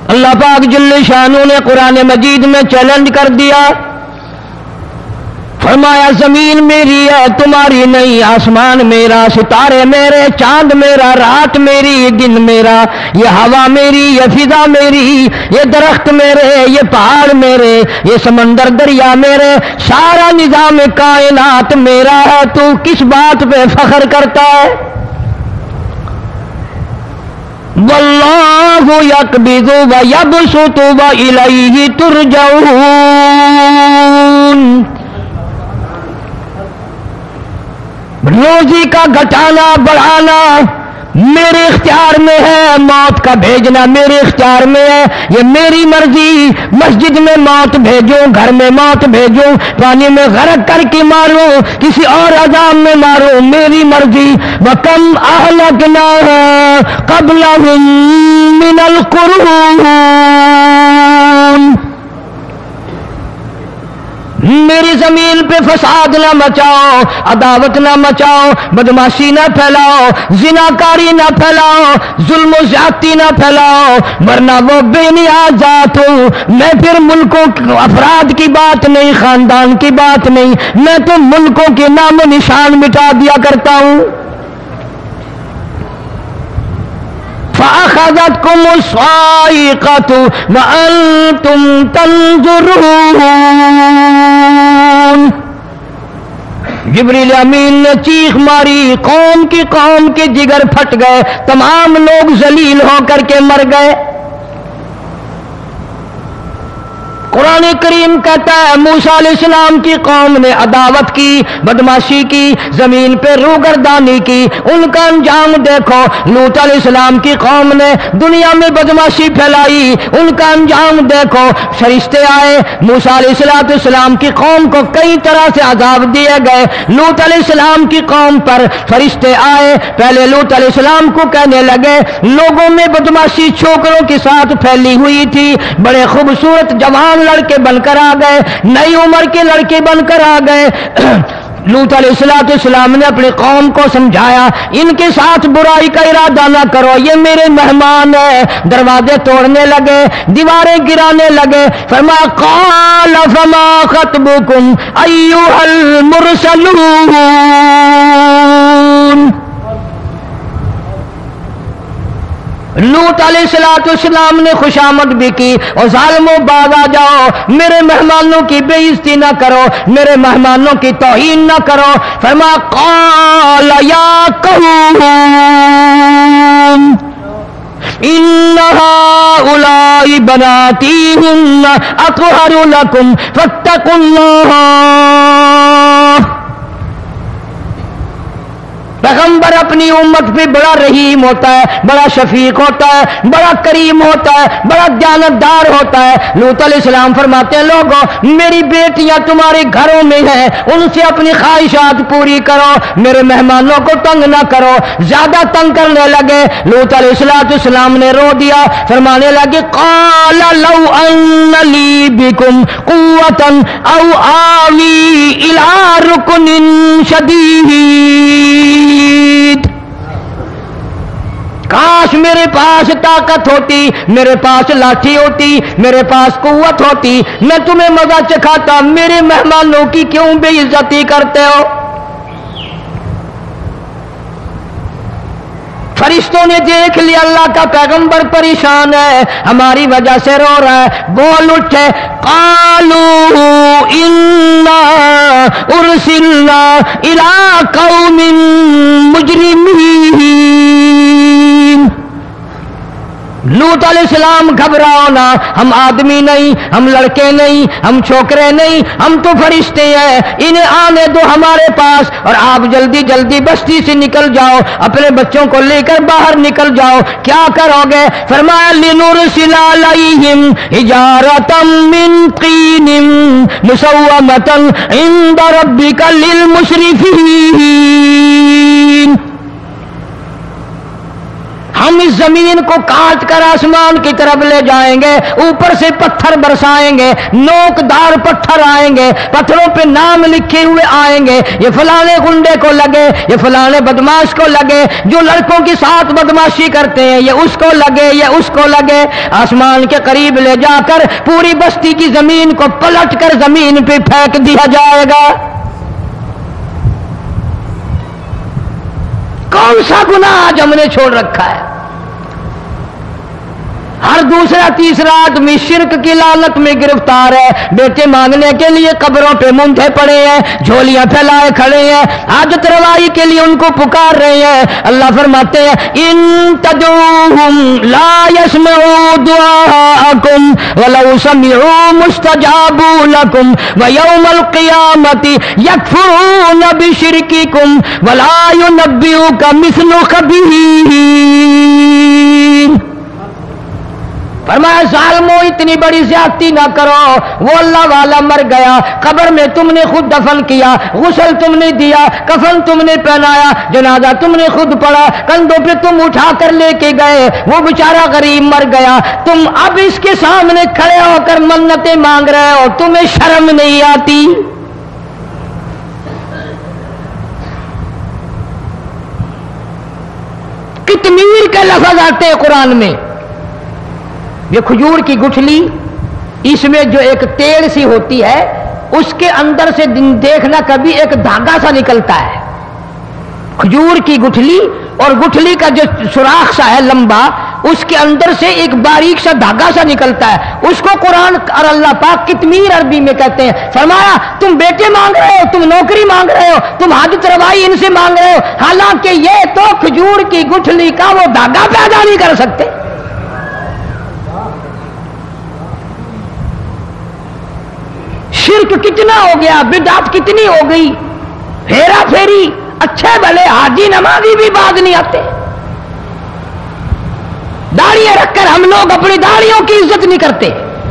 اللہ پاک جل شانہ نے قرآن مجید میں چیلنج کر دیا، فرمایا زمین میری ہے تمہاری نہیں، آسمان میرا، ستارے میرے، چاند میرا، رات میری، دن میرا، یہ ہوا میری، یہ فضا میری، یہ درخت میرے، یہ پہاڑ میرے، یہ سمندر دریا میرے، سارا نظام کائنات میرا ہے، تو کس بات پہ فخر کرتا ہے؟ واللہ یقبض ویبسط والیہ ترجعون۔ روزی کا گھٹانا بڑھانا میرے اختیار میں ہے، موت کا بھیجنا میرے اختیار میں ہے، یہ میری مرضی، مسجد میں موت بھیجوں، گھر میں موت بھیجوں، پانی میں غرق کر کے ماروں، کسی اور عذاب میں ماروں، میری مرضی۔ وَكَمْ أَهْلَكْنَا قَبْلَهُم مِّنَ الْقُرُونِ، میری زمین پہ فساد نہ مچاؤ، عداوت نہ مچاؤ، بدماشی نہ پھیلاؤ، زناکاری نہ پھیلاؤ، ظلم و زیادتی نہ پھیلاؤ، ورنہ وہ بے نیاز ذات ہوں۔ میں پھر ملکوں افراد کی بات نہیں، خاندان کی بات نہیں، میں تو ملکوں کے نام و نشان مٹا دیا کرتا ہوں۔ فَأَخَذَتْكُمُ الصَّاعِقَةُ وَأَنْتُمْ تَنظُرُونَ۔ جبریل امین نے چیخ ماری، قوم کے جگر پھٹ گئے، تمام لوگ ذلیل ہو کر کے مر گئے۔ قرآن کریم کہتا ہے موسیٰ علیہ السلام کی قوم نے عداوت کی، بدماشی کی، زمین پہ روگردانی کی، ان کا انجام دیکھو۔ لوط علیہ السلام کی قوم نے دنیا میں بدماشی پھیلائی، ان کا انجام دیکھو۔ فرشتے آئے، موسیٰ علیہ السلام کی قوم کو کئی طرح سے عذاب دیے گئے۔ لوط علیہ السلام کی قوم پر فرشتے آئے، پہلے لوط علیہ السلام کو کہنے لگے، لوگوں میں بدماشی چھوکروں کے ساتھ پھیلی ہوئی تھی، بڑے خوبصورت جوان لڑکے بن کر آ گئے، نئی عمر کے لڑکے بن کر آ گئے۔ لوط علیہ السلام نے اپنی قوم کو سمجھایا، ان کے ساتھ برائی کا ارادہ نہ کرو، یہ میرے مہمان ہیں۔ دروازے توڑنے لگے، دیواریں گرانے لگے۔ فرمایا قال فما خطبكم ایھا المرسلون، لوط علیہ السلام نے خوشامد بھی کی، اور ظالموں باز آ جاؤ، میرے مہمانوں کی بے عزتی نہ کرو، میرے مہمانوں کی توہین نہ کرو۔ فرمایا قال یا قوم ان هؤلاء بناتی ہن اطہر لکم فاتقوا اللہ۔ پیغمبر اپنی امت پہ بڑا رحیم ہوتا ہے، بڑا شفیق ہوتا ہے، بڑا کریم ہوتا ہے، بڑا دیانتدار ہوتا ہے۔ لوط علیہ السلام فرماتے ہیں لوگوں میری بیٹیاں تمہارے گھروں میں ہیں، ان سے اپنی خواہشات پوری کرو، میرے مہمانوں کو تنگ نہ کرو۔ زیادہ تنگ کرنے لگے، لوط علیہ السلام نے رو دیا، فرمانے لگے قال لو ان لی بکم قوۃ او آوی الی رکن شدید، کاش میرے پاس طاقت ہوتی، میرے پاس لاٹھی ہوتی، میرے پاس قوت ہوتی، میں تمہیں مزہ چکھاتا، میرے مہمانوں کی کیوں بے عزتی کرتے ہو؟ فرشتوں نے دیکھ لیا اللہ کا پیغمبر پریشان ہے، ہماری وجہ سے رو رہا ہے، بول اٹھے قالوا انا ارسلنا الی قوم مجرمین۔ لوط علیہ السلام گھبراؤ نہ، ہم آدمی نہیں، ہم لڑکے نہیں، ہم چھوکرے نہیں، ہم تو فرشتے ہیں، انہیں آنے دو ہمارے پاس، اور آپ جلدی جلدی بستی سے نکل جاؤ، اپنے بچوں کو لے کر باہر نکل جاؤ۔ کیا کرو گے؟ فرمایا لنرسل علیہم حجارۃ من طین مسومۃ عند ربک للمسرفین، ہم اس زمین کو کاٹ کر آسمان کی طرف لے جائیں گے، اوپر سے پتھر برسائیں گے، نوکدار پتھر آئیں گے، پتھروں پہ نام لکھے ہوئے آئیں گے، یہ فلانے گنڈے کو لگے، یہ فلانے بدماش کو لگے، جو لڑکوں کے ساتھ بدماشی کرتے ہیں یہ اس کو لگے، یہ اس کو لگے۔ آسمان کے قریب لے جا کر پوری بستی کی زمین کو پلٹ کر زمین پہ پھینک دیا جائے گا۔ کون سا گناہ آج ہم نے چھوڑ رکھا ہے؟ ہر دوسرا تیسرا آدمی شرک کی لعنت میں گرفتار ہے، بیٹے مانگنے کے لیے قبروں پہ مونڈھے پڑے ہیں، جھولیاں پھیلائے کھڑے ہیں، حاجت روائی کے لیے ان کو پکار رہے ہیں۔ اللہ فرماتے ہیں ان تدعوہم لا يسمعوا دعاءکم ولو سمعوا مستجابوا لکم ویوم القیامت یکفرون بشرککم ولا ینبئک مثل خبیر۔ فرمایا ظالمو اتنی بڑی زیادتی نہ کرو، وہ اللہ والا مر گیا، قبر میں تم نے خود دفن کیا، غسل تم نے دیا، کفن تم نے پہنایا، جنازہ تم نے خود پڑھا، کندھوں پہ تم اٹھا کر لے کے گئے، وہ بیچارہ غریب مر گیا، تم اب اس کے سامنے کھڑے ہو کر منتیں مانگ رہے ہو، تمہیں شرم نہیں آتی؟ کتمیر کے لفظ آتے ہیں قرآن میں۔ یہ کھجور کی گٹھلی، اس میں جو ایک تیل سی ہوتی ہے، اس کے اندر سے دیکھنا کبھی ایک دھاگا سا نکلتا ہے۔ کھجور کی گٹھلی اور گٹھلی کا جو سوراخ سا ہے لمبا، اس کے اندر سے ایک باریک سا دھاگا سا نکلتا ہے، اس کو قرآن اور اللہ پاک کتمیر عربی میں کہتے ہیں۔ فرمایا تم بیٹے مانگ رہے ہو، تم نوکری مانگ رہے ہو، تم حاجت روائی ان سے مانگ رہے ہو، حالانکہ یہ تو کھجور کی گٹھلی کا وہ دھاگا پیدا نہیں کر سکتے۔ شرک کتنا ہو گیا، بدعت کتنی ہو گئی، ہیرا پھیری، اچھے بھلے حاجی نمازی بھی بعد نہیں آتے، داڑیاں رکھ کر ہم لوگ اپنی داڑیوں کی عزت نہیں کرتے۔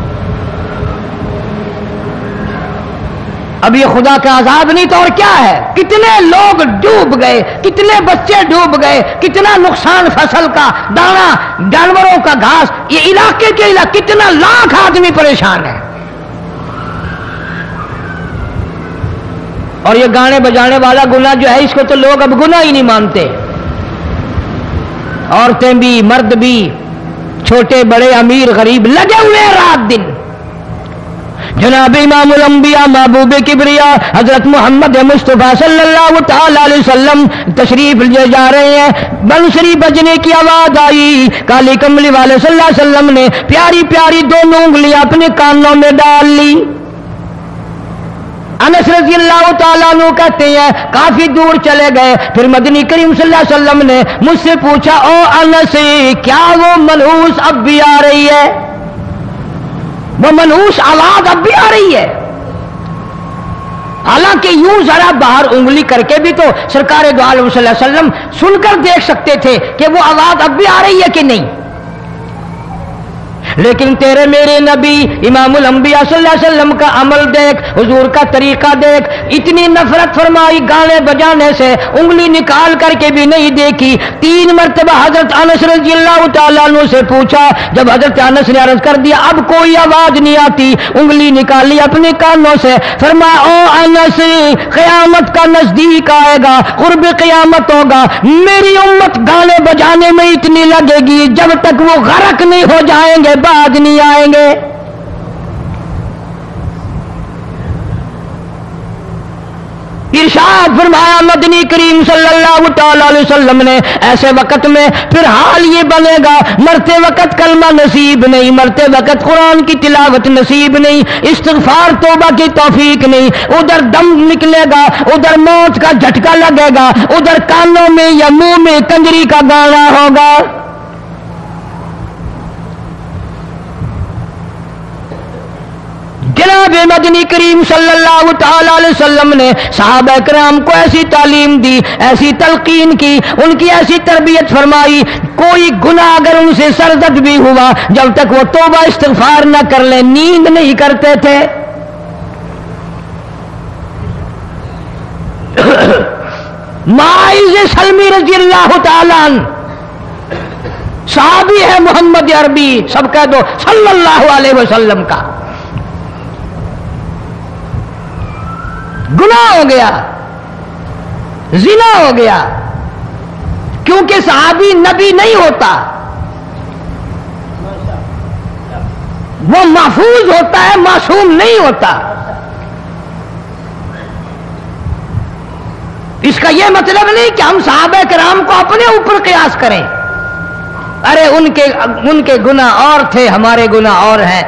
اب یہ خدا کا عذاب نہیں تو اور کیا ہے؟ کتنے لوگ ڈوب گئے، کتنے بچے ڈوب گئے، کتنا نقصان فصل کا، دانا، جانوروں کا گھاس، یہ علاقے کے علاقے کتنا لاکھ آدمی پریشان ہے۔ اور یہ گانے بجانے والا گناہ جو ہے، اس کو تو لوگ اب گناہ ہی نہیں مانتے، عورتیں بھی مرد بھی، چھوٹے بڑے امیر غریب لگے ہوئے ہیں رات دن۔ جناب امام الانبیاء محبوب کبریا حضرت محمد مصطفیٰ صلی اللہ تعالی علیہ وسلم تشریف لے جا رہے ہیں، بنسری بجنے کی آواز آئی، کالی کملی والے صلی اللہ علیہ وسلم نے پیاری پیاری دونوں انگلیاں اپنے کانوں میں ڈال لی۔ انس رضی اللہ تعالیٰ عنہ کہتے ہیں کافی دور چلے گئے، پھر مدنی کریم صلی اللہ علیہ وسلم نے مجھ سے پوچھا او انس کیا وہ منحوس اب بھی آ رہی ہے؟ وہ منحوس آواز اب بھی آ رہی ہے؟ حالانکہ یوں ذرا باہر انگلی کر کے بھی تو سرکار دو عالم صلی اللہ علیہ وسلم سن کر دیکھ سکتے تھے کہ وہ آواز اب بھی آ رہی ہے کہ نہیں، لیکن تیرے میرے نبی امام الانبیاء صلی اللہ علیہ وسلم کا عمل دیکھ، حضور کا طریقہ دیکھ، اتنی نفرت فرمائی گانے بجانے سے، انگلی نکال کر کے بھی نہیں دیکھی۔ 3 مرتبہ حضرت انس رضی اللہ تعالیٰ عنہ سے پوچھا، جب حضرت انس نے عرض کر دیا اب کوئی آواز نہیں آتی، انگلی نکالی اپنے کانوں سے، فرمایا او انس قیامت کا نزدیک آئے گا، قرب قیامت ہوگا، میری امت گانے بجانے میں اتنی لگے گی جب تک وہ غرق نہیں ہو جائیں گے بعد نہیں آئیں گے۔ ارشاد فرمایا مدنی کریم صلی اللہ تعالی علیہ وسلم نے ایسے وقت میں پھر حال یہ بنے گا، مرتے وقت کلمہ نصیب نہیں، مرتے وقت قرآن کی تلاوت نصیب نہیں، استغفار توبہ کی توفیق نہیں، ادھر دم نکلے گا، ادھر موت کا جھٹکا لگے گا، ادھر کانوں میں یا منہ میں کنجری کا گانا ہوگا۔ جناب مدنی کریم صلی اللہ تعالی علیہ وسلم نے صحابہ کرام کو ایسی تعلیم دی، ایسی تلقین کی، ان کی ایسی تربیت فرمائی، کوئی گناہ اگر ان سے سرزد بھی ہوا جب تک وہ توبہ استغفار نہ کر لیں نیند نہیں کرتے تھے۔ ماعز سلمی رضی اللہ تعالی عنہ صحابی ہے محمد عربی، سب کہہ دو صلی اللہ علیہ وسلم کا. گناہ ہو گیا، زنا ہو گیا، کیونکہ صحابی نبی نہیں ہوتا، وہ محفوظ ہوتا ہے، معصوم نہیں ہوتا. اس کا یہ مطلب نہیں کہ ہم صحابہ کرام کو اپنے اوپر قیاس کریں. ارے ان کے گناہ اور تھے، ہمارے گناہ اور ہیں.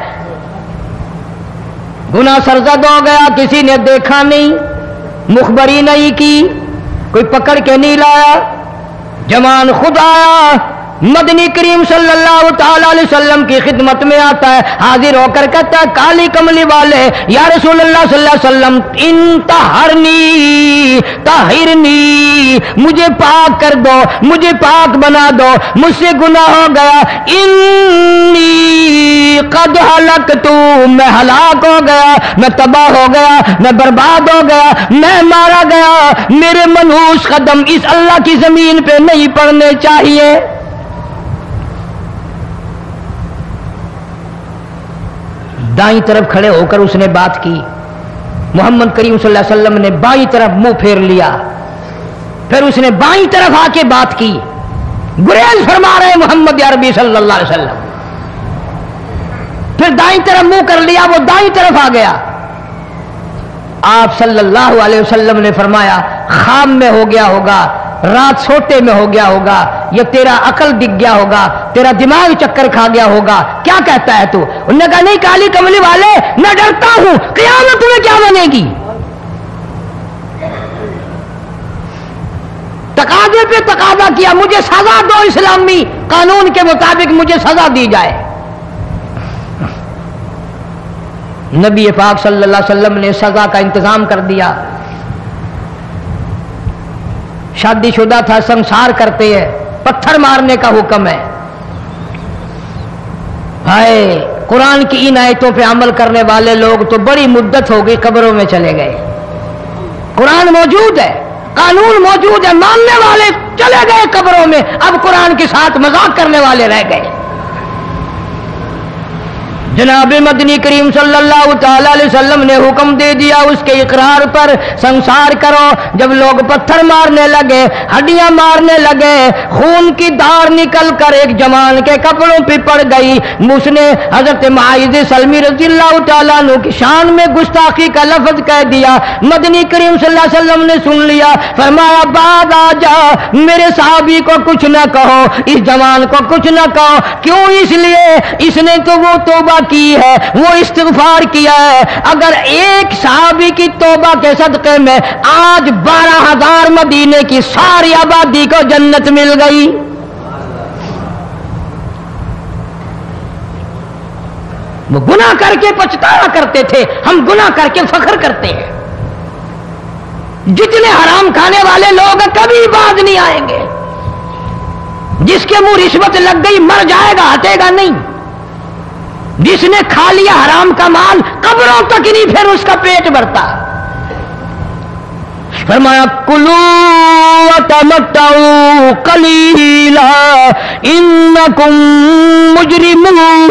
گناہ سرزد ہو گیا، کسی نے دیکھا نہیں، مخبری نہیں کی، کوئی پکڑ کے نہیں لایا، جوان خود آیا، مدنی کریم صلی اللہ تعالی علیہ وسلم کی خدمت میں آتا ہے، حاضر ہو کر کہتا ہے کالی کملی والے یا رسول اللہ صلی اللہ علیہ وسلم انتہرنی طہرنی، مجھے پاک کر دو، مجھے پاک بنا دو، مجھ سے گناہ ہو گیا. انی قد ہلکت، میں ہلاک ہو گیا، میں تباہ ہو گیا، میں برباد ہو گیا، میں مارا گیا. میرے منحوس قدم اس اللہ کی زمین پہ نہیں پڑنے چاہیے. دائیں طرف کھڑے ہو کر اس نے بات کی. محمد کریم صلی اللہ علیہ وسلم نے بائیں طرف منہ پھیر لیا، پھر اس نے بائیں طرف آ کے بات کی. گریز فرما رہے محمد عربی صلی اللہ علیہ وسلم. پھر دائیں طرف منہ کر لیا، وہ دائیں طرف آ گیا. آپ صلی اللہ علیہ وسلم نے فرمایا خواب میں ہو گیا ہوگا، رات سوتے میں ہو گیا ہوگا، یا تیرا عقل دکھ گیا ہوگا، تیرا دماغ چکر کھا گیا ہوگا، کیا کہتا ہے تو؟ انہوں نے کہا نہیں کالی کملی والے، میں ڈرتا ہوں قیامت تمہیں کیا بنے گی. تقاضے پہ تقاضا کیا، مجھے سزا دو، اسلامی قانون کے مطابق مجھے سزا دی جائے. نبی پاک صلی اللہ علیہ وسلم نے سزا کا انتظام کر دیا. شادی شدہ تھا، سنسار کرتے ہیں، پتھر مارنے کا حکم ہے. ہائے قرآن کی ان آیتوں پہ عمل کرنے والے لوگ تو بڑی مدت ہو گئی قبروں میں چلے گئے. قرآن موجود ہے، قانون موجود ہے، ماننے والے چلے گئے قبروں میں، اب قرآن کے ساتھ مذاق کرنے والے رہ گئے. جناب مدنی کریم صلی اللہ تعالی علیہ وسلم نے حکم دے دیا اس کے اقرار پر سنسار کرو. جب لوگ پتھر مارنے لگے، ہڈیاں مارنے لگے، خون کی دھار نکل کر ایک جوان کے کپڑوں پہ پڑ گئی. اس نے حضرت معاذ سلمی رضی اللہ تعالیٰ عنہ کی شان میں گستاخی کا لفظ کہہ دیا. مدنی کریم صلی اللہ علیہ وسلم نے سن لیا، فرمایا بعد آ جا، میرے صحابی کو کچھ نہ کہو، اس جوان کو کچھ نہ کہو. کیوں؟ اس لیے اس نے تو وہ توبہ کی ہے، وہ استغفار کیا ہے. اگر ایک صحابی کی توبہ کے صدقے میں آج 12,000 مدینے کی ساری آبادی کو جنت مل گئی. وہ گناہ کر کے پچھتاوا کرتے تھے، ہم گناہ کر کے فخر کرتے ہیں. جتنے حرام کھانے والے لوگ کبھی باز نہیں آئیں گے. جس کے منہ رشوت لگ گئی مر جائے گا، ہٹے گا نہیں. جس نے کھا لیا حرام کا مال قبروں تک نہیں پھر اس کا پیٹ بھرتا. فرمایا کلو وتمتعوا قلیلا انکم مجرمون،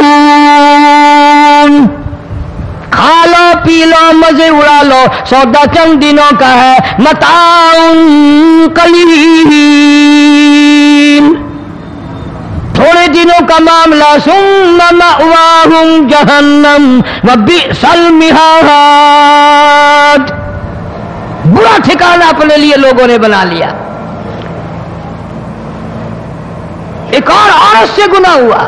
کھا لو پی لو مزے اڑا لو، سودا چند دنوں کا ہے، متاع قلیل، تھوڑے دنوں کا معاملہ. ثم مأواہم جہنم وبئس المہاد، برا ٹھکانہ اپنے لیے لوگوں نے بنا لیا. ایک اور عورت سے گناہ ہوا،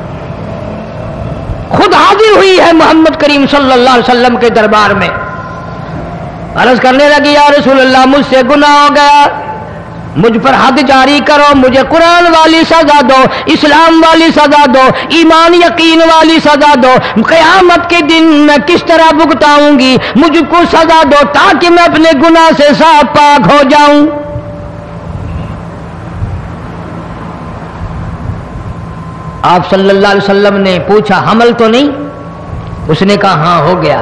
خود حاضر ہوئی ہے محمد کریم صلی اللہ علیہ وسلم کے دربار میں، عرض کرنے لگی یا رسول اللہ مجھ سے گناہ ہو گیا، مجھ پر حد جاری کرو، مجھے قرآن والی سزا دو، اسلام والی سزا دو، ایمان یقین والی سزا دو. قیامت کے دن میں کس طرح بھگتاؤں گی، مجھ کو سزا دو تاکہ میں اپنے گناہ سے صاف پاک ہو جاؤں. آپ صلی اللہ علیہ وسلم نے پوچھا حمل تو نہیں؟ اس نے کہا ہاں ہو گیا.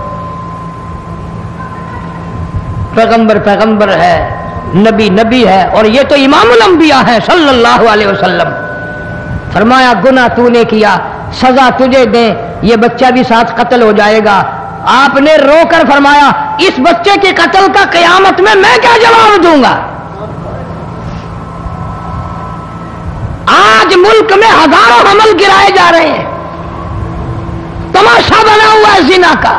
پیغمبر ہے، نبی ہے، اور یہ تو امام الانبیاء ہے صلی اللہ علیہ وسلم. फरमाया गुनाह तूने किया, सजा तुझे दे, ये बच्चा भी साथ कत्ल हो जाएगा। आपने रोकर फरमाया इस बच्चे के कत्ल का क़यामत में मैं क्या जवाब दूंगा? आज मुल्क में हजारों हमल गिराए जा रहे हैं, तमाशा बना हुआ है जिना का।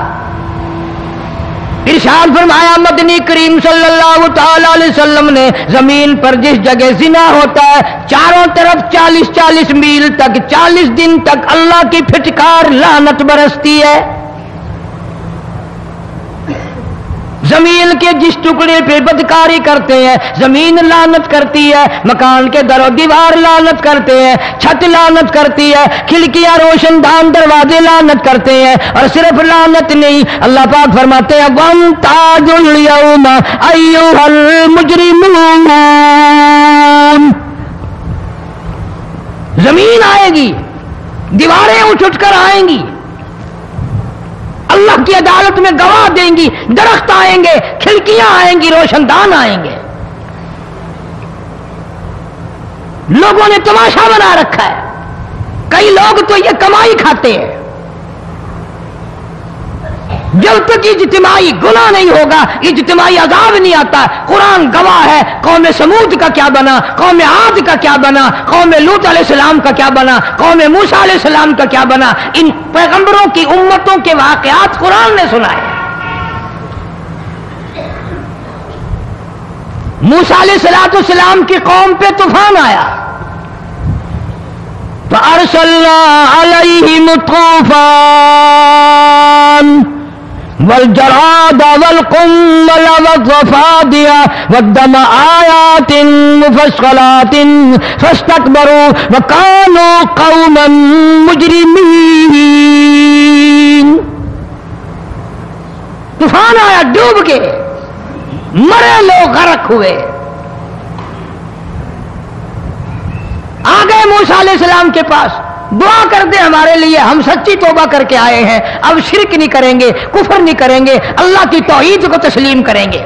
इरशाद फरमाया मदनी करीम सल्लल्लाहु तआला अलैहि वसल्लम ने जमीन पर जिस जगह जिना होता है चारों तरफ 40-40 मील तक 40 दिन तक अल्लाह की फिटकार लानत बरसती है। जमीन के जिस टुकड़े पे बदकारी करते हैं जमीन लानत करती है, मकान के दरो दीवार लानत करते हैं, छत लानत करती है, खिड़कियां रोशनदान दरवाजे लानत करते हैं। और सिर्फ लानत नहीं, अल्लाह पाक फरमाते हैं वमताजुल यौमा अय्युहल मुजरिमून। जमीन आएगी, दीवारें उठ उठ कर आएंगी, अल्लाह की अदालत में गवाह देंगी, दरख्त आएंगे, खिड़कियां आएंगी, रोशनदान आएंगे। लोगों ने तमाशा बना रखा है, कई लोग तो ये कमाई खाते हैं। जब तक इज्तिमाई गुनाह नहीं होगा इज्तिमाई अजाब नहीं आता। कुरान गवाह है, कौम समूद का क्या बना, कौम आद का क्या बना, कौम लूत अलैहिस्सलाम का क्या बना, कौम मूसा अलैहिस्सलाम का क्या बना। इन पैगंबरों की उम्मतों के वाकयात कुरान ने सुनाए। मूसा अलैहिस्सलाम की कौम पे तूफान आया, फअरसलना अलैहिम तूफान वलजराद वलकुम्मल वज़फ़ादिया वद्दम आयातिन मुफ़स्सलातिन फस्तकबरू वकानू कौमन मुजरिमीन। तूफान आया, डूब के मरे लोग, गरक हुए। आ गए मूसा अलैहिस्सलाम के पास, दुआ कर दे हमारे लिए, हम सच्ची तौबा करके आए हैं, अब शिरक नहीं करेंगे, कुफर नहीं करेंगे, अल्लाह की तौहीद को तस्लीम करेंगे।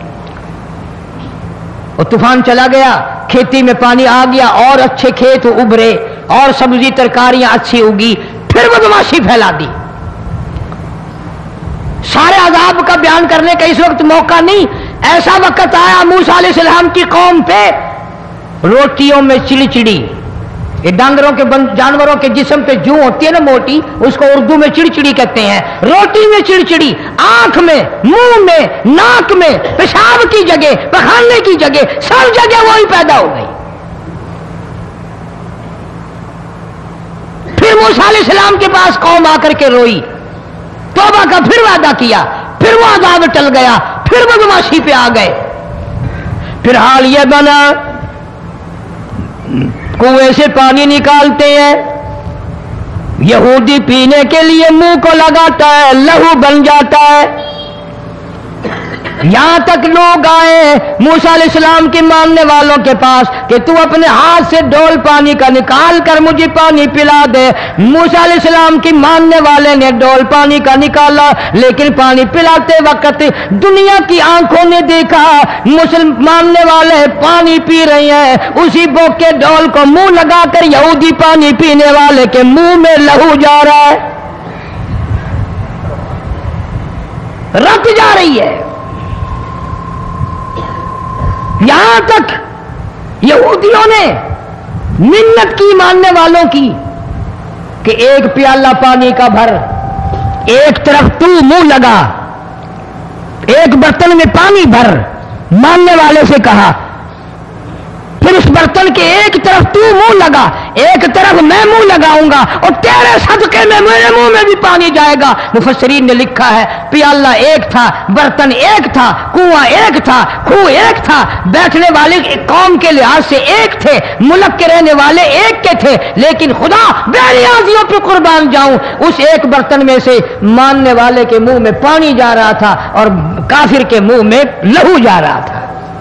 और तूफान चला गया, खेती में पानी आ गया और अच्छे खेत उभरे और सब्जी तरकारियां अच्छी उगी, फिर बदमाशी फैला दी। सारे अजाब का बयान करने का इस वक्त मौका नहीं। ऐसा वक्त आया मूसा अलैहिस्सलाम की कौम पे रोटियों में चिड़चिड़ी, ये डांगरों के जानवरों के जिस्म पे जूं होती है ना मोटी, उसको उर्दू में चिड़चिड़ी कहते हैं। रोटी में चिड़चिड़ी, आंख में, मुंह में, नाक में, पेशाब की जगह, पखाने की जगह, सब जगह वही पैदा हो गई। फिर मूसा अलैहिस्सलाम के पास कौम आकर के रोई, तौबा का फिर वादा किया, फिर वो अज़ाब टल गया, फिर बदमाशी पे आ गए। फिर हाल यह बना कुएं से पानी निकालते हैं, यहूदी पीने के लिए मुंह को लगाता है, लहू बन जाता है। यहां तक लोग आए मूसा अलैहिस्सलाम के मानने वालों के पास कि तू अपने हाथ से डोल पानी का निकाल कर मुझे पानी पिला दे। मूसा अलैहिस्सलाम की मानने वाले ने डोल पानी का निकाला, लेकिन पानी पिलाते वक्त दुनिया की आंखों ने देखा मुसलमान मानने वाले पानी पी रहे हैं, उसी बोक के डोल को मुंह लगाकर यहूदी पानी पीने वाले के मुंह में लहू जा रहा है, रत जा रही है। यहां तक यहूदियों ने मिन्नत की मानने वालों की कि एक प्याला पानी का भर, एक तरफ तू मुंह लगा, एक बर्तन में पानी भर, मानने वाले से कहा। फिर उस बर्तन के एक तरफ तू मुंह लगा, एक तरफ मैं मुंह लगाऊंगा और तेरे सदके में मेरे मुंह में भी पानी जाएगा। मुफस्सिरीन ने लिखा है प्याला एक था, बर्तन एक था, कुआं एक था, खूह एक था, बैठने वाले कौम के लिहाज से एक थे, मुल्क के रहने वाले एक के थे, लेकिन खुदा बेनियाजियों पे कुर्बान जाऊं, उस एक बर्तन में से मानने वाले के मुंह में पानी जा रहा था और काफिर के मुंह में लहू जा रहा था।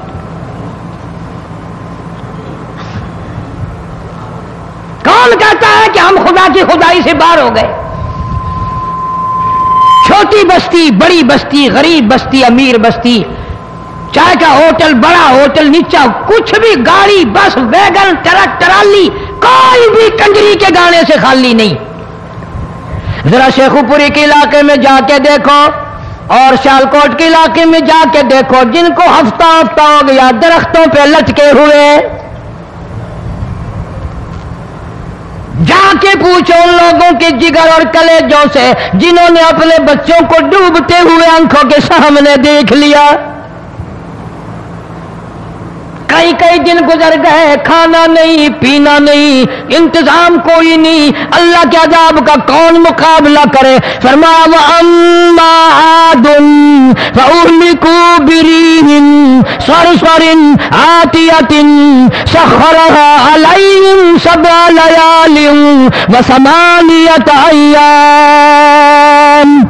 कौन कहता है कि हम खुदा की खुदाई से बाहर हो गए? छोटी बस्ती, बड़ी बस्ती, गरीब बस्ती, अमीर बस्ती, चाय का होटल, बड़ा होटल, नीचा कुछ भी, गाड़ी, बस, वैगन, ट्रक, ट्राली, کوئی بھی کنجری کے گانے سے خالی نہیں. ذرا شیخو پوری کے علاقے میں جا کے دیکھو اور سیالکوٹ کے علاقے میں جا کے دیکھو جن کو ہفتہ ہفتہ ہو گیا درختوں پہ لٹکے ہوئے، جا کے پوچھو ان لوگوں کے جگر اور کلیجوں سے جنہوں نے اپنے بچوں کو ڈوبتے ہوئے آنکھوں کے سامنے دیکھ لیا. کئی کئی دن گزر گئے، کھانا نہیں پینا نہیں، انتظام کوئی نہیں، اللہ کے عذاب کا کون مقابلہ کرے؟ فرمایا وَأَمَّا عَادٌ فَأُهْلِكُوا بِرِيحٍ صَرْصَرٍ عَاتِيَةٍ سَخَّرَهَا عَلَيْهِمْ سَبْعَ لَيَالٍ وَثَمَانِيَةَ أَيَّامٍ.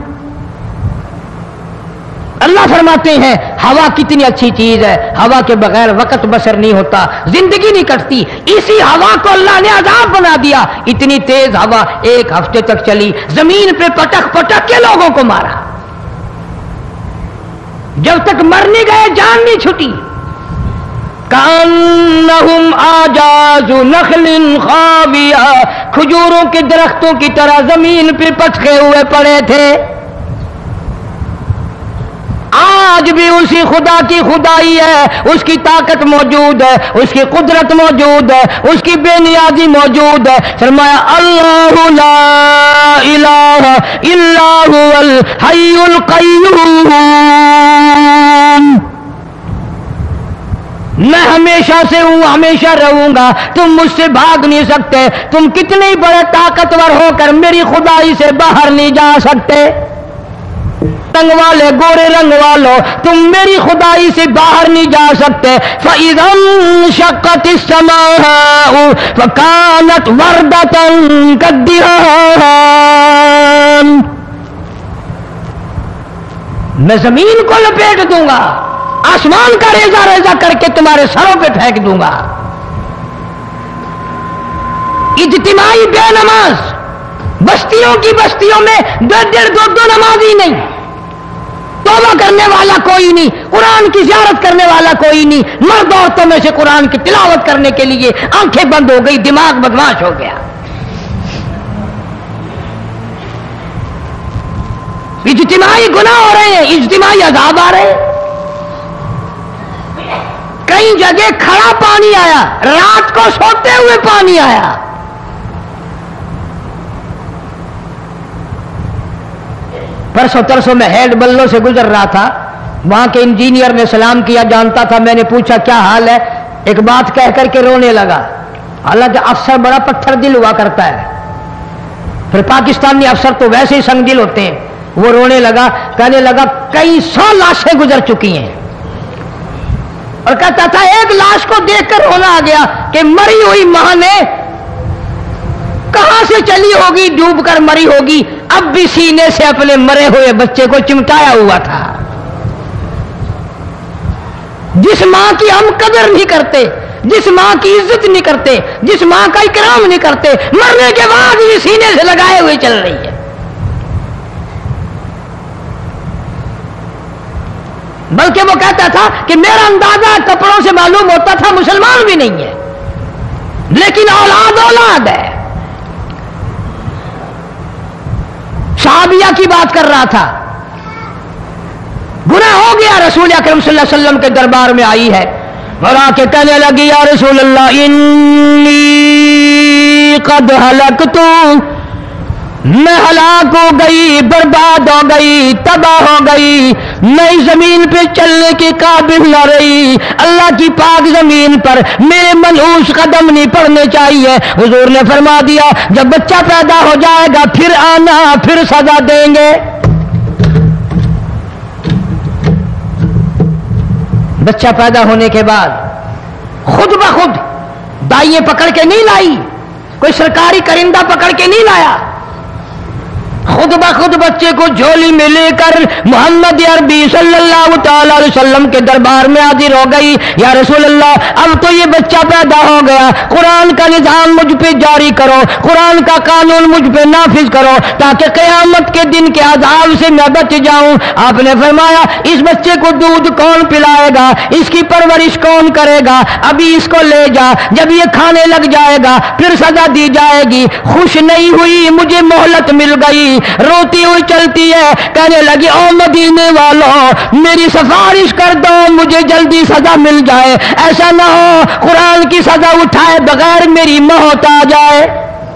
اللہ فرماتے ہیں ہوا کتنی اچھی چیز ہے، ہوا کے بغیر وقت بسر نہیں ہوتا، زندگی نہیں کٹتی. اسی ہوا کو اللہ نے عذاب بنا دیا. اتنی تیز ہوا ایک ہفتے تک چلی، زمین پہ پٹک پٹک کے لوگوں کو مارا، جب تک مر نہیں گئے جان نہیں چھٹی. کأنہم اعجاز نخل خاویہ، کھجوروں کے درختوں کی طرح زمین پہ پٹکے ہوئے پڑے تھے. آج بھی اسی خدا کی خدائی ہے، اس کی طاقت موجود ہے، اس کی قدرت موجود ہے، اس کی بے نیازی موجود ہے. فرمایا اللہ لا الہ الا هو الحی القیوم. میں ہمیشہ سے ہوں، ہمیشہ رہوں گا، تم مجھ سے بھاگ نہیں سکتے. تم کتنے بڑے طاقتور ہو کر میری خدائی سے باہر نہیں جا سکتے. رنگ والے گورے رنگ والوں تم میری خدائی سے باہر نہیں جا سکتے. فَإِذَا انشَقَّتِ السَّمَاءُ فَكَانَتْ وَرْدَةً كَالدِّهَانِ. میں زمین کو لپیٹ دوں گا، آسمان کا ریزہ ریزہ کر کے تمہارے سروں پہ پھینک دوں گا. اجتماعی بے نماز، بستیوں کی بستیوں میں 1.5-2 نمازی نہیں، توبہ کرنے والا کوئی نہیں، قرآن کی زیارت کرنے والا کوئی نہیں. مرد عورتوں میں سے قرآن کی تلاوت کرنے کے لیے آنکھیں بند ہو گئی، دماغ بدماش ہو گیا. اجتماعی گناہ ہو رہے ہیں، اجتماعی عذاب آ رہے ہیں. کئی جگہ کھڑا پانی آیا، رات کو سوتے ہوئے پانی آیا. پرسوں ترسوں میں ہیڈ بلوں سے گزر رہا تھا، وہاں کے انجینئر نے سلام کیا، جانتا تھا. میں نے پوچھا کیا حال ہے؟ ایک بات کہہ کر کے رونے لگا. حالانکہ افسر بڑا پتھر دل ہوا کرتا ہے، پھر پاکستانی افسر تو ویسے ہی سنگ دل ہوتے ہیں. وہ رونے لگا، کہنے لگا کئی 100 لاشیں گزر چکی ہیں، اور کہتا تھا ایک لاش کو دیکھ کر رونا آ گیا کہ مری ہوئی ماں نے کہاں سے چلی ہوگی، ڈوب کر مری ہوگی، اب بھی سینے سے اپنے مرے ہوئے بچے کو چمٹایا ہوا تھا. جس ماں کی ہم قدر نہیں کرتے، جس ماں کی عزت نہیں کرتے، جس ماں کا اکرام نہیں کرتے، مرنے کے بعد بھی سینے سے لگائے ہوئے چل رہی ہے. بلکہ وہ کہتا تھا کہ میرا اندازہ کپڑوں سے معلوم ہوتا تھا مسلمان بھی نہیں ہے، لیکن اولاد اولاد ہے. صحابیہ کی بات کر رہا تھا، گناہ ہو گیا، رسول اکرم صلی اللہ علیہ وسلم کے دربار میں آئی ہے اور آ کے کہنے لگی یا رسول اللہ انی قد ہلکت، میں ہلاک ہو گئی، برباد ہو گئی، تباہ ہو گئی، میں زمین پہ چلنے کے قابل نہ رہی. اللہ کی پاک زمین پر میرے منحوس قدم نہیں پڑنے چاہیے. حضور نے فرما دیا جب بچہ پیدا ہو جائے گا پھر آنا، پھر سزا دیں گے. بچہ پیدا ہونے کے بعد خود بخود دائیں پکڑ کے نہیں لائی، کوئی سرکاری کرندہ پکڑ کے نہیں لایا، خود बखुद बच्चे को झोली में लेकर मोहम्मद अरबी सल्लल्लाहु ताला अलैहि वसल्लम के दरबार में हाजिर हो गई। या रसूल अल्लाह, अब तो ये बच्चा पैदा हो गया, कुरान का निजाम मुझ पे जारी करो, कुरान का कानून मुझ पे नाफिज करो ताकि क़यामत के दिन के अज़ाब से मैं बच जाऊं। आपने फरमाया, इस बच्चे को दूध कौन पिलाएगा, इसकी परवरिश कौन करेगा, अभी इसको ले जा, जब ये खाने लग जाएगा फिर सजा दी जाएगी। खुश नहीं हुई, मुझे मोहलत मिल गई, रोती हुई चलती है, कहने लगी, ओ मदीने वालों, मेरी सिफारिश कर दो, मुझे जल्दी सजा मिल जाए, ऐसा ना हो कुरान की सजा उठाए बगैर मेरी मौत आ जाए।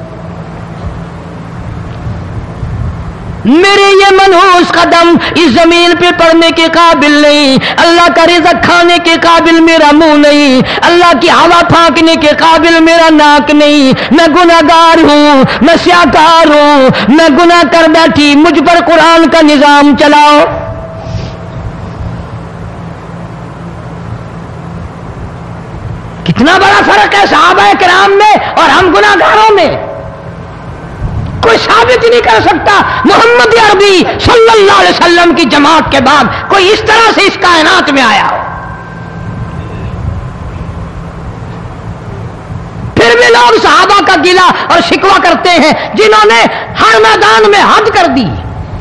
मेरे ये मनहूस कदम इस जमीन पे पड़ने के काबिल नहीं, अल्लाह का रिज़्क़ खाने के काबिल मेरा मुंह नहीं, अल्लाह की हवा फांकने के काबिल मेरा नाक नहीं, मैं गुनाहगार हूं, मैं स्याकार हूं, मैं गुनाह कर बैठी, मुझ पर कुरान का निजाम चलाओ। कितना बड़ा फर्क है सहाबा किराम में और हम गुनाहगारों में, कोई साबित नहीं कर सकता। मोहम्मद अरबी सल्लल्लाहु अलैहि वसल्लम की जमात के बाद कोई इस तरह से इस कायनात में आया हो। फिर भी लोग सहाबा का गिला और शिकवा करते हैं जिन्होंने हर मैदान में हद कर दी।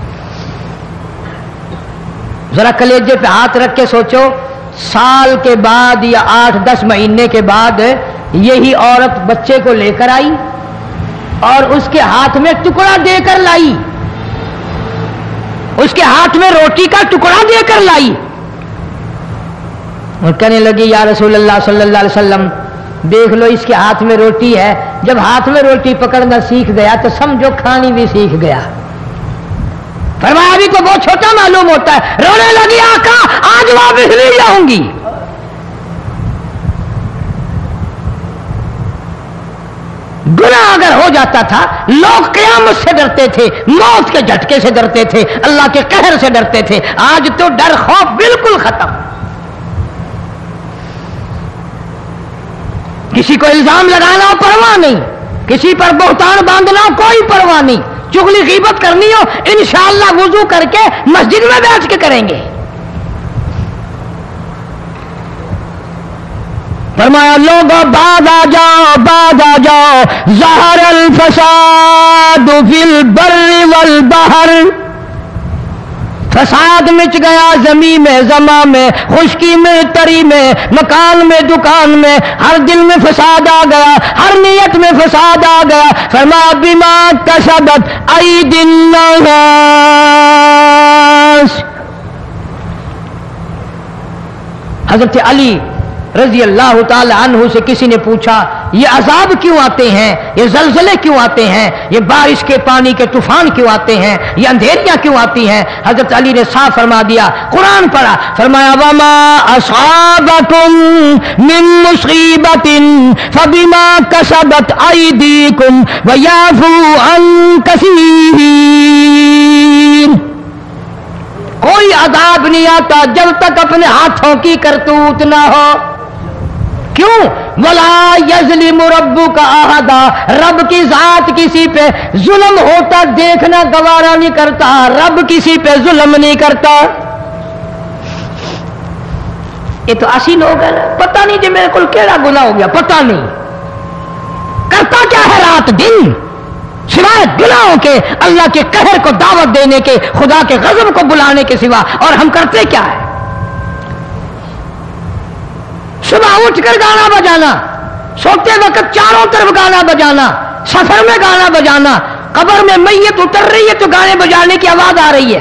जरा कलेजे पे हाथ रख के सोचो, साल के बाद या 8-10 महीने के बाद यही औरत बच्चे को लेकर आई और उसके हाथ में टुकड़ा देकर लाई, उसके हाथ में रोटी का टुकड़ा देकर लाई और कहने लगी, या रसूल अल्लाह सल्लल्लाहु अलैहि वसल्लम, देख लो इसके हाथ में रोटी है, जब हाथ में रोटी पकड़ना सीख गया तो समझो खानी भी सीख गया। फरमाया, अभी तो बहुत छोटा मालूम होता है। रोने लगी, आका आज वापस नहीं जाऊंगी। गुनाह अगर हो जाता था, लोग क़यामत से डरते थे, मौत के झटके से डरते थे, अल्लाह के कहर से डरते थे। आज तो डर खौफ बिल्कुल खत्म। किसी को इल्जाम लगाना हो परवाह नहीं, किसी पर बहुतान बांधना हो कोई परवाह नहीं, चुगली गीबत करनी हो इंशाअल्लाह वुजू करके मस्जिद में बैठ के करेंगे। फरमाया, लोगों बाद आ जाओ, ज़हर अल फसाद फिल बर्र वल बहर, फसाद मच गया ज़मीन में, ज़मा में, खुशकी में, तरी में, मकान में, दुकान में, हर दिल में फसाद आ गया, हर नियत में फसाद आ गया। फरमाया, बिमा कसबत अयदिन नास। हज़रत अली रज़ी अल्लाह ताला अन्हु से किसी ने पूछा, ये अजाब क्यों आते हैं, ये ज़लज़ले क्यों आते हैं, ये बारिश के पानी के तूफान क्यों आते हैं, ये अंधेरियां क्यों आती हैं? हजरत अली ने साफ फरमा दिया, कुरान पढ़ा, फरमाया, वमा असाबकुम मिन मुसीबतिन फबिमा कसबत अयदीकुम व याफू अन कसीर। कोई अजाब नहीं आता जब तक अपने हाथों की करतूत ना हो। क्यों? वला यज़लिमु रब्बुका अहदा, रब की जात किसी पे जुल्म होता देखना गवारा नहीं करता, रब किसी पे जुल्म नहीं करता। ये तो ऐसी लोग हैं, पता नहीं जी मेरे को केड़ा गुनाह हो गया, पता नहीं करता क्या है रात दिन सिवाय गुनाहों के, अल्लाह के कहर को दावत देने के, खुदा के गजब को बुलाने के सिवा। और हम करते क्या है? सुबह उठकर गाना बजाना, सोते वक्त चारों तरफ गाना बजाना, सफर में गाना बजाना, कब्र में मैयत उतर रही है तो गाने बजाने की आवाज आ रही है।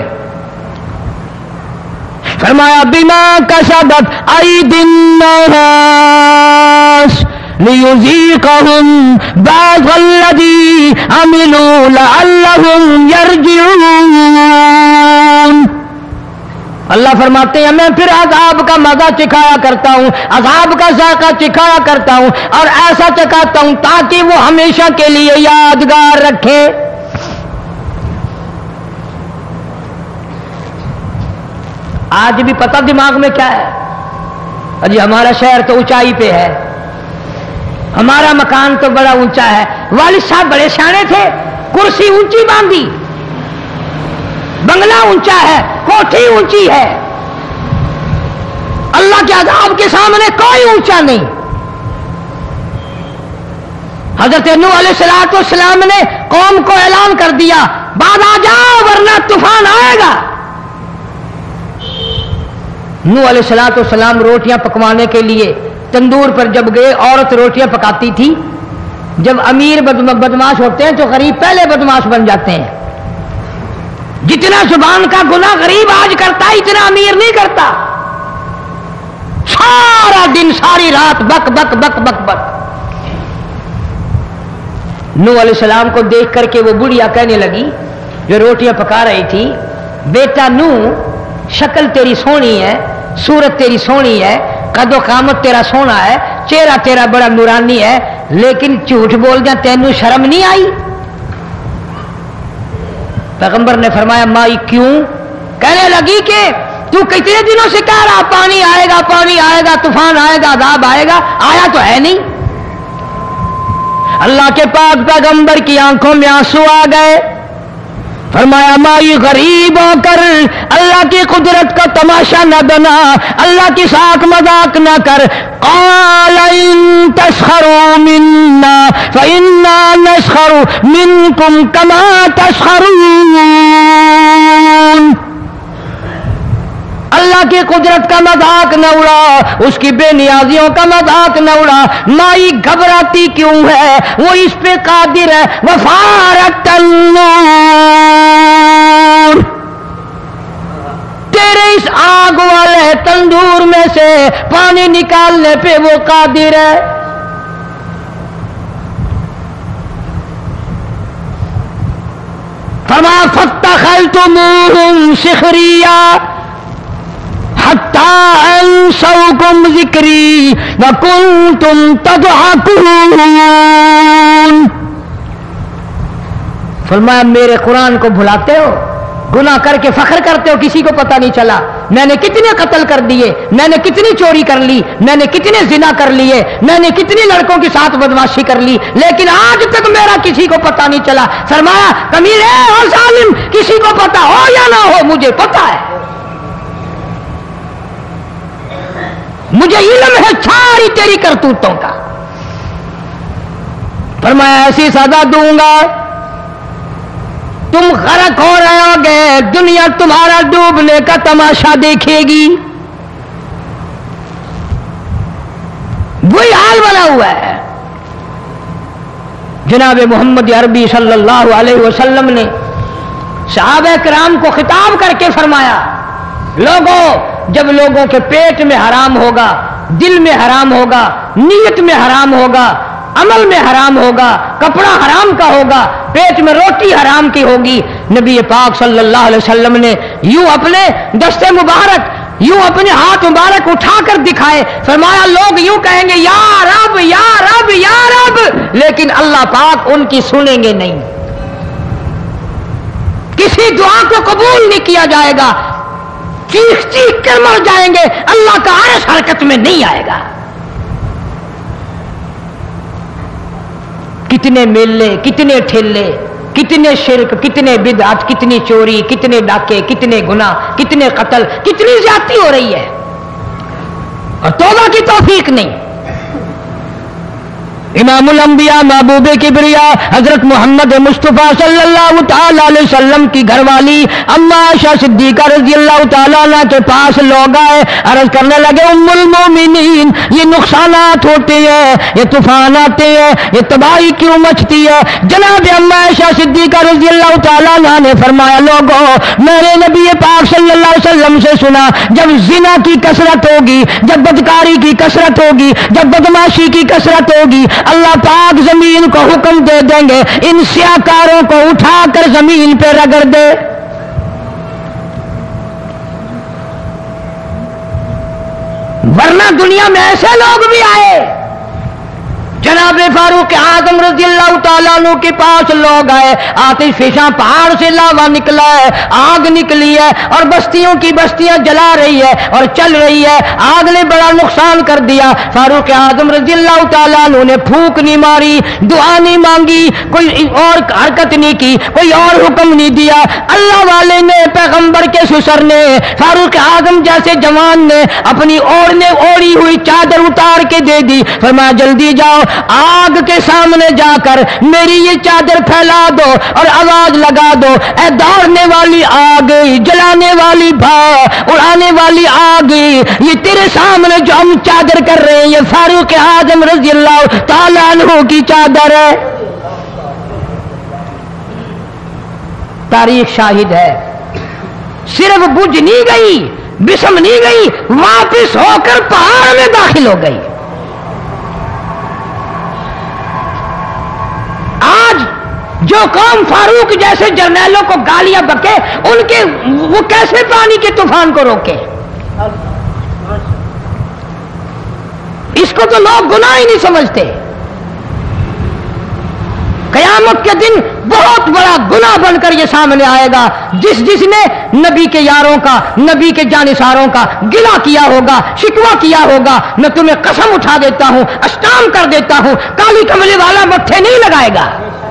फरमाया, बिमा कसबत अयदिन नास लियुज़ीक़हुम बअज़ल्लज़ी अमिलू लअल्लहुम यरजिऊन। अल्लाह फरमाते हैं, मैं फिर अज़ाब का मजा चिखाया करता हूं, अज़ाब का ज़ायक़ा चिखाया करता हूं और ऐसा चखाता हूं ताकि वो हमेशा के लिए यादगार रखे। आज भी पता दिमाग में क्या है? अजी हमारा शहर तो ऊंचाई पे है, हमारा मकान तो बड़ा ऊंचा है, वालिद साहब बड़े सियाने थे, कुर्सी ऊंची बांधी, بنگلہ اونچا ہے، کوٹھی اونچی ہے، اللہ کے عذاب کے سامنے کوئی اونچا نہیں۔ حضرت نوح علیہ السلام نے قوم کو اعلان کر دیا بعد آ جاؤ ورنہ طوفان آئے گا۔ نوح علیہ السلام روٹیاں پکوانے کے لیے تندور پر جب گئے، عورت روٹیاں پکاتی تھی۔ جب امیر بدماش ہوتے ہیں تو غریب پہلے بدماش بن جاتے ہیں۔ جتنا زبان کا گناہ غریب آج کرتا ہے اتنا امیر نہیں کرتا۔ سارا دن ساری رات بک بک بک بک بک۔ نوح علیہ السلام کو دیکھ کر کے وہ بڑھیا کہنے لگی جو روٹیاں پکا رہی تھی، بیٹا نوح، شکل تیری سونی ہے، صورت تیری سونی ہے، قد و قامت تیرا سونا ہے، چہرہ تیرا بڑا نورانی ہے، لیکن جھوٹ بول جا تینوں شرم نہیں آئی؟ پیغمبر نے فرمایا مائی کیوں؟ کہنے لگی کہ تو کتنے دنوں سے کہہ رہا پانی آئے گا، پانی آئے گا، طوفان آئے گا، عذاب آئے گا، آیا تو ہے نہیں۔ اللہ کے پاک پیغمبر کی آنکھوں میں آنسو آ گئے، فرمایا مائی غریب ہو کر اللہ کی قدرت کا تماشا نہ بنا، اللہ کی ساتھ مذاق نہ کر۔ قال ان تسخروا منا فإنا نسخر منكم كما تسخرون۔ اللہ کی قدرت کا مذاق نہ اڑا، اس کی بے نیازیوں کا مذاق نہ اڑا۔ مائی گھبراتی کیوں ہے؟ وہ اس پہ قادر ہے۔ وفارت النور، تیرے اس آگ والے تندور میں سے پانی نکالنے پہ وہ قادر ہے۔ فما فاتخذتموہم سخریا حتی انسوکم ذکری وکنتم تضحکون۔ فرمایا میرے قرآن کو بھلاتے ہو، گناہ کر کے فخر کرتے ہو، کسی کو پتہ نہیں چلا میں نے کتنے قتل کر دیے، میں نے کتنی چوری کر لی، میں نے کتنے زنا کر لیے، میں نے کتنی لڑکوں کے ساتھ بدماشی کر لی، لیکن آج تک میرا کسی کو پتہ نہیں چلا۔ فرمایا کمینے اور ظالم، کسی کو پتہ ہو یا نہ ہو مجھے پتہ ہے، مجھے علم ہے ساری تیری کرتوتوں کا۔ فرمایا ایسی سزا دوں گا تم غرق ہو رہے ہو گے، دنیا تمہارا ڈوبنے کا تماشا دیکھے گی۔ وہی حال بنا ہوا ہے۔ جناب محمد عربی صلی اللہ علیہ وسلم نے صحابہ کرام کو خطاب کر کے فرمایا لوگوں، جب لوگوں کے پیٹ میں حرام ہوگا، دل میں حرام ہوگا، نیت میں حرام ہوگا، عمل میں حرام ہوگا، کپڑا حرام کا ہوگا، پیٹ میں روٹی حرام کی ہوگی، نبی پاک صلی اللہ علیہ وسلم نے یوں اپنے دست مبارک، یوں اپنے ہاتھ مبارک اٹھا کر دکھائے، فرمایا لوگ یوں کہیں گے یا رب یا رب یا رب، لیکن اللہ پاک ان کی سنیں گے نہیں، کسی دعا کو قبول نہیں کیا جائے گا، چیخ چیخ کر مر جائیں گے، اللہ کا عرش حرکت میں نہیں آئے گا۔ کتنے میلے، کتنے ٹھیلے، کتنے شرک، کتنے بدعت، کتنی چوری، کتنے ڈاکے، کتنے گناہ، کتنے قتل، کتنی زیادتی ہو رہی ہے اور توبہ کی توفیق نہیں۔ امام الانبیاء محبوب کبریا حضرت محمد مصطفیٰ صلی اللہ تعالی علیہ وسلم کی گھر والی اما عائشہ صدیقہ رضی اللہ تعالیٰ عنہ کے پاس لوگ آئے، عرض کرنے لگے ام المومنین یہ نقصانات ہوتے ہیں، یہ طوفان آتے ہیں، یہ تباہی کیوں مچتی ہے؟ جناب اما عائشہ صدیقہ رضی اللہ تعالیٰ عنہ نے فرمایا لوگوں، میں نے نبی پاک صلی اللہ علیہ وسلم سے سنا جب زنا کی کثرت ہوگی، جب بدکاری کی کثرت ہوگی، جب بدماشی کی کثرت ہوگی، اللہ پاک زمین کو حکم دے دیں گے ان سیاکاروں کو اٹھا کر زمین پہ رگڑ دے۔ ورنہ دنیا میں ایسے لوگ بھی آئے جناب فاروق اعظم رضی اللہ تعالیٰ عنہ کے پاس لوگ آئے، آتش فشاں پہاڑ سے لاوا نکلا ہے، آگ نکلی ہے اور بستیوں کی بستیاں جلا رہی ہے اور چل رہی ہے، آگ نے بڑا نقصان کر دیا۔ فاروق اعظم رضی اللہ تعالیٰ عنہ نے پھونک نہیں ماری، دعا نہیں مانگی، کوئی اور حرکت نہیں کی، کوئی اور حکم نہیں دیا۔ اللہ والے نے، پیغمبر کے سسر نے، فاروق اعظم جیسے جوان نے اپنی اوڑھی ہوئی چادر اتار کے دے دی، فرمایا جلدی جاؤ، آگ کے سامنے جا کر میری یہ چادر پھیلا دو اور آواز لگا دو، اے دوڑنے والی آگ، جلانے والی اڑانے والی آگ، یہ تیرے سامنے جو ہم چادر کر رہے ہیں یہ فاروق اعظم رضی اللہ تعالیٰ عنہ کی چادر ہے۔ تاریخ شاہد ہے، صرف بجھ نہیں گئی، بسم نہیں گئی، واپس ہو کر پہاڑ میں داخل ہو گئی۔ آج جو قوم فاروق جیسے جرنیلوں کو گالیاں بکے، ان کے وہ کیسے پانی کے طوفان کو روکے؟ اس کو تو لوگ گناہ ہی نہیں سمجھتے۔ قیامت کے دن بہت بڑا گناہ بن کر یہ سامنے آئے گا، جس نے نبی کے یاروں کا، نبی کے جانثاروں کا گلہ کیا ہوگا، شکوہ کیا ہوگا، میں تمہیں قسم اٹھا دیتا ہوں، اشتام کر دیتا ہوں، کالی کملی والا مٹھے نہیں لگائے گا۔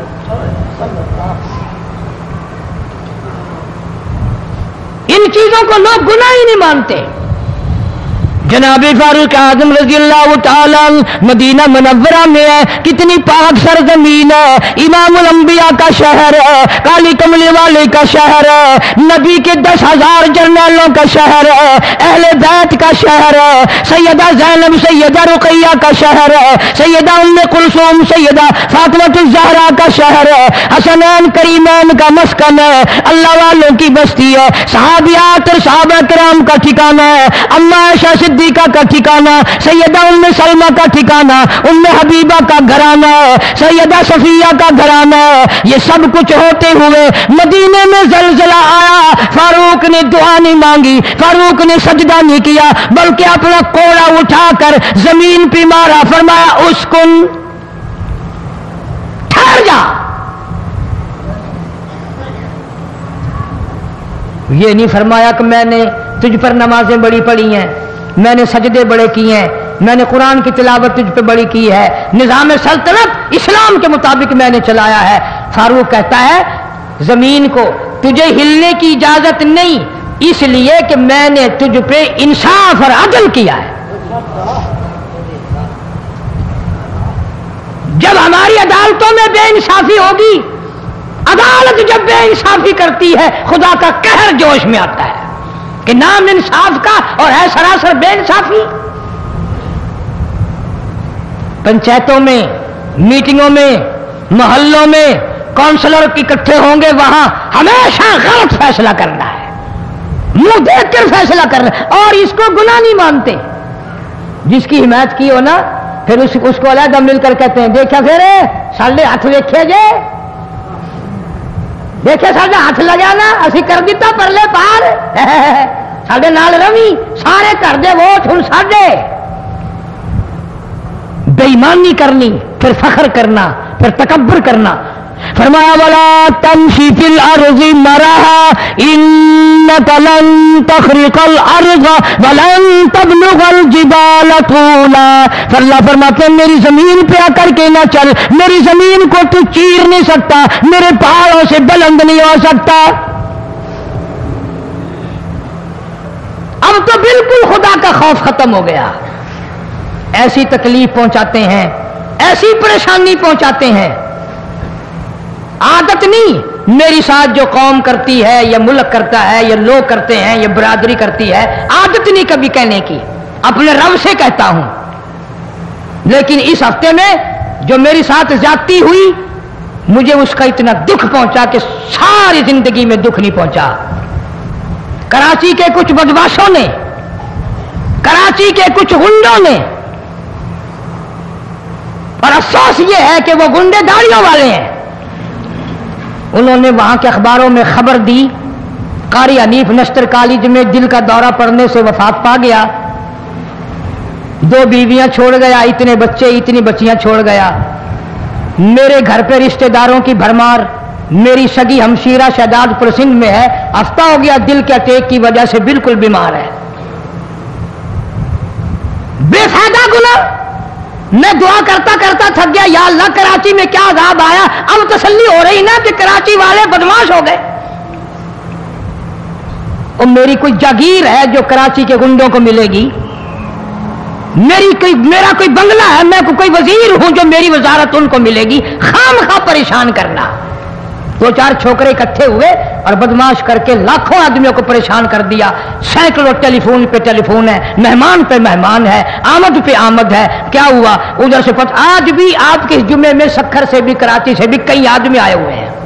ان چیزوں کو لوگ گناہ ہی نہیں مانتے۔ جناب فاروق اعظم رضی اللہ تعالیٰ مدینہ منورہ میں ہے، کتنی پاک سرزمین ہے، امام الانبیاء کا شہر ہے، کالی کملی والے کا شہر ہے، نبی کے 10,000 جرنیلوں کا شہر ہے، اہل بیت کا شہر ہے، سیدہ زینب، سیدہ رقیہ کا شہر ہے، سیدہ ام کلثوم، سیدہ فاطمہ الزہرا کا شہر ہے، حسنین کریمین کا مسکن ہے، اللہ والوں کی بستی ہے، صحابیات اور صحابہ کرام کا ٹھکانہ ہے، اما عائشہ صدیقہ کا ٹھکانہ، سیدہ ام سلمہ کا ٹھکانہ، ام حبیبہ کا گھرانہ ہے، سیدہ صفیہ کا گھرانہ ہے۔ یہ سب کچھ ہوتے ہوئے مدینے میں زلزلہ آیا، فاروق نے دعا نہیں مانگی، فاروق نے سجدہ نہیں کیا، بلکہ اپنا کوڑا اٹھا کر زمین پہ مارا، فرمایا اسکن، ٹھہر جا۔ یہ نہیں فرمایا کہ میں نے تجھ پر نمازیں بڑی پڑھی ہیں، میں نے سجدے بڑے کیے ہیں، میں نے قرآن کی تلاوت تجھ پہ بڑی کی ہے، نظام سلطنت اسلام کے مطابق میں نے چلایا ہے۔ فاروق کہتا ہے زمین کو تجھے ہلنے کی اجازت نہیں، اس لیے کہ میں نے تجھ پہ انصاف اور عدل کیا ہے۔ جب ہماری عدالتوں میں بے انصافی ہوگی، عدالت جب بے انصافی کرتی ہے، خدا کا قہر جوش میں آتا ہے کہ نام انصاف کا اور ہے سراسر بے انصافی۔ پنچایتوں میں، میٹنگوں میں، محلوں میں کونسلر اکٹھے ہوں گے، وہاں ہمیشہ غلط فیصلہ کرنا ہے، منہ دیکھ کر فیصلہ کرنا ہے، اور اس کو گناہ نہیں مانتے۔ جس کی حمایت کی ہو نا، پھر اس کو علیحدہ مل کر کہتے ہیں دیکھا پھر ساڑھے ہاتھ دیکھے جے، دیکھے ساڑھے ہاتھ لگانا اسی کر دیتا پرلے پار، ساڑھے نال روی سارے کر دے ووٹ ہن ساڑھے۔ بے ایمانی کرنی، پھر فخر کرنا، پھر تکبر کرنا۔ فرمایا ولا تمشی فی الارض مرحا انک لن تخرق الارض ولن تبلغ الجبال طولا۔ اللہ فرماتے ہیں میری زمین پہ آ کر کے نہ چل، میری زمین کو تو چیر نہیں سکتا، میرے پہاڑوں سے بلند نہیں ہو سکتا۔ اب تو بالکل خدا کا خوف ختم ہو گیا، ایسی تکلیف پہنچاتے ہیں، ایسی پریشانی پہنچاتے ہیں۔ عادت نہیں میری ساتھ جو قوم کرتی ہے، یا ملک کرتا ہے، یا لوگ کرتے ہیں، یا برادری کرتی ہے، عادت نہیں کبھی کہنے کی، اپنے رب سے کہتا ہوں۔ لیکن اس ہفتے میں جو میری ساتھ زیادتی ہوئی، مجھے اس کا اتنا دکھ پہنچا کہ ساری زندگی میں دکھ نہیں پہنچا۔ کراچی کے کچھ بدماشوں نے، کراچی کے کچھ گنڈوں نے، اور افسوس یہ ہے کہ وہ گنڈے داڑیوں والے ہیں، انہوں نے وہاں کے اخباروں میں خبر دی قاری حنیف نشتر کالج میں دل کا دورہ پڑنے سے وفات پا گیا۔ 2 बीवियां छोड़ गया, इतने बच्चे, इतनी बच्चियां छोड़ गया। मेरे घर पे रिश्तेदारों की भरमार, मेरी सगी हमशीरा शहजादपुर सिंध में है, हफ्ता हो गया दिल के अटैक की वजह से बिल्कुल बीमार है। बेफायदा गुनाह। मैं दुआ करता करता थक गया, या अल्लाह कराची में क्या अज़ाब आया। अब तसल्ली हो रही ना कि कराची वाले बदमाश हो गए। और मेरी कोई जागीर है जो कराची के गुंडों को मिलेगी, मेरा कोई बंगला है, मैं कोई वजीर हूं जो मेरी वजारत उनको मिलेगी। खामखा परेशान करना। 2-4 छोकरे इकट्ठे हुए और बदमाश करके लाखों आदमियों को परेशान कर दिया। सैकड़ों टेलीफोन पे टेलीफोन है, मेहमान पे मेहमान है, आमद पे आमद है। क्या हुआ उधर से पता, आज भी आपके जुमे में सखर से भी, कराची से भी कई आदमी आए हुए हैं।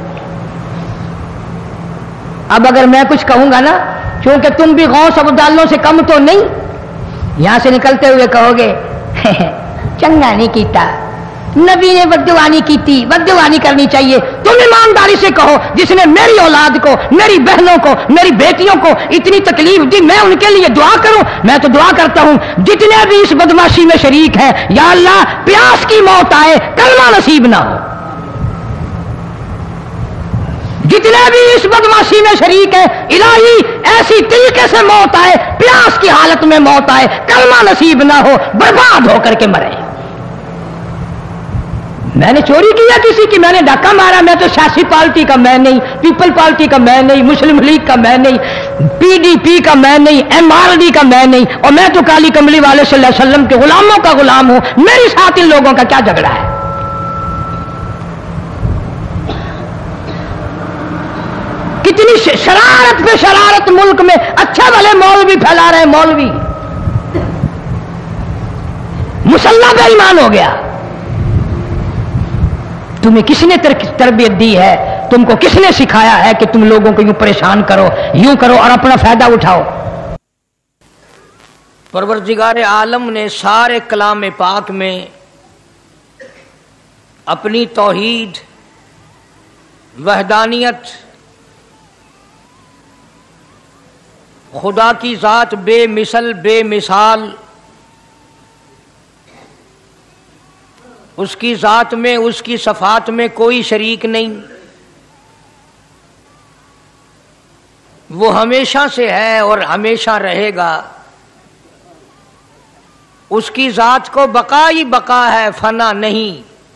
अब अगर मैं कुछ कहूंगा ना, क्योंकि तुम भी गौस अब्दालों से कम तो नहीं, यहां से निकलते हुए कहोगे चंगा नहीं कीता, नबी ने बद्दुआनी की थी, बद्दुआनी करनी चाहिए। तुम ईमानदारी से कहो, जिसने मेरी औलाद को, मेरी बहनों को, मेरी बेटियों को इतनी तकलीफ दी, मैं उनके लिए दुआ करूं? मैं तो दुआ करता हूं जितने भी इस बदमाशी में शरीक हैं, या अल्लाह प्यास की मौत आए, कलमा नसीब ना हो। जितने भी इस बदमाशी में शरीक है, इलाही ऐसी तरीके से मौत आए, प्यास की हालत में मौत आए, कलमा नसीब ना हो, बर्बाद होकर के मरे। मैंने चोरी किया किसी की, मैंने डाका मारा, मैं तो सियासी पार्टी का मैं नहीं, पीपल पार्टी का मैं नहीं, मुस्लिम लीग का मैं नहीं, पीडीपी का मैं नहीं, एमआरडी का मैं नहीं, और मैं तो काली कमली वाले सल्लल्लाहु अलैहि वसल्लम के गुलामों का गुलाम हूं। मेरे साथ इन लोगों का क्या झगड़ा है? कितनी शरारत पे शरारत मुल्क में। अच्छे भले मौलवी फैला रहे, मौलवी मुसल्ला बेईमान हो गया। तुम्हें किसने तरबियत दी है? तुमको किसने सिखाया है कि तुम लोगों को यूं परेशान करो, यूं करो और अपना फायदा उठाओ? परवरदिगार आलम ने सारे कलाम पाक में अपनी तौहीद, वहदानियत, खुदा की ज़ात बेमिसल बेमिसाल, उसकी ज़ात में, उसकी सफ़ात में कोई शरीक नहीं, वो हमेशा से है और हमेशा रहेगा। उसकी ज़ात को बका ही बका है, फना नहीं।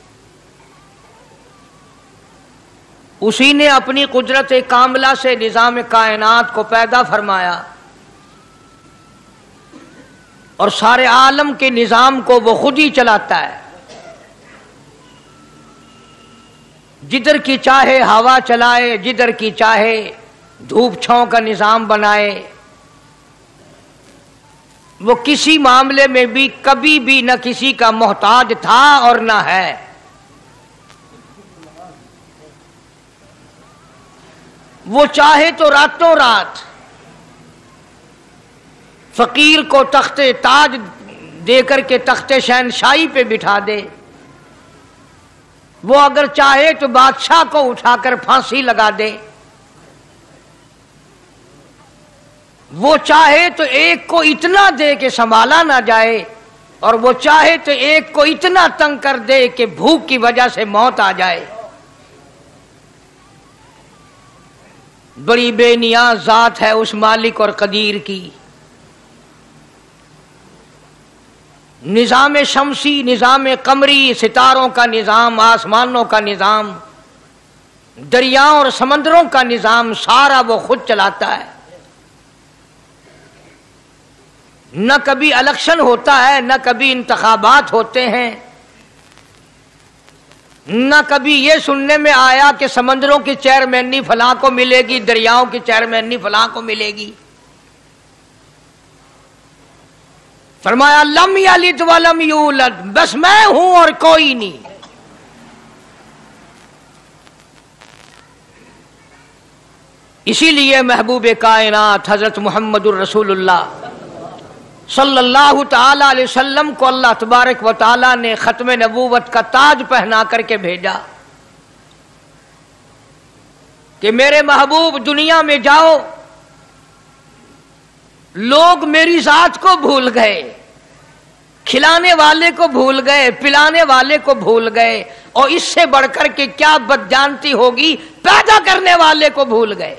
उसी ने अपनी कुदरत कामला से निज़ाम कायनात को पैदा फरमाया और सारे आलम के निज़ाम को वो खुद ही चलाता है। जिधर की चाहे हवा चलाए, जिधर की चाहे धूप छांव का निज़ाम बनाए। वो किसी मामले में भी कभी भी न किसी का मोहताज था और न है। वो चाहे तो रातों रात फकीर को तख्ते ताज देकर के तख्ते शहनशाही पे बिठा दे। वो अगर चाहे तो बादशाह को उठाकर फांसी लगा दे। वो चाहे तो एक को इतना दे कि संभाला ना जाए, और वो चाहे तो एक को इतना तंग कर दे कि भूख की वजह से मौत आ जाए। बड़ी बेनियाज जात है उस मालिक और कदीर की। निज़ाम शमसी, निज़ाम कमरी, सितारों का निज़ाम, आसमानों का निज़ाम, दरियाओं और समंदरों का निज़ाम, सारा वो खुद चलाता है। न कभी इलेक्शन होता है, न कभी इंतखाबात होते हैं, न कभी ये सुनने में आया कि समंदरों की चेयरमैनी फलां को मिलेगी, दरियाओं की चेयरमैनी फलां को मिलेगी। फरमाया लम यलिद वलम यूलद, बस मैं हूं और कोई नहीं। इसीलिए महबूब कायनात हजरत मुहम्मदुर रसूलुल्लाह सल्लल्लाहु ताला अलैहि वसल्लम को अल्लाह तबारक व ताला ने खत्म नबूवत का ताज पहना करके भेजा कि मेरे महबूब दुनिया में जाओ, लोग मेरी जात को भूल गए, کھلانے والے کو بھول گئے، پلانے والے کو بھول گئے، اور اس سے بڑھ کر کے کیا بدجانتی ہوگی، پیدا کرنے والے کو بھول گئے۔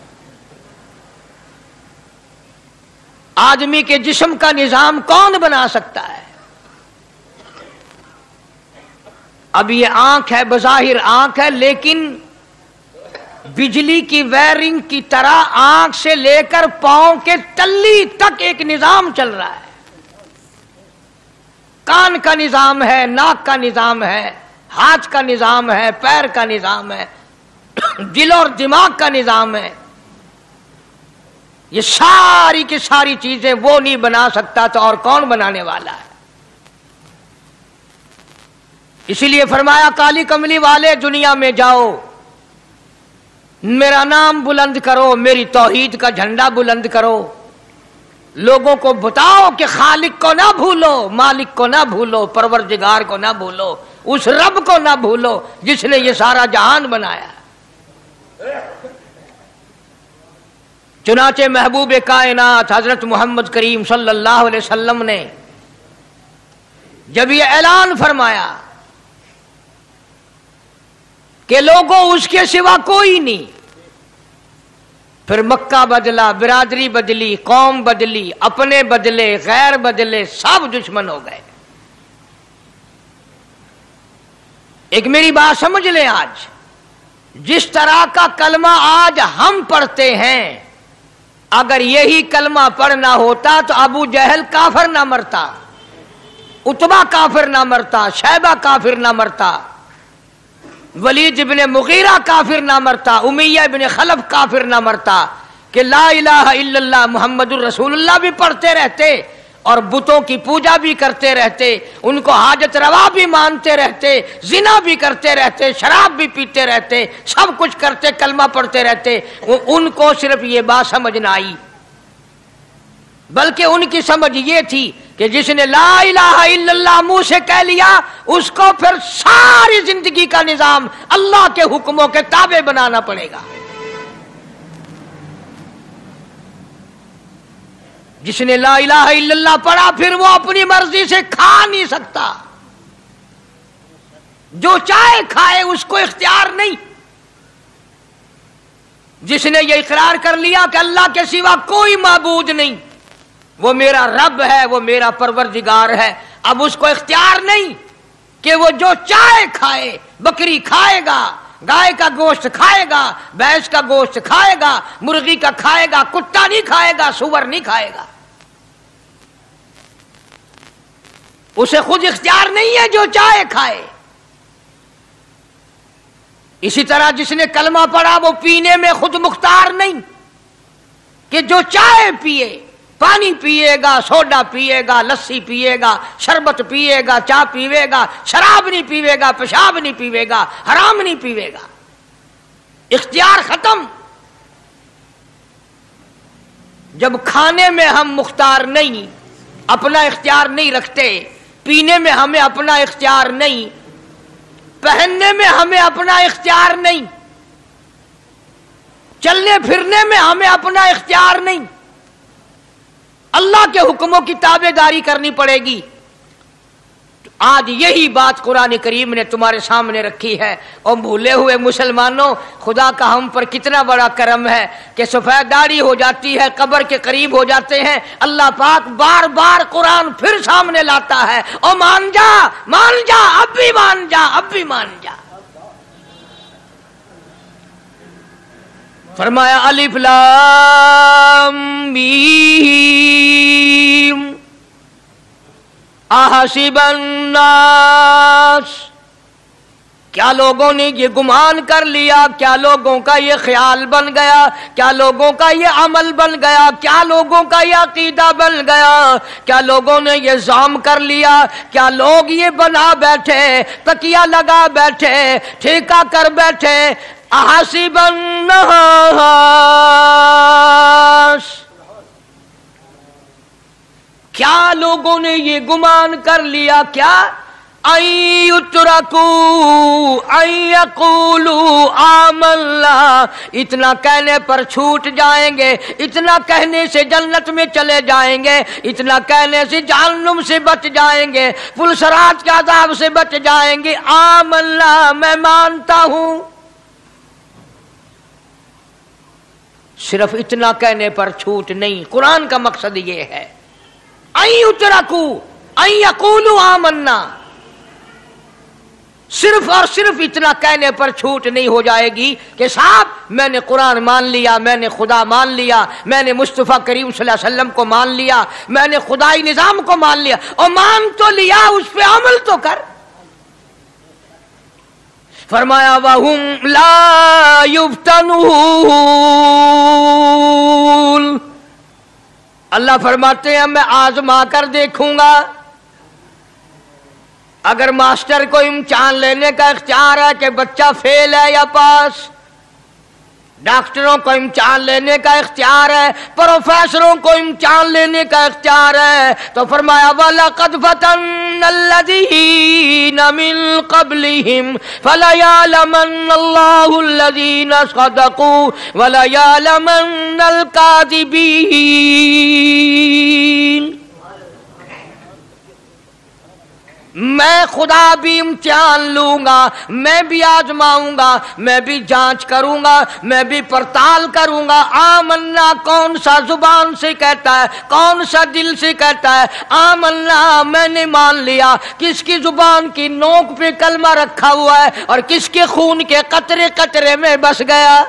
آدمی کے جسم کا نظام کون بنا سکتا ہے؟ اب یہ آنکھ ہے، بظاہر آنکھ ہے، لیکن بجلی کی وائرنگ کی طرح آنکھ سے لے کر پاؤں کے تلی تک ایک نظام چل رہا ہے۔ کان کا نظام ہے، ناک کا نظام ہے، ہاتھ کا نظام ہے، پیر کا نظام ہے، دل اور دماغ کا نظام ہے۔ یہ ساری کی ساری چیزیں وہ نہیں بنا سکتا تو اور کون بنانے والا ہے؟ اسی لیے فرمایا کالی کملی والے دنیا میں جاؤ، میرا نام بلند کرو، میری توحید کا جھنڈا بلند کرو، لوگوں کو بتاؤ کہ خالق کو نہ بھولو، مالک کو نہ بھولو، پروردگار کو نہ بھولو، اس رب کو نہ بھولو جس نے یہ سارا جہان بنایا۔ چنانچہ محبوب کائنات حضرت محمد کریم صلی اللہ علیہ وسلم نے جب یہ اعلان فرمایا کہ لوگوں اس کے سوا کوئی نہیں، پھر مکہ بدلا، برادری بدلی، قوم بدلی، اپنے بدلے، غیر بدلے، سب دشمن ہو گئے۔ ایک میری بات سمجھ لیں، آج جس طرح کا کلمہ آج ہم پڑھتے ہیں، اگر یہی کلمہ پڑھنا ہوتا تو ابو جہل کافر نہ مرتا، عتبہ کافر نہ مرتا، شیبہ کافر نہ مرتا، ولید ابن مغیرہ کافر نہ مرتا، امیہ ابن خلف کافر نہ مرتا، کہ لا الہ الا اللہ محمد الرسول اللہ بھی پڑھتے رہتے اور بتوں کی پوجا بھی کرتے رہتے، ان کو حاجت روا بھی مانتے رہتے، زنا بھی کرتے رہتے، شراب بھی پیتے رہتے، سب کچھ کرتے، کلمہ پڑھتے رہتے، ان کو صرف یہ بات سمجھ نہ آئی، بلکہ ان کی سمجھ یہ تھی کہ جس نے لا الہ الا اللہ منہ سے کہہ لیا، اس کو پھر ساری زندگی کا نظام اللہ کے حکموں کے تابع بنانا پڑے گا۔ جس نے لا الہ الا اللہ پڑھا، پھر وہ اپنی مرضی سے کھا نہیں سکتا، جو چاہے کھائے، اس کو اختیار نہیں۔ جس نے یہ اقرار کر لیا کہ اللہ کے سوا کوئی معبود نہیں، وہ میرا رب ہے، وہ میرا پروردگار ہے، اب اس کو اختیار نہیں کہ وہ جو چاہے کھائے، بکری کھائے گا، گائے کا گوشت کھائے گا، بھینس کا گوشت کھائے گا، مرغی کا کھائے گا، کتا نہیں کھائے گا، سور نہیں کھائے گا، اسے خود اختیار نہیں ہے، جو چاہے کھائے۔ اسی طرح جس نے کلمہ پڑھا وہ پینے میں خود مختار نہیں کہ جو چاہے پیے، پانی پیے گا، سوڈا پیے گا، لسی پیے گا، شربت پیے گا، چائے پیے گا، شراب نہیں پیے گا، پیشاب نہیں پیے گا، حرام نہیں پیے گا، اختیار ختم۔ جب کھانے میں ہم مختار نہیں، اپنا اختیار نہیں رکھتے، پینے میں ہمیں اپنا اختیار نہیں، پہننے میں ہمیں اپنا اختیار نہیں، چلنے پھرنے میں ہمیں اپنا اختیار نہیں، اللہ کے حکموں کی تابع داری کرنی پڑے گی۔ آج یہی بات قرآن کریم نے تمہارے سامنے رکھی ہے، اور بھولے ہوئے مسلمانوں، خدا کا ہم پر کتنا بڑا کرم ہے کہ سفید داڑھی ہو جاتی ہے، قبر کے قریب ہو جاتے ہیں، اللہ پاک بار بار قرآن پھر سامنے لاتا ہے، اور مان جا، مان جا، اب بھی مان جا، اب بھی مان جا۔ فرمایا الف لام میم احسب الناس، کیا لوگوں نے یہ گمان کر لیا، کیا لوگوں کا یہ خیال بن گیا، کیا لوگوں کا یہ عمل بن گیا، کیا لوگوں کا یہ عقیدہ بن گیا، کیا لوگوں نے یہ زعم کر لیا، کیا لوگ یہ بنا بیٹھے، تکیہ لگا بیٹھے، ٹھیکہ کر بیٹھے، احسب الناس، کیا لوگوں نے یہ گمان کر لیا، کیا ایترکو ایقولو آمنا، اتنا کہنے پر چھوٹ جائیں گے، اتنا کہنے سے جنت میں چلے جائیں گے، اتنا کہنے سے جہنم سے بچ جائیں گے، پلسرات کے عذاب سے بچ جائیں گے، آمنا میں مانتا ہوں۔ صرف اتنا کہنے پر چھوٹ نہیں، قرآن کا مقصد یہ ہے ایترکو ایقولو آمنا، صرف اور صرف اتنا کہنے پر چھوٹ نہیں ہو جائے گی کہ صاحب میں نے قرآن مان لیا، میں نے خدا مان لیا، میں نے مصطفیٰ کریم صلی اللہ علیہ وسلم کو مان لیا، میں نے خدائی نظام کو مان لیا، اور مان تو لیا، اس پہ عمل تو کر۔ فرمایا وَهُمْ لَا يُفْتَنُونَ، اللہ فرماتے ہیں میں آزما کر دیکھوں گا۔ اگر ماسٹر کو امتحان لینے کا اختیار ہے کہ بچہ فیل ہے یا پاس، ڈاکٹروں کو امتحان لینے کا اختیار ہے، پروفیسروں کو امتحان لینے کا اختیار ہے، تو فرمایا وَلَقَدْ فَتَنَّ الَّذِينَ مِن قَبْلِهِمْ فَلَيَعْلَمَنَّ اللَّهُ الَّذِينَ صَدَقُوا وَلَيَعْلَمَنَّ الْكَاذِبِينَ۔ میں خدا بھی امتحان لوں گا، میں بھی آزماؤں گا، میں بھی جانچ کروں گا، میں بھی پڑتال کروں گا۔ آمنا کون سا زبان سے کہتا ہے، کون سا دل سے کہتا ہے آمنا میں نے مان لیا، کس کی زبان کی نوک پہ کلمہ رکھا ہوا ہے اور کس کے خون کے قطرے قطرے میں بس گیا۔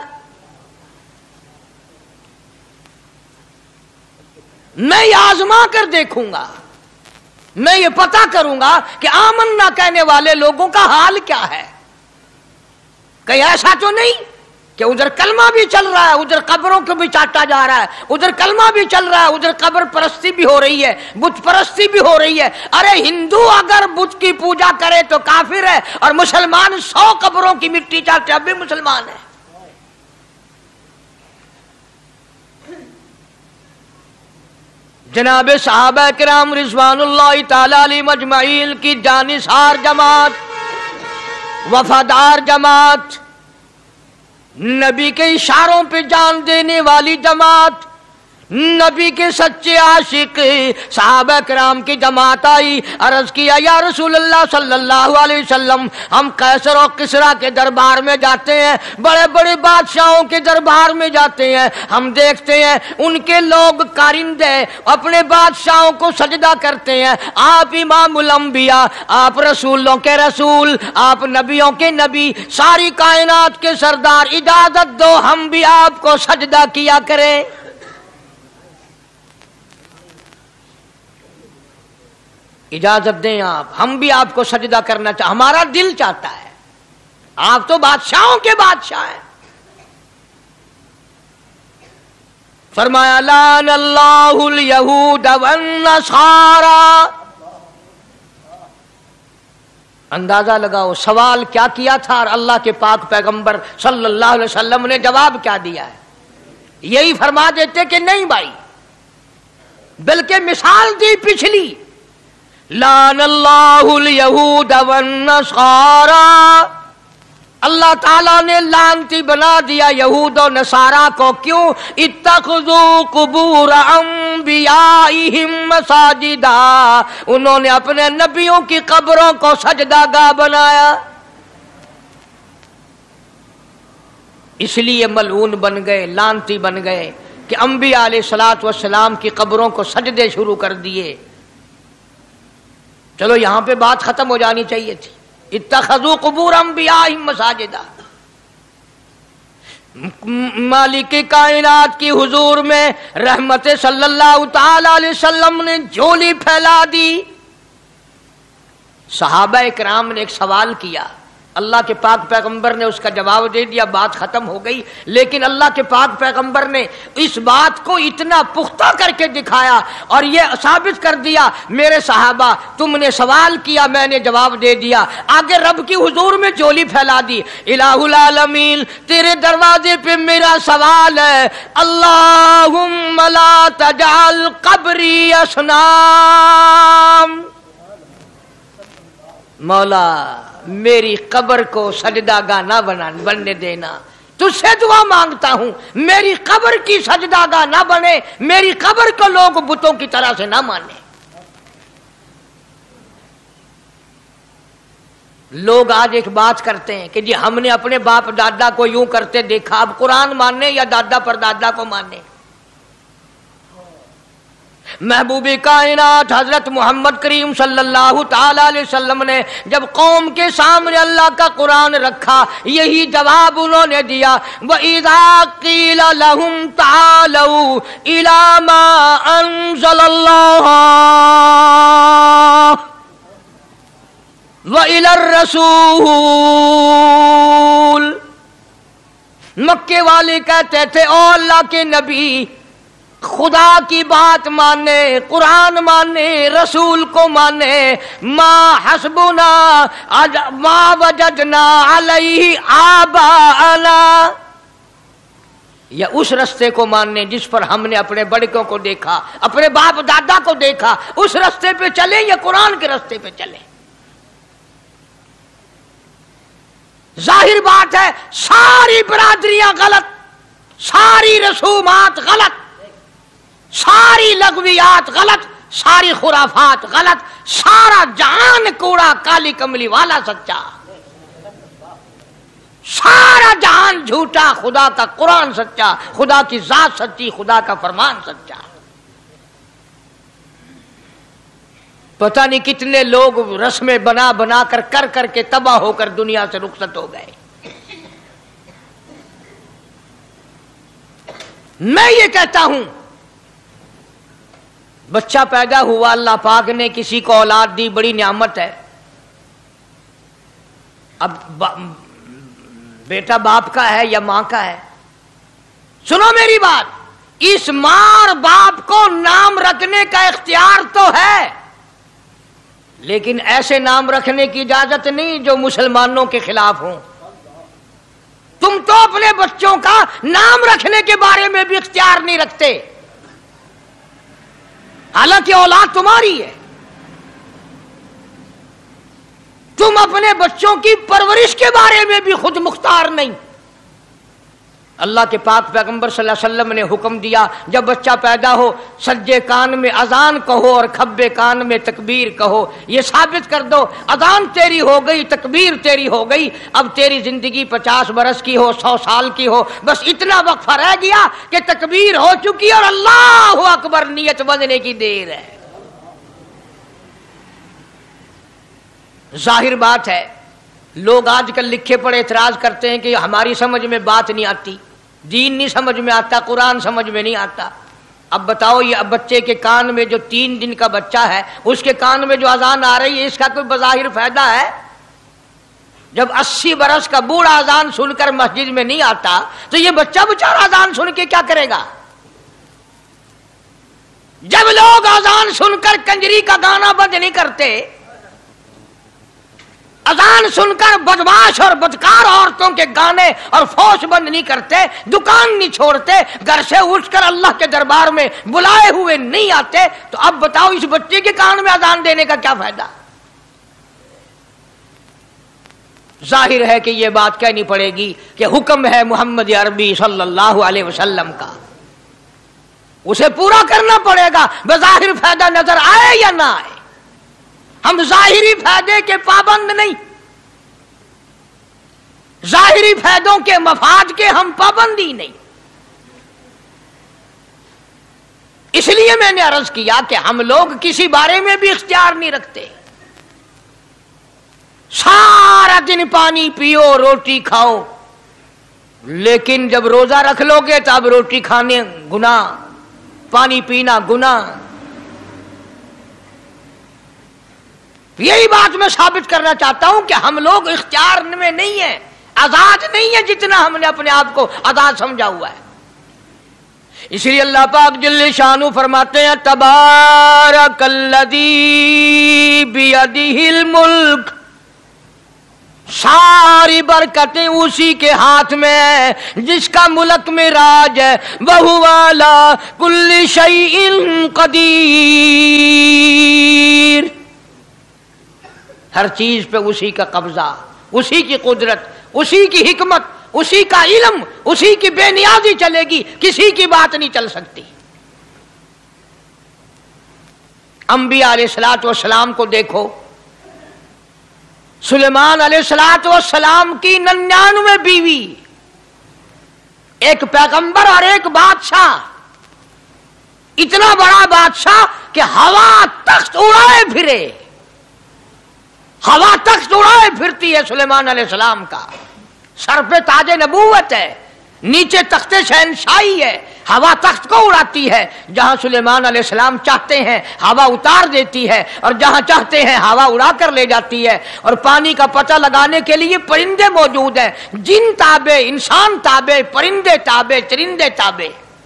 میں یہ آزما کر دیکھوں گا، میں یہ پتہ کروں گا کہ آمنا کہنے والے لوگوں کا حال کیا ہے۔ کہیں ایسا تو نہیں کہ ادھر کلمہ بھی چل رہا ہے، ادھر قبروں کو بھی چاٹا جا رہا ہے، ادھر کلمہ بھی چل رہا ہے، ادھر قبر پرستی بھی ہو رہی ہے، بت پرستی بھی ہو رہی ہے۔ ارے ہندو اگر بت کی پوجا کرے تو کافر ہے، اور مسلمان 100 قبروں کی مٹی چاٹے اب بھی مسلمان ہے۔ جناب صحابہ کرام رضوان اللہ تعالی علیہم اجمعین کی جانثار جماعت، وفادار جماعت، نبی کے اشاروں پہ جان دینے والی جماعت، نبی کے سچے عاشق صحابہ کرام کی جماعت آئی، عرض کیا یا رسول اللہ صلی اللہ علیہ وسلم، ہم قیصر و کسریٰ کے دربار میں جاتے ہیں، بڑے بڑے بادشاہوں کے دربار میں جاتے ہیں، ہم دیکھتے ہیں ان کے لوگ کارندے اپنے بادشاہوں کو سجدہ کرتے ہیں، آپ امام الانبیاء، آپ رسولوں کے رسول، آپ نبیوں کے نبی، ساری کائنات کے سردار، اجازت دو ہم بھی آپ کو سجدہ کیا کریں۔ اجازت دیں آپ، ہم بھی آپ کو سجدہ کرنا چاہتے، ہمارا دل چاہتا ہے، آپ تو بادشاہوں کے بادشاہ ہیں۔ فرمایا لعن اللہ الیہود والنصارى۔ اندازہ لگاؤ سوال کیا کیا تھا اور اللہ کے پاک پیغمبر صلی اللہ علیہ وسلم نے جواب کیا دیا ہے؟ یہی فرما دیتے کہ نہیں بھائی، بلکہ مثال دی پچھلی، لعن اللہ الیہود والنصارى، اللہ تعالیٰ نے لعنتی بنا دیا یہود و نصارہ کو، کیوں؟ اتخذوا قبور انبیائہم مساجدا، انہوں نے اپنے نبیوں کی قبروں کو سجدہ گاہ بنایا، اس لیے ملعون بن گئے، لعنتی بن گئے کہ انبیاء علیہ الصلوۃ والسلام کی قبروں کو سجدے شروع کر دیے۔ چلو یہاں پہ بات ختم ہو جانی چاہیے تھی، اتخذوا قبور انبیائہم مساجدا۔ مالک کائنات کی حضور میں رحمت صلی اللہ تعالی علیہ وسلم نے جھولی پھیلا دی۔ صحابہ کرام نے ایک سوال کیا، اللہ کے پاک پیغمبر نے اس کا جواب دے دیا، بات ختم ہو گئی، لیکن اللہ کے پاک پیغمبر نے اس بات کو اتنا پختہ کر کے دکھایا اور یہ ثابت کر دیا، میرے صحابہ تم نے سوال کیا، میں نے جواب دے دیا، آگے رب کی حضور میں جھولی پھیلا دی۔ الہ العالمین تیرے دروازے پہ میرا سوال ہے، اللہم لا تجعل قبری اصنام، مولا میری قبر کو سجدہ گاہ نہ بننے دینا، تجھ سے دعا مانگتا ہوں میری قبر کی سجدہ گاہ نہ بنے، میری قبر کو لوگ بتوں کی طرح سے نہ مانے۔ لوگ آج ایک بات کرتے ہیں کہ جی ہم نے اپنے باپ دادا کو یوں کرتے دیکھا، اب قرآن ماننے یا دادا پر دادا کو ماننے؟ محبوب کائنات حضرت محمد کریم صلی اللہ تعالی علیہ وسلم نے جب قوم کے سامنے اللہ کا قرآن رکھا، یہی جواب انہوں نے دیا، وَإِذَا قِيلَ لَهُمْ تَعَالَوْا إِلَى مَا أَنزَلَ اللَّهُ وَإِلَى الرَّسُولِ، مکے والے کہتے تھے او اللہ کے نبی خدا کی بات مانے، قرآن مانے، رسول کو مانے، ما حسبنا ما وجدنا علیہ آباءنا، یا اس رستے کو ماننے جس پر ہم نے اپنے بڑکوں کو دیکھا، اپنے باپ دادا کو دیکھا، اس رستے پہ چلیں یا قرآن کے رستے پہ چلیں؟ ظاہر بات ہے ساری برادریاں غلط، ساری رسومات غلط، ساری لغویات غلط، ساری خرافات غلط، سارا جہان کوڑا کالی کملی والا سچا، سارا جہان جھوٹا، خدا کا قرآن سچا، خدا کی ذات سچی، خدا کا فرمان سچا۔ پتہ نہیں کتنے لوگ رسمیں بنا بنا کر کر کے تباہ ہو کر دنیا سے رخصت ہو گئے۔ میں یہ کہتا ہوں بچہ پیدا ہوا، اللہ پاک نے کسی کو اولاد دی، بڑی نعمت ہے۔ اب بیٹا باپ کا ہے یا ماں کا ہے؟ سنو میری بات، اس ماں اور باپ کو نام رکھنے کا اختیار تو ہے، لیکن ایسے نام رکھنے کی اجازت نہیں جو مسلمانوں کے خلاف ہوں۔ تم تو اپنے بچوں کا نام رکھنے کے بارے میں بھی اختیار نہیں رکھتے، حالانکہ اولاد تمہاری ہے۔ تم اپنے بچوں کی پرورش کے بارے میں بھی خود مختار نہیں۔ اللہ کے پاک پیغمبر صلی اللہ علیہ وسلم نے حکم دیا جب بچہ پیدا ہو سجے کان میں اذان کہو اور کھبے کان میں تکبیر کہو، یہ ثابت کر دو اذان تیری ہو گئی، تکبیر تیری ہو گئی، اب تیری زندگی 50 برس کی ہو، 100 سال کی ہو، بس اتنا وقفہ رہ گیا کہ تکبیر ہو چکی اور اللہ اکبر نیت بندنے کی دیر ہے۔ ظاہر بات ہے لوگ آج کل لکھے پڑے اعتراض کرتے ہیں کہ ہماری سمجھ میں بات نہیں آتی، دین نہیں سمجھ میں آتا، قرآن سمجھ میں نہیں آتا۔ اب بتاؤ یہ بچے کے کان میں جو 3 دن کا بچہ ہے اس کے کان میں جو اذان آ رہی ہے اس کا کوئی بظاہر فائدہ ہے؟ جب 80 برس کا بوڑھا اذان سن کر مسجد میں نہیں آتا تو یہ بچہ بیچارہ اذان سن کے کیا کرے گا؟ جب لوگ اذان سن کر کنجری کا گانا بند نہیں کرتے، اذان سن کر بدماش اور بدکار عورتوں کے گانے اور فوش بند نہیں کرتے، دکان نہیں چھوڑتے، گھر سے اٹھ کر اللہ کے دربار میں بلائے ہوئے نہیں آتے، تو اب بتاؤ اس بچے کے کان میں اذان دینے کا کیا فائدہ؟ ظاہر ہے کہ یہ بات کہنی پڑے گی کہ حکم ہے محمد عربی صلی اللہ علیہ وسلم کا، اسے پورا کرنا پڑے گا، بظاہر فائدہ نظر آئے یا نہ آئے۔ ہم ظاہری فائدے کے پابند نہیں، ظاہری فائدوں کے مفاد کے ہم پابندی نہیں۔ اس لیے میں نے عرض کیا کہ ہم لوگ کسی بارے میں بھی اختیار نہیں رکھتے، سارا دن پانی پیو روٹی کھاؤ، لیکن جب روزہ رکھ لو گے تو اب روٹی کھانے گناہ، پانی پینا گناہ۔ یہی بات میں ثابت کرنا چاہتا ہوں کہ ہم لوگ اختیار میں نہیں ہیں، آزاد نہیں ہیں جتنا ہم نے اپنے آپ کو آزاد سمجھا ہوا ہے۔ اس لیے اللہ پاک جل شانہ فرماتے ہیں تبارک الذی بیدہ الملک، ساری برکتیں اسی کے ہاتھ میں ہیں جس کا ملک میں راج ہے، وَهُوَ عَلَىٰ كُلِّ شَيْءٍ قَدِيرٌ۔ ہر چیز پہ اسی کا قبضہ، اسی کی قدرت، اسی کی حکمت، اسی کا علم، اسی کی بے نیازی چلے گی، کسی کی بات نہیں چل سکتی۔ انبیاء علیہ الصلوۃ والسلام کو دیکھو، سلیمان علیہ الصلوۃ والسلام کی 99 بیوی، ایک پیغمبر اور ایک بادشاہ، اتنا بڑا بادشاہ کہ ہوا تخت اڑائے پھرے، ہوا تخت اڑائے پھرتی ہے سلیمان علیہ السلام کا، سر پہ تاج نبوت ہے، نیچے تخت شہنشاہی ہے، ہوا تخت کو اڑاتی ہے، جہاں سلیمان علیہ السلام چاہتے ہیں ہوا اتار دیتی ہے، اور جہاں چاہتے ہیں ہوا اڑا کر لے جاتی ہے، اور پانی کا پتہ لگانے کے لیے پرندے موجود ہیں، جن تابع، انسان تابع، پرندے تابع، چرندے تابع،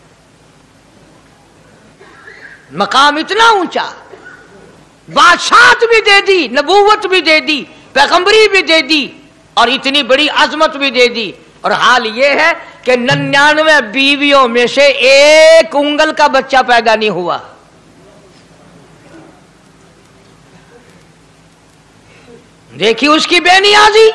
مقام اتنا اونچا، بادشاہت بھی دے دی، نبوت بھی دے دی، پیغمبری بھی دے دی، اور اتنی بڑی عظمت بھی دے دی، اور حال یہ ہے کہ 99 بیویوں میں سے ایک انگل کا بچہ پیدا نہیں ہوا۔ دیکھی اس کی بے نیازی،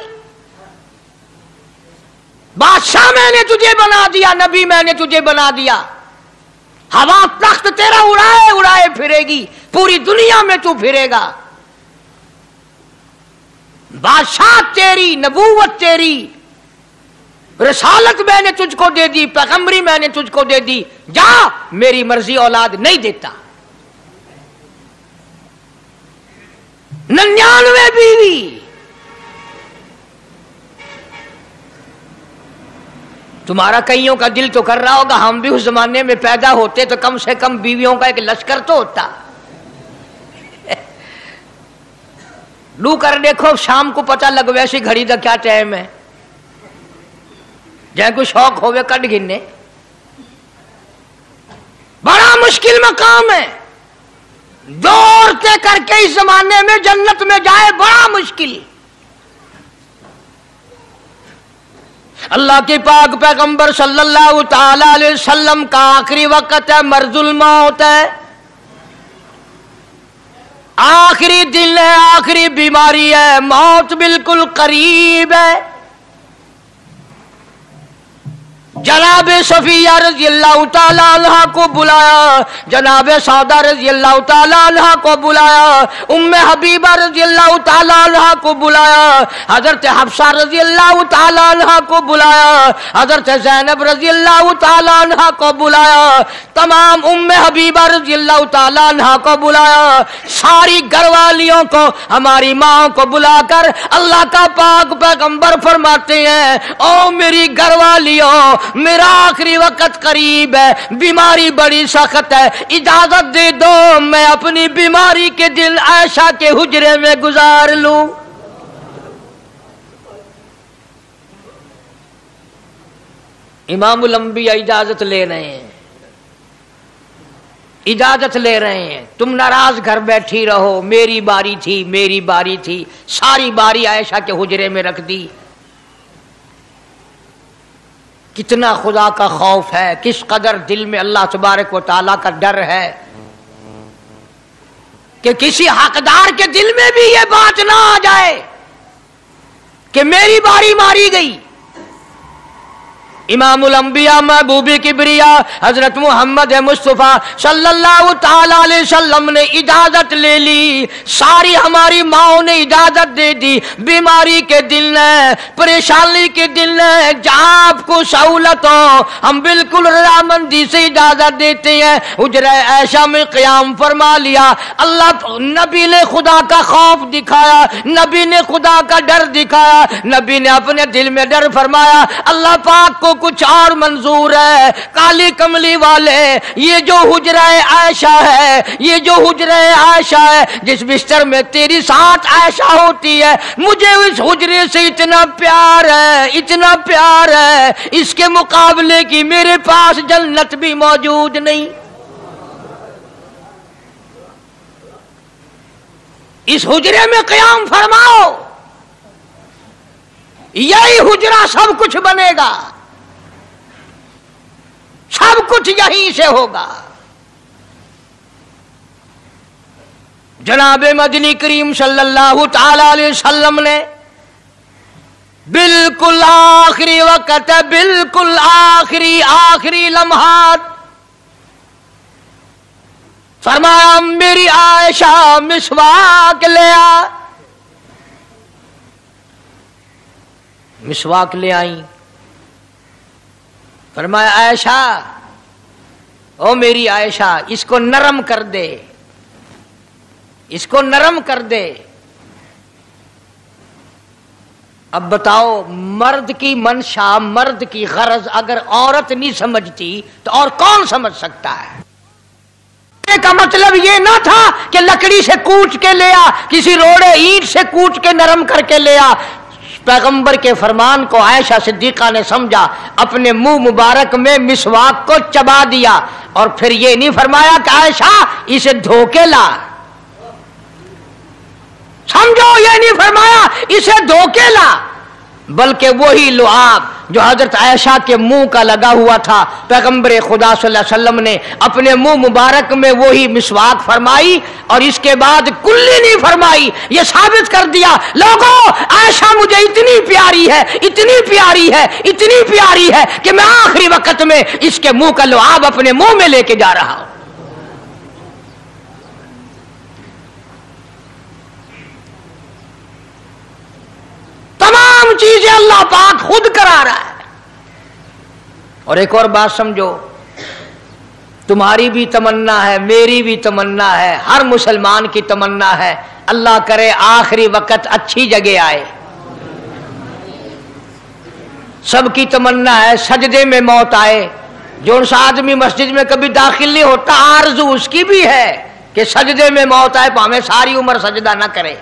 بادشاہ میں نے تجھے بنا دیا، نبی میں نے تجھے بنا دیا، ہوا تخت تیرا اڑائے اڑائے پھرے گی، پوری دنیا میں تو پھرے گا، بادشاہ تیری، نبوت تیری، رسالت میں نے تجھ کو دے دی، پیغمبری میں نے تجھ کو دے دی، جا، میری مرضی اولاد نہیں دیتا۔ 99 بیوی، تمہارا کئیوں کا دل تو کر رہا ہوگا ہم بھی اس زمانے میں پیدا ہوتے تو کم سے کم بیویوں کا ایک لشکر تو ہوتا۔ لو کر دیکھو، شام کو پتہ لگ ویسی گھڑی دا کیا ٹائم ہے، جہاں کوئی شوق ہوئے کٹ گننے، بڑا مشکل مقام ہے، دو عورتیں کر کے اس زمانے میں جنت میں جائے بڑا مشکل۔ اللہ کے پاک پیغمبر صلی اللہ تعالی علیہ وسلم کا آخری وقت ہے، مرض الموت ہے، آخری دن ہے، آخری بیماری ہے، موت بالکل قریب ہے۔ جناب صفیہ رضی اللہ تعالی عنہ کو بلایا، جناب سعدہ رضی اللہ تعالی عنہ کو بلایا، ام حبیبہ رضی اللہ تعالی عنہ کو بلایا، حضرت حفصہ رضی اللہ تعالی عنہ کو بلایا، حضرت زینب رضی اللہ تعالی عنہ کو بلایا، تمام ام حبیبہ رضی اللہ تعالی عنہ کو بلایا، ساری گھر والیوں کو، ہماری ماں کو بلا کر اللہ کا پاک پیغمبر فرماتے ہیں، او میری گھر والیوں، میرا آخری وقت قریب ہے، بیماری بڑی سخت ہے، اجازت دے دو میں اپنی بیماری کے دن عائشہ کے حجرے میں گزار لوں۔ امام الانبیاء اجازت لے رہے ہیں، اجازت لے رہے ہیں، تم ناراض گھر بیٹھی رہو، میری باری تھی، میری باری تھی، ساری باری عائشہ کے حجرے میں رکھ دی۔ کتنا خدا کا خوف ہے، کس قدر دل میں اللہ تبارک و تعالیٰ کا ڈر ہے کہ کسی حقدار کے دل میں بھی یہ بات نہ آ جائے کہ میری باری ماری گئی۔ امام الانبیاء محبوب کبریا حضرت محمد مصطفیٰ صلی اللہ تعالی علیہ وسلم نے اجازت لے لی، ساری ہماری ماؤں نے اجازت دے دی، بیماری کے دل ہے، پریشانی کے دل ہے، جہاں آپ کو سہولت ہو ہم بالکل رضامندی سے اجازت دیتے ہیں۔ حجرہ عائشہ میں قیام فرما لیا، اللہ نبی نے خدا کا خوف دکھایا، نبی نے خدا کا ڈر دکھایا، نبی نے اپنے دل میں ڈر فرمایا اللہ پاک کو کچھ اور منظور ہے۔ کالی کملی والے، یہ جو حجرہ عائشہ ہے، یہ جو حجرہ عائشہ ہے، جس بستر میں تیری ساتھ عائشہ ہوتی ہے، مجھے اس حجرے سے اتنا پیار ہے، اتنا پیار ہے، اس کے مقابلے کی میرے پاس جنت بھی موجود نہیں۔ اس حجرے میں قیام فرماؤ، یہی حجرہ سب کچھ بنے گا، سب کچھ یہیں سے ہوگا۔ जनाब मदनी करीम सल्लल्लाहु ताला अलैहि वसल्लम ने बिल्कुल आखिरी वक्त, बिल्कुल आखिरी लम्हात फरमाया मेरी आयशा मिसवाक ले आ। मिसवाक ले आई। फरमाया आयशा, ओ मेरी आयशा, इसको नरम कर दे, इसको नरम कर दे। अब बताओ, मर्द की मंशा, मर्द की गरज अगर औरत नहीं समझती तो और कौन समझ सकता है? का मतलब ये ना था कि लकड़ी से कूट के ले आ, किसी रोड़े ईंट से कूट के नरम करके ले आ। पैगंबर के फरमान को आयशा सिद्दीका ने समझा, अपने मुंह मुबारक में मिसवाक को चबा दिया और फिर ये नहीं फरमाया कि आयशा इसे धो के ला। समझो, ये नहीं फरमाया इसे धो के ला, बल्कि वही लुआब जो हजरत आयशा के मुंह का लगा हुआ था, पैगंबर खुदा सल्लल्लाहु अलैहि वसल्लम ने अपने मुंह मुबारक में वही मिसवाक फरमाई और इसके बाद कुल्ली नहीं फरमाई। ये साबित कर दिया, लोगों आयशा मुझे इतनी प्यारी है, इतनी प्यारी है, इतनी प्यारी है कि मैं आखिरी वक्त में इसके मुंह का लुआब अपने मुंह में लेके जा रहा हूं। तमाम चीजें अल्लाह पाक खुद करा रहा है। और एक और बात समझो, तुम्हारी भी तमन्ना है, मेरी भी तमन्ना है, हर मुसलमान की तमन्ना है, अल्लाह करे आखिरी वक्त अच्छी जगह आए। सबकी तमन्ना है सजदे में मौत आए। जो सा आदमी मस्जिद में कभी दाखिल नहीं होता, आरज़ू उसकी भी है कि सजदे में मौत आए, भावें सारी उम्र सजदा ना करे।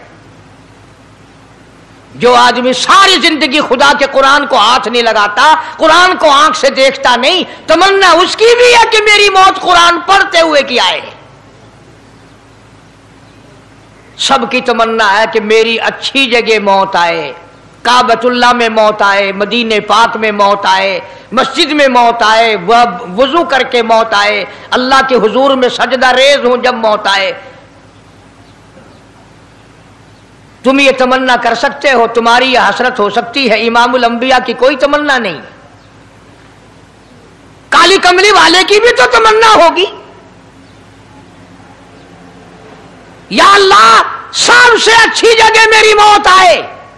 जो आदमी सारी जिंदगी खुदा के कुरान को हाथ नहीं लगाता, कुरान को आंख से देखता नहीं, तमन्ना उसकी भी है कि मेरी मौत कुरान पढ़ते हुए की आए। सबकी तमन्ना है कि मेरी अच्छी जगह मौत आए, काबतुल्लाह में मौत आए, मदीने पाक में मौत आए, मस्जिद में मौत आए, वजू करके मौत आए, अल्लाह के हुजूर में सजदा रेज हूं जब मौत आए। तुम ये तमन्ना कर सकते हो, तुम्हारी यह हसरत हो सकती है। इमामुल अंबिया की कोई तमन्ना नहीं। काली कमली वाले की भी तो तमन्ना होगी, या अल्लाह सबसे अच्छी जगह मेरी मौत आए।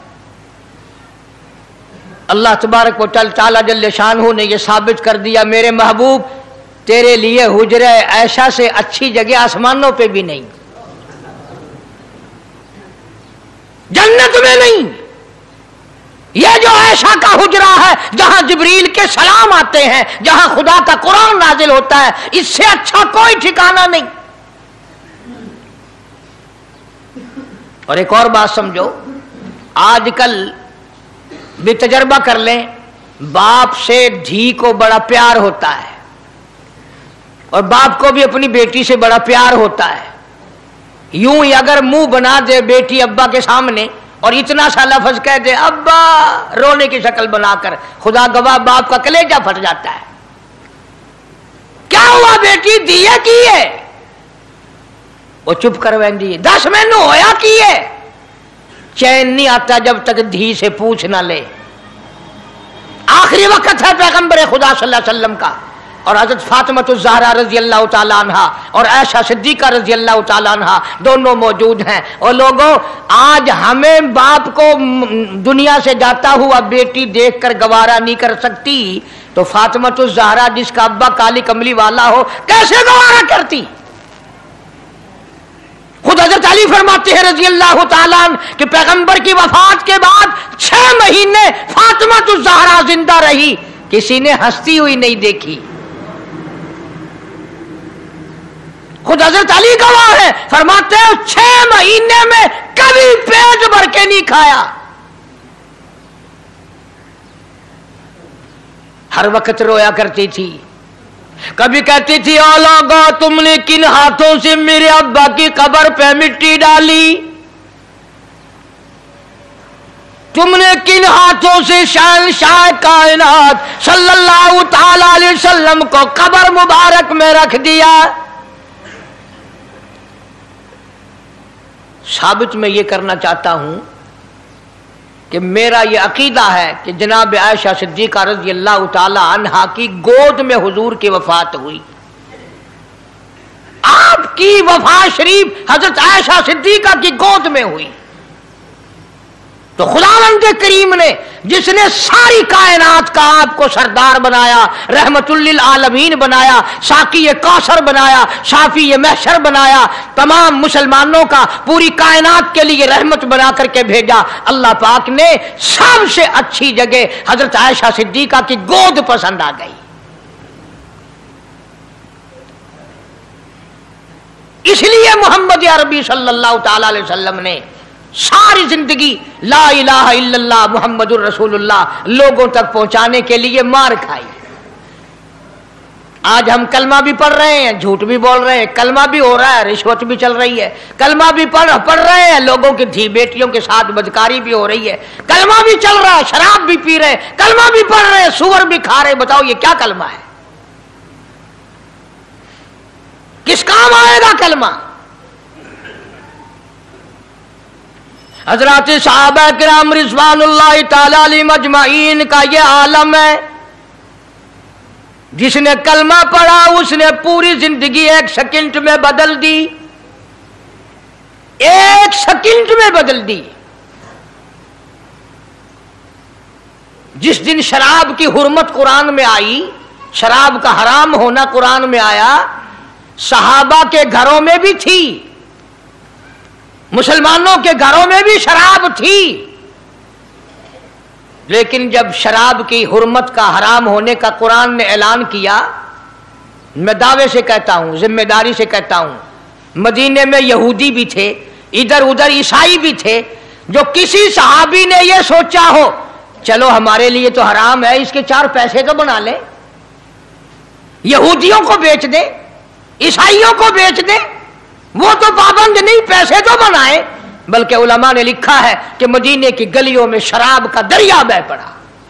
अल्लाह तबारक व तआला जल्ले शानहू ने यह साबित कर दिया, मेरे महबूब तेरे लिए हुजरे ऐशा से अच्छी जगह आसमानों पे भी नहीं, जन्नत में नहीं। यह जो ऐशा का हुजरा है जहां जिब्रील के सलाम आते हैं, जहां खुदा का कुरान नाजिल होता है, इससे अच्छा कोई ठिकाना नहीं। और एक और बात समझो, आजकल भी तजर्बा कर लें, बाप से धी को बड़ा प्यार होता है और बाप को भी अपनी बेटी से बड़ा प्यार होता है। यूं ही अगर मुंह बना दे बेटी अब्बा के सामने और इतना सा लफ्ज कह दे अब्बा, रोने की शक्ल बनाकर, खुदा गवाह बाप का कलेजा फट जाता है। क्या हुआ बेटी, दिए की है? वो चुप कर वेंदी, 10 मैनू होया की है। चैन नहीं आता जब तक धी से पूछ ना ले। आखिरी वक्त है पैगंबर खुदा सल्लल्लाहु अलैहि वसल्लम का, और हजरत फातिमा ज़हरा रजी अल्लाह तआला अन्हा और आयशा सिद्दीका रजी अल्लाह तआला अन्हा दोनों मौजूद हैं। और लोगों, आज हमें बाप को दुनिया से जाता हुआ बेटी देखकर गवारा नहीं कर सकती, तो फातिमा ज़हरा जिसका अब्बा काली कमली वाला हो कैसे गवारा करती? खुद हजरत अली फरमाते हैं रजी अल्लाह तआला अन्हु कि पैगंबर की वफात के बाद 6 महीने फातिमा ज़हरा जिंदा रही, किसी ने हंसती हुई नहीं देखी। खुद हजरत अली गवाह है, फरमाते हैं 6 महीने में कभी पेट भर के नहीं खाया। हर वक्त रोया करती थी। कभी कहती थी, ओ लोगो तुमने किन हाथों से मेरे अब्बा की कब्र पे मिट्टी डाली, तुमने किन हाथों से शहंशाह कायनात सल्लल्लाहु ताला अलैहि वसल्लम को कब्र मुबारक में रख दिया। साबित मैं ये करना चाहता हूं कि मेरा ये अकीदा है कि जनाब आयशा सिद्दीक़ा रज़ी अल्लाह ताला अन्हा की गोद में हुजूर की वफात हुई। आपकी वफात शरीफ हजरत आयशा सिद्दीक़ा की गोद में हुई। तो खुदावंद करीम ने जिसने सारी कायनात का आपको सरदार बनाया, रहमतुल लिल आलमीन बनाया, साकी कौसर बनाया, शाफी महशर बनाया, तमाम मुसलमानों का पूरी कायनात के लिए रहमत बना करके भेजा, अल्लाह पाक ने सबसे अच्छी जगह हजरत आयशा सिद्दीक़ा की गोद पसंद आ गई। इसलिए मोहम्मद अरबी सल्लल्लाहु ताला अलैहि वसल्लम ने सारी जिंदगी ला इलाहा इल्लल्लाह मुहम्मदुर रसूलुल्लाह लोगों तक पहुंचाने के लिए मार खाई। आज हम कलमा भी पढ़ रहे हैं, झूठ भी बोल रहे हैं, कलमा भी हो रहा है, रिश्वत भी चल रही है, कलमा भी पढ़ रहे हैं, लोगों की धी बेटियों के साथ बदकारी भी हो रही है, कलमा भी चल रहा है, शराब भी पी रहे हैं, कलमा भी पढ़ रहे हैं, सुअर भी खा रहे हैं। बताओ ये क्या कलमा है? किस काम आएगा कलमा? हजरत सहाबा किराम रिज़वानुल्लाहि ताला अलैहिम अजमाइन का ये आलम है। जिसने कलमा पढ़ा उसने पूरी जिंदगी एक सेकंड में बदल दी, एक सेकंड में बदल दी। जिस दिन शराब की हुर्मत कुरान में आई, शराब का हराम होना कुरान में आया, सहाबा के घरों में भी थी, मुसलमानों के घरों में भी शराब थी, लेकिन जब शराब की हुर्मत का हराम होने का कुरान ने ऐलान किया, मैं दावे से कहता हूं, जिम्मेदारी से कहता हूं, मदीने में यहूदी भी थे, इधर उधर ईसाई भी थे, जो किसी सहाबी ने यह सोचा हो चलो हमारे लिए तो हराम है, इसके 4 पैसे तो बना ले, यहूदियों को बेच दे, ईसाइयों को बेच दे, वो तो पाबंद नहीं, पैसे तो बनाए। बल्कि उलमा ने लिखा है कि मदीने की गलियों में शराब का दरिया बह पड़ा,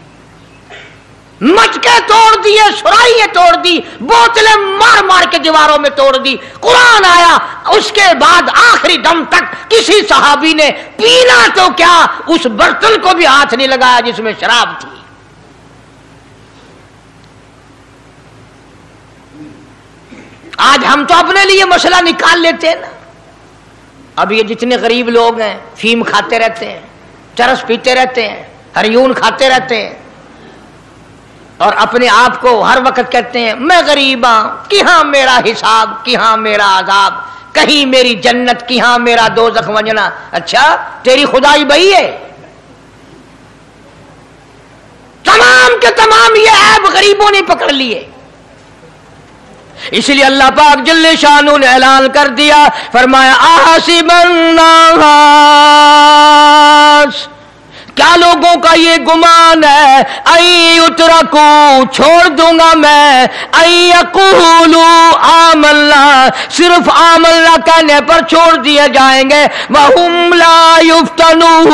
मटके तोड़ दिए, सुराइयां तोड़ दी, बोतलें मार मार के दीवारों में तोड़ दी। कुरान आया, उसके बाद आखिरी दम तक किसी सहाबी ने पीना तो क्या उस बर्तन को भी हाथ नहीं लगाया जिसमें शराब थी। आज हम तो अपने लिए मसला निकाल लेते हैं ना। अब ये जितने गरीब लोग हैं फीम खाते रहते हैं, चरस पीते रहते हैं, हरियून खाते रहते हैं और अपने आप को हर वक्त कहते हैं मैं गरीब हूं, किहां मेरा हिसाब, किहां मेरा आजाब, कहीं मेरी जन्नत, किहां मेरा दोज़ख वंजना। अच्छा तेरी खुदाई बही है? तमाम के तमाम ये ऐब गरीबों ने पकड़ लिए। इसलिए अल्लाह पाक जल्ले शानू ने ऐलान कर दिया, फरमाया आसिबन्नास, क्या लोगों का ये गुमान है, आई उतरकू, छोड़ दूंगा मैं, आई यकूलू आमल्ला, सिर्फ आमल्ला कहने पर छोड़ दिए जाएंगे, वहुम ला युफ्तनून,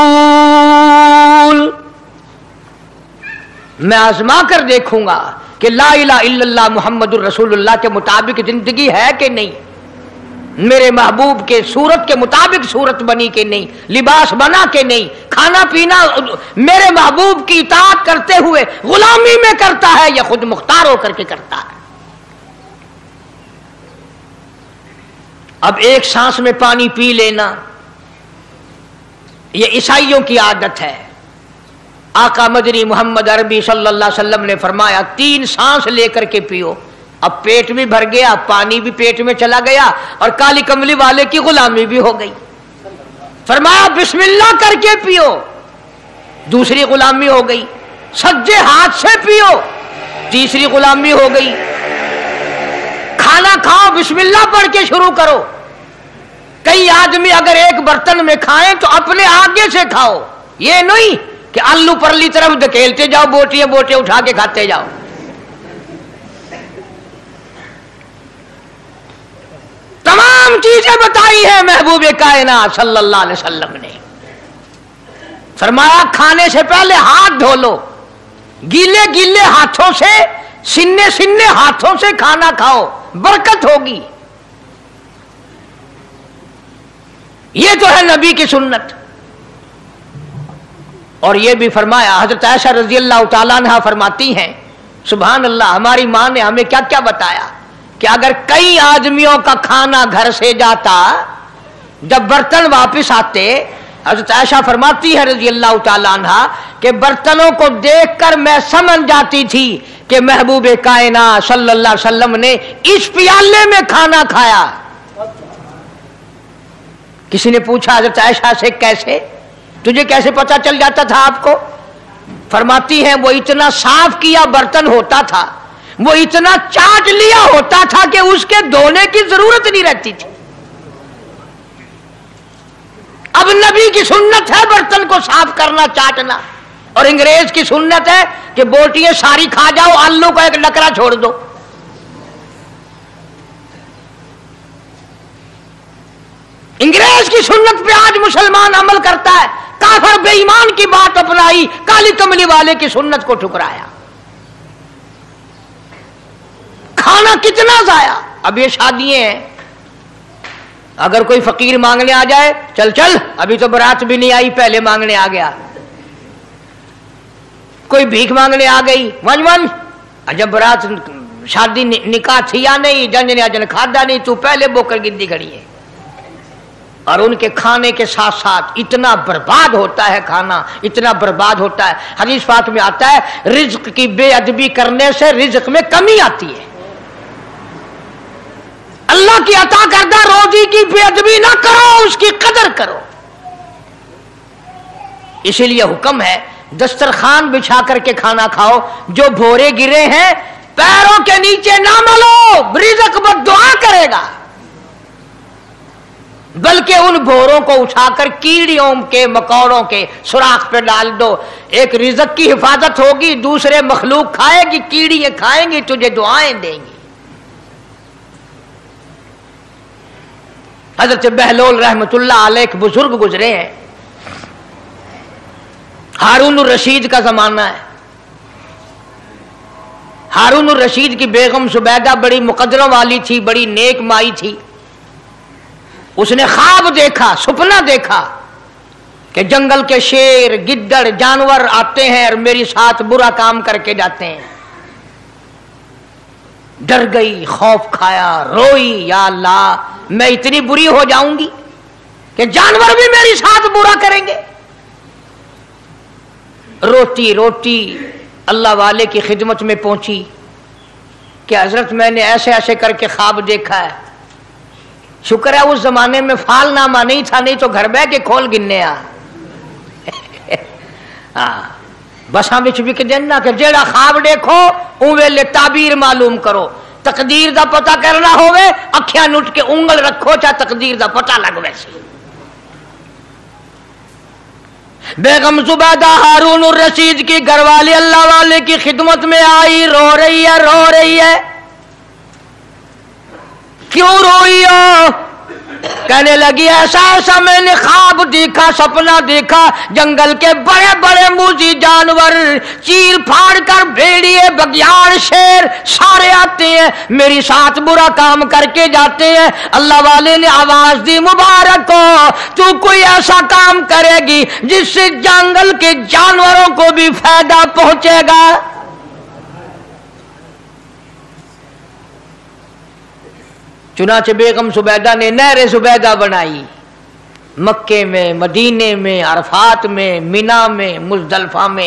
मैं आजमा कर देखूंगा कि ला इलाहा इल्लल्लाह मुहम्मदुर रसूलुल्लाह के मुताबिक जिंदगी है कि नहीं, मेरे महबूब के सूरत के मुताबिक सूरत बनी कि नहीं, लिबास बना कि नहीं, खाना पीना मेरे महबूब की इताअत करते हुए गुलामी में करता है या खुद मुख्तार होकर के करता है। अब एक सांस में पानी पी लेना ये ईसाइयों की आदत है। आका मदनी मोहम्मद अरबी सल्लल्लाहु अलैहि वसल्लम ने फरमाया 3 सांस लेकर के पियो। अब पेट भी भर गया, पानी भी पेट में चला गया और काली कमली वाले की गुलामी भी हो गई। फरमाया बिस्मिल्लाह करके पियो, दूसरी गुलामी हो गई। सज्जे हाथ से पियो, तीसरी गुलामी हो गई। खाना खाओ बिस्मिल्लाह पढ़ के शुरू करो। कई आदमी अगर एक बर्तन में खाएं तो अपने आगे से खाओ, ये नहीं कि आलू परली तरफ धकेलते जाओ, बोटियां बोटियां उठा के खाते जाओ। तमाम चीजें बताई है महबूब कायनात सल्लल्लाहु अलैहि वसल्लम ने। फरमाया खाने से पहले हाथ धो लो, गीले गीले हाथों से, सिन्ने सिन्ने हाथों से खाना खाओ, बरकत होगी। یہ تو ہے نبی کی سنت. اور یہ بھی فرمایا, حضرت عائشہ رضی اللہ تعالیٰ عنہ فرماتی ہیں, سبحان اللہ, ہماری ماں نے ہمیں کیا کیا بتایا کہ اگر کئی آدمیوں کا کھانا گھر سے جاتا, جب برتن واپس آتے, حضرت عائشہ فرماتی ہے رضی اللہ تعالیٰ عنہ کہ برتنوں کو دیکھ کر میں سمجھ جاتی تھی کہ محبوب کائنات صلی اللہ علیہ وسلم نے اس پیالے میں کھانا کھایا. کسی نے پوچھا حضرت عائشہ سے, کیسے, تجھے کیسے پتا چل جاتا تھا آپ کو؟ فرماتی ہیں وہ اتنا صاف کیا برتن ہوتا تھا, وہ اتنا چاٹ لیا ہوتا تھا کہ اس کے دھونے کی ضرورت نہیں رہتی تھی. اب نبی کی سنت ہے برتن کو صاف کرنا, چاٹنا, اور انگریز کی سنت ہے کہ بوٹیاں ساری کھا جاؤ, آلو کا ایک ڈکرا چھوڑ دو. انگریز کی سنت پہ آج مسلمان عمل کرتا ہے, کافر بے ایمان کی بات اپنائی, کالی کملی والے کی سنت کو ٹھکرایا. کھانا کتنا ضائع. اب یہ شادیاں ہیں, اگر کوئی فقیر مانگنے آ جائے, چل چل ابھی تو برات بھی نہیں آئی, پہلے مانگنے آ گیا. کوئی بھیک مانگنے آ گئی, ون ون, جب برات شادی نکاح تھیا نہیں, جن نے اجن کھادا نہیں, تو پہلے بوکر گندی کھڑی ہے. اور ان کے کھانے کے ساتھ ساتھ اتنا برباد ہوتا ہے کھانا, اتنا برباد ہوتا ہے. حدیث پاک میں آتا ہے رزق کی بے ادبی کرنے سے رزق میں کمی آتی ہے. اللہ کی عطا کردہ روزی کی بے ادبی نہ کرو, اس کی قدر کرو. اسی لیے حکم ہے دسترخوان بچھا کر کے کھانا کھاؤ. جو بھورے گرے ہیں پیروں کے نیچے نہ ملو, رزق بد دعا کرے گا, بلکہ ان بھوروں کو اٹھا کر کیڑیوں کے مکوڑوں کے سوراخ پہ ڈال دو. ایک رزق کی حفاظت ہوگی, دوسرے مخلوق کھائے گی, کیڑیاں کھائیں گی, تجھے دعائیں دیں گی. حضرت بہلول رحمت اللہ علیہ ایک بزرگ گزرے ہیں, ہارون الرشید کا زمانہ ہے. ہارون الرشید کی بیگم زبیدہ بڑی مقدروں والی تھی, بڑی نیک مائی تھی. اس نے خواب دیکھا, سپنا دیکھا کہ جنگل کے شیر, گدڑ, جانور آتے ہیں اور میری ساتھ برا کام کر کے جاتے ہیں. ڈر گئی, خوف کھایا, روئی, یا اللہ میں اتنی بری ہو جاؤں گی کہ جانور بھی میری ساتھ برا کریں گے. روتی روتی اللہ والے کی خدمت میں پہنچی کہ حضرت میں نے ایسے ایسے کر کے خواب دیکھا ہے. شکر ہے اس زمانے میں فال نامہ نہیں تھا, نہیں تو گھر بہ کے کھول گننے آ بساں بچ بھی کہ دینا کہ جیڑا خواب دیکھو اون ویلے تعبیر معلوم کرو. تقدیر دا پتہ کرنا ہوئے اکھیاں نٹ کے انگل رکھو, چاہے تقدیر دا پتہ لگ ویسی. بیگم زبیدہ ہارون الرشید کی گھر والی اللہ والے کی خدمت میں آئی, رو رہی ہے, رو رہی ہے. کیوں روئی ہو؟ کہنے لگی ایسا ایسا میں نے خواب دیکھا, سپنا دیکھا, جنگل کے بڑے بڑے موذی جانور, چیر پھاڑ کر بھیڑیے, بگیاڑ, شیر سارے آتے ہیں, میری ساتھ برا کام کر کے جاتے ہیں. اللہ والے نے آواز دی, مبارک ہو, تو کوئی ایسا کام کرے گی جس سے جنگل کے جانوروں کو بھی فائدہ پہنچے گا. چنانچہ بیگم زبیدہ نے نہر زبیدہ بنائی, مکے میں, مدینے میں, عرفات میں, مینا میں, مزدلفہ میں,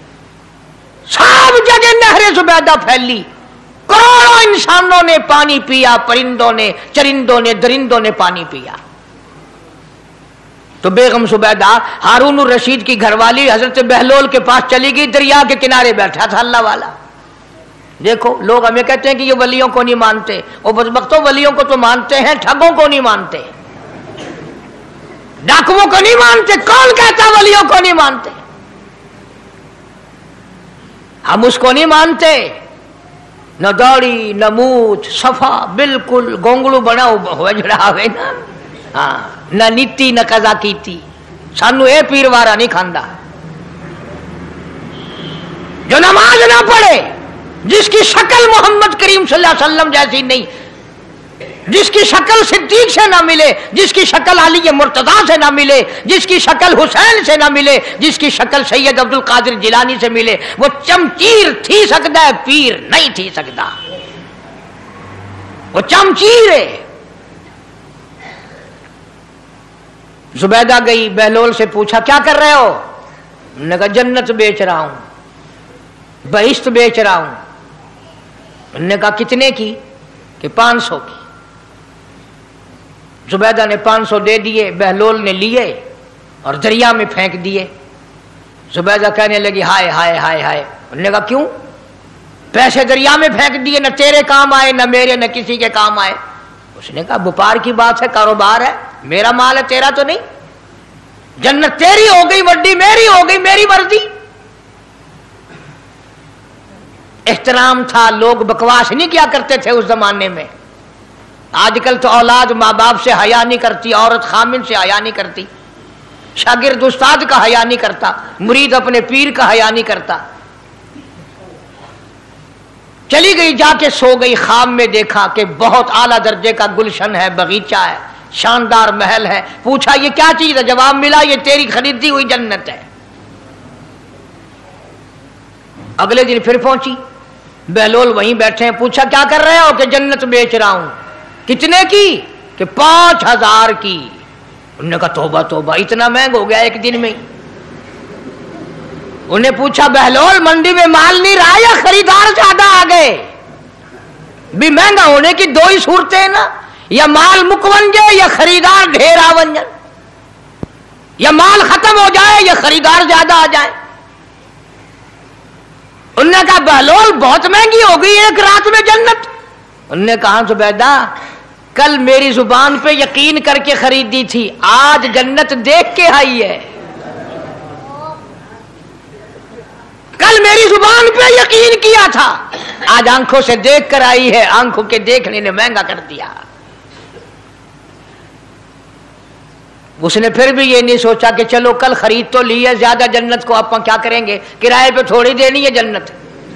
سب جگہ نہر زبیدہ پھیلی. کروڑوں انسانوں نے پانی پیا, پرندوں نے, چرندوں نے, درندوں نے پانی پیا. تو بیگم زبیدہ ہارون الرشید کی گھر والی حضرت بہلول کے پاس چلی گئی, دریا کے کنارے بیٹھا تھا اللہ والا. دیکھو لوگ ہمیں کہتے ہیں کہ یہ ولیوں کو نہیں مانتے, وہ بدبختوں ولیوں کو تو مانتے ہیں, ٹھگوں کو نہیں مانتے, ڈاکوؤں کو نہیں مانتے. کون کہتا ولیوں کو نہیں مانتے؟ ہم اس کو نہیں مانتے. نہ داڑھی نہ مونچھ, صفا بالکل گونگلو بنا ہوا جڑا ہوئے نا, ہاں, نہ نیتی نہ قضا کیتی. سانو اے پیر وارا نہیں کھاندا جو نماز نہ پڑھے, جس کی شکل محمد کریم صلی اللہ علیہ وسلم جیسی نہیں. जिसकी शक्ल सिद्दीक से ना मिले, जिसकी शक्ल अली मुर्तजा से ना मिले, जिसकी शक्ल हुसैन से ना मिले, जिसकी शक्ल सैयद अब्दुल कादिर जिलानी से मिले, वो चमचीर थी सकता है, पीर नहीं थी सकता। वो चमचीर है। जुबैदा गई, बहलोल से पूछा क्या कर रहे हो? उन्होंने कहा जन्नत बेच रहा हूं, बहिश्त बेच रहा हूं। उन्होंने कहा कितने की? कि 500 की। जुबैदा ने 500 दे दिए, बहलोल ने लिए और दरिया में फेंक दिए। जुबैदा कहने लगी हाय हाय हाय हाय। उन्होंने कहा क्यों? पैसे दरिया में फेंक दिए, न तेरे काम आए न मेरे न किसी के काम आए। उसने कहा व्यापार की बात है, कारोबार है, मेरा माल है, तेरा तो नहीं। जन्नत तेरी हो गई, वड्डी मेरी हो गई, मेरी मर्जी। एहतराम था, लोग बकवास नहीं किया करते थे उस जमाने में। आजकल तो औलाद माँ बाप से हया नहीं करती, औरत खामिन से हया नहीं करती, शागिर्द उस्ताद का हया नहीं करता, मुरीद अपने पीर का हया नहीं करता। चली गई, जाके सो गई। ख्वाब में देखा कि बहुत आला दर्जे का गुलशन है, बगीचा है, शानदार महल है। पूछा ये क्या चीज है? जवाब मिला ये तेरी खरीदी हुई जन्नत है। अगले दिन फिर पहुंची, बहलोल वहीं बैठे हैं। पूछा क्या कर रहे हो? कि जन्नत बेच रहा हूं। कितने की? कि 5000 की। उन्होंने कहा तौबा तौबा, इतना महंगा हो गया एक दिन में। उन्हें पूछा बहलोल मंडी में माल नहीं रहा या खरीदार ज्यादा आ गए? भी महंगा होने की दो ही सूरतें हैं ना, या माल मुकवन जाए या खरीदार ढेर आवंजन, या माल खत्म हो जाए या खरीदार ज्यादा आ जाए। उन्होंने कहा बहलोल बहुत महंगी हो गई एक रात में जन्नत। उन्होंने कहा जुबैदा कल मेरी जुबान पे यकीन करके खरीदी थी, आज जन्नत देख के आई है। कल मेरी जुबान पे यकीन किया था, आज आंखों से देख कर आई है। आंखों के देखने ने महंगा कर दिया। उसने फिर भी ये नहीं सोचा कि चलो कल खरीद तो ली है, ज्यादा जन्नत को आप क्या करेंगे, किराए पे थोड़ी देनी है जन्नत।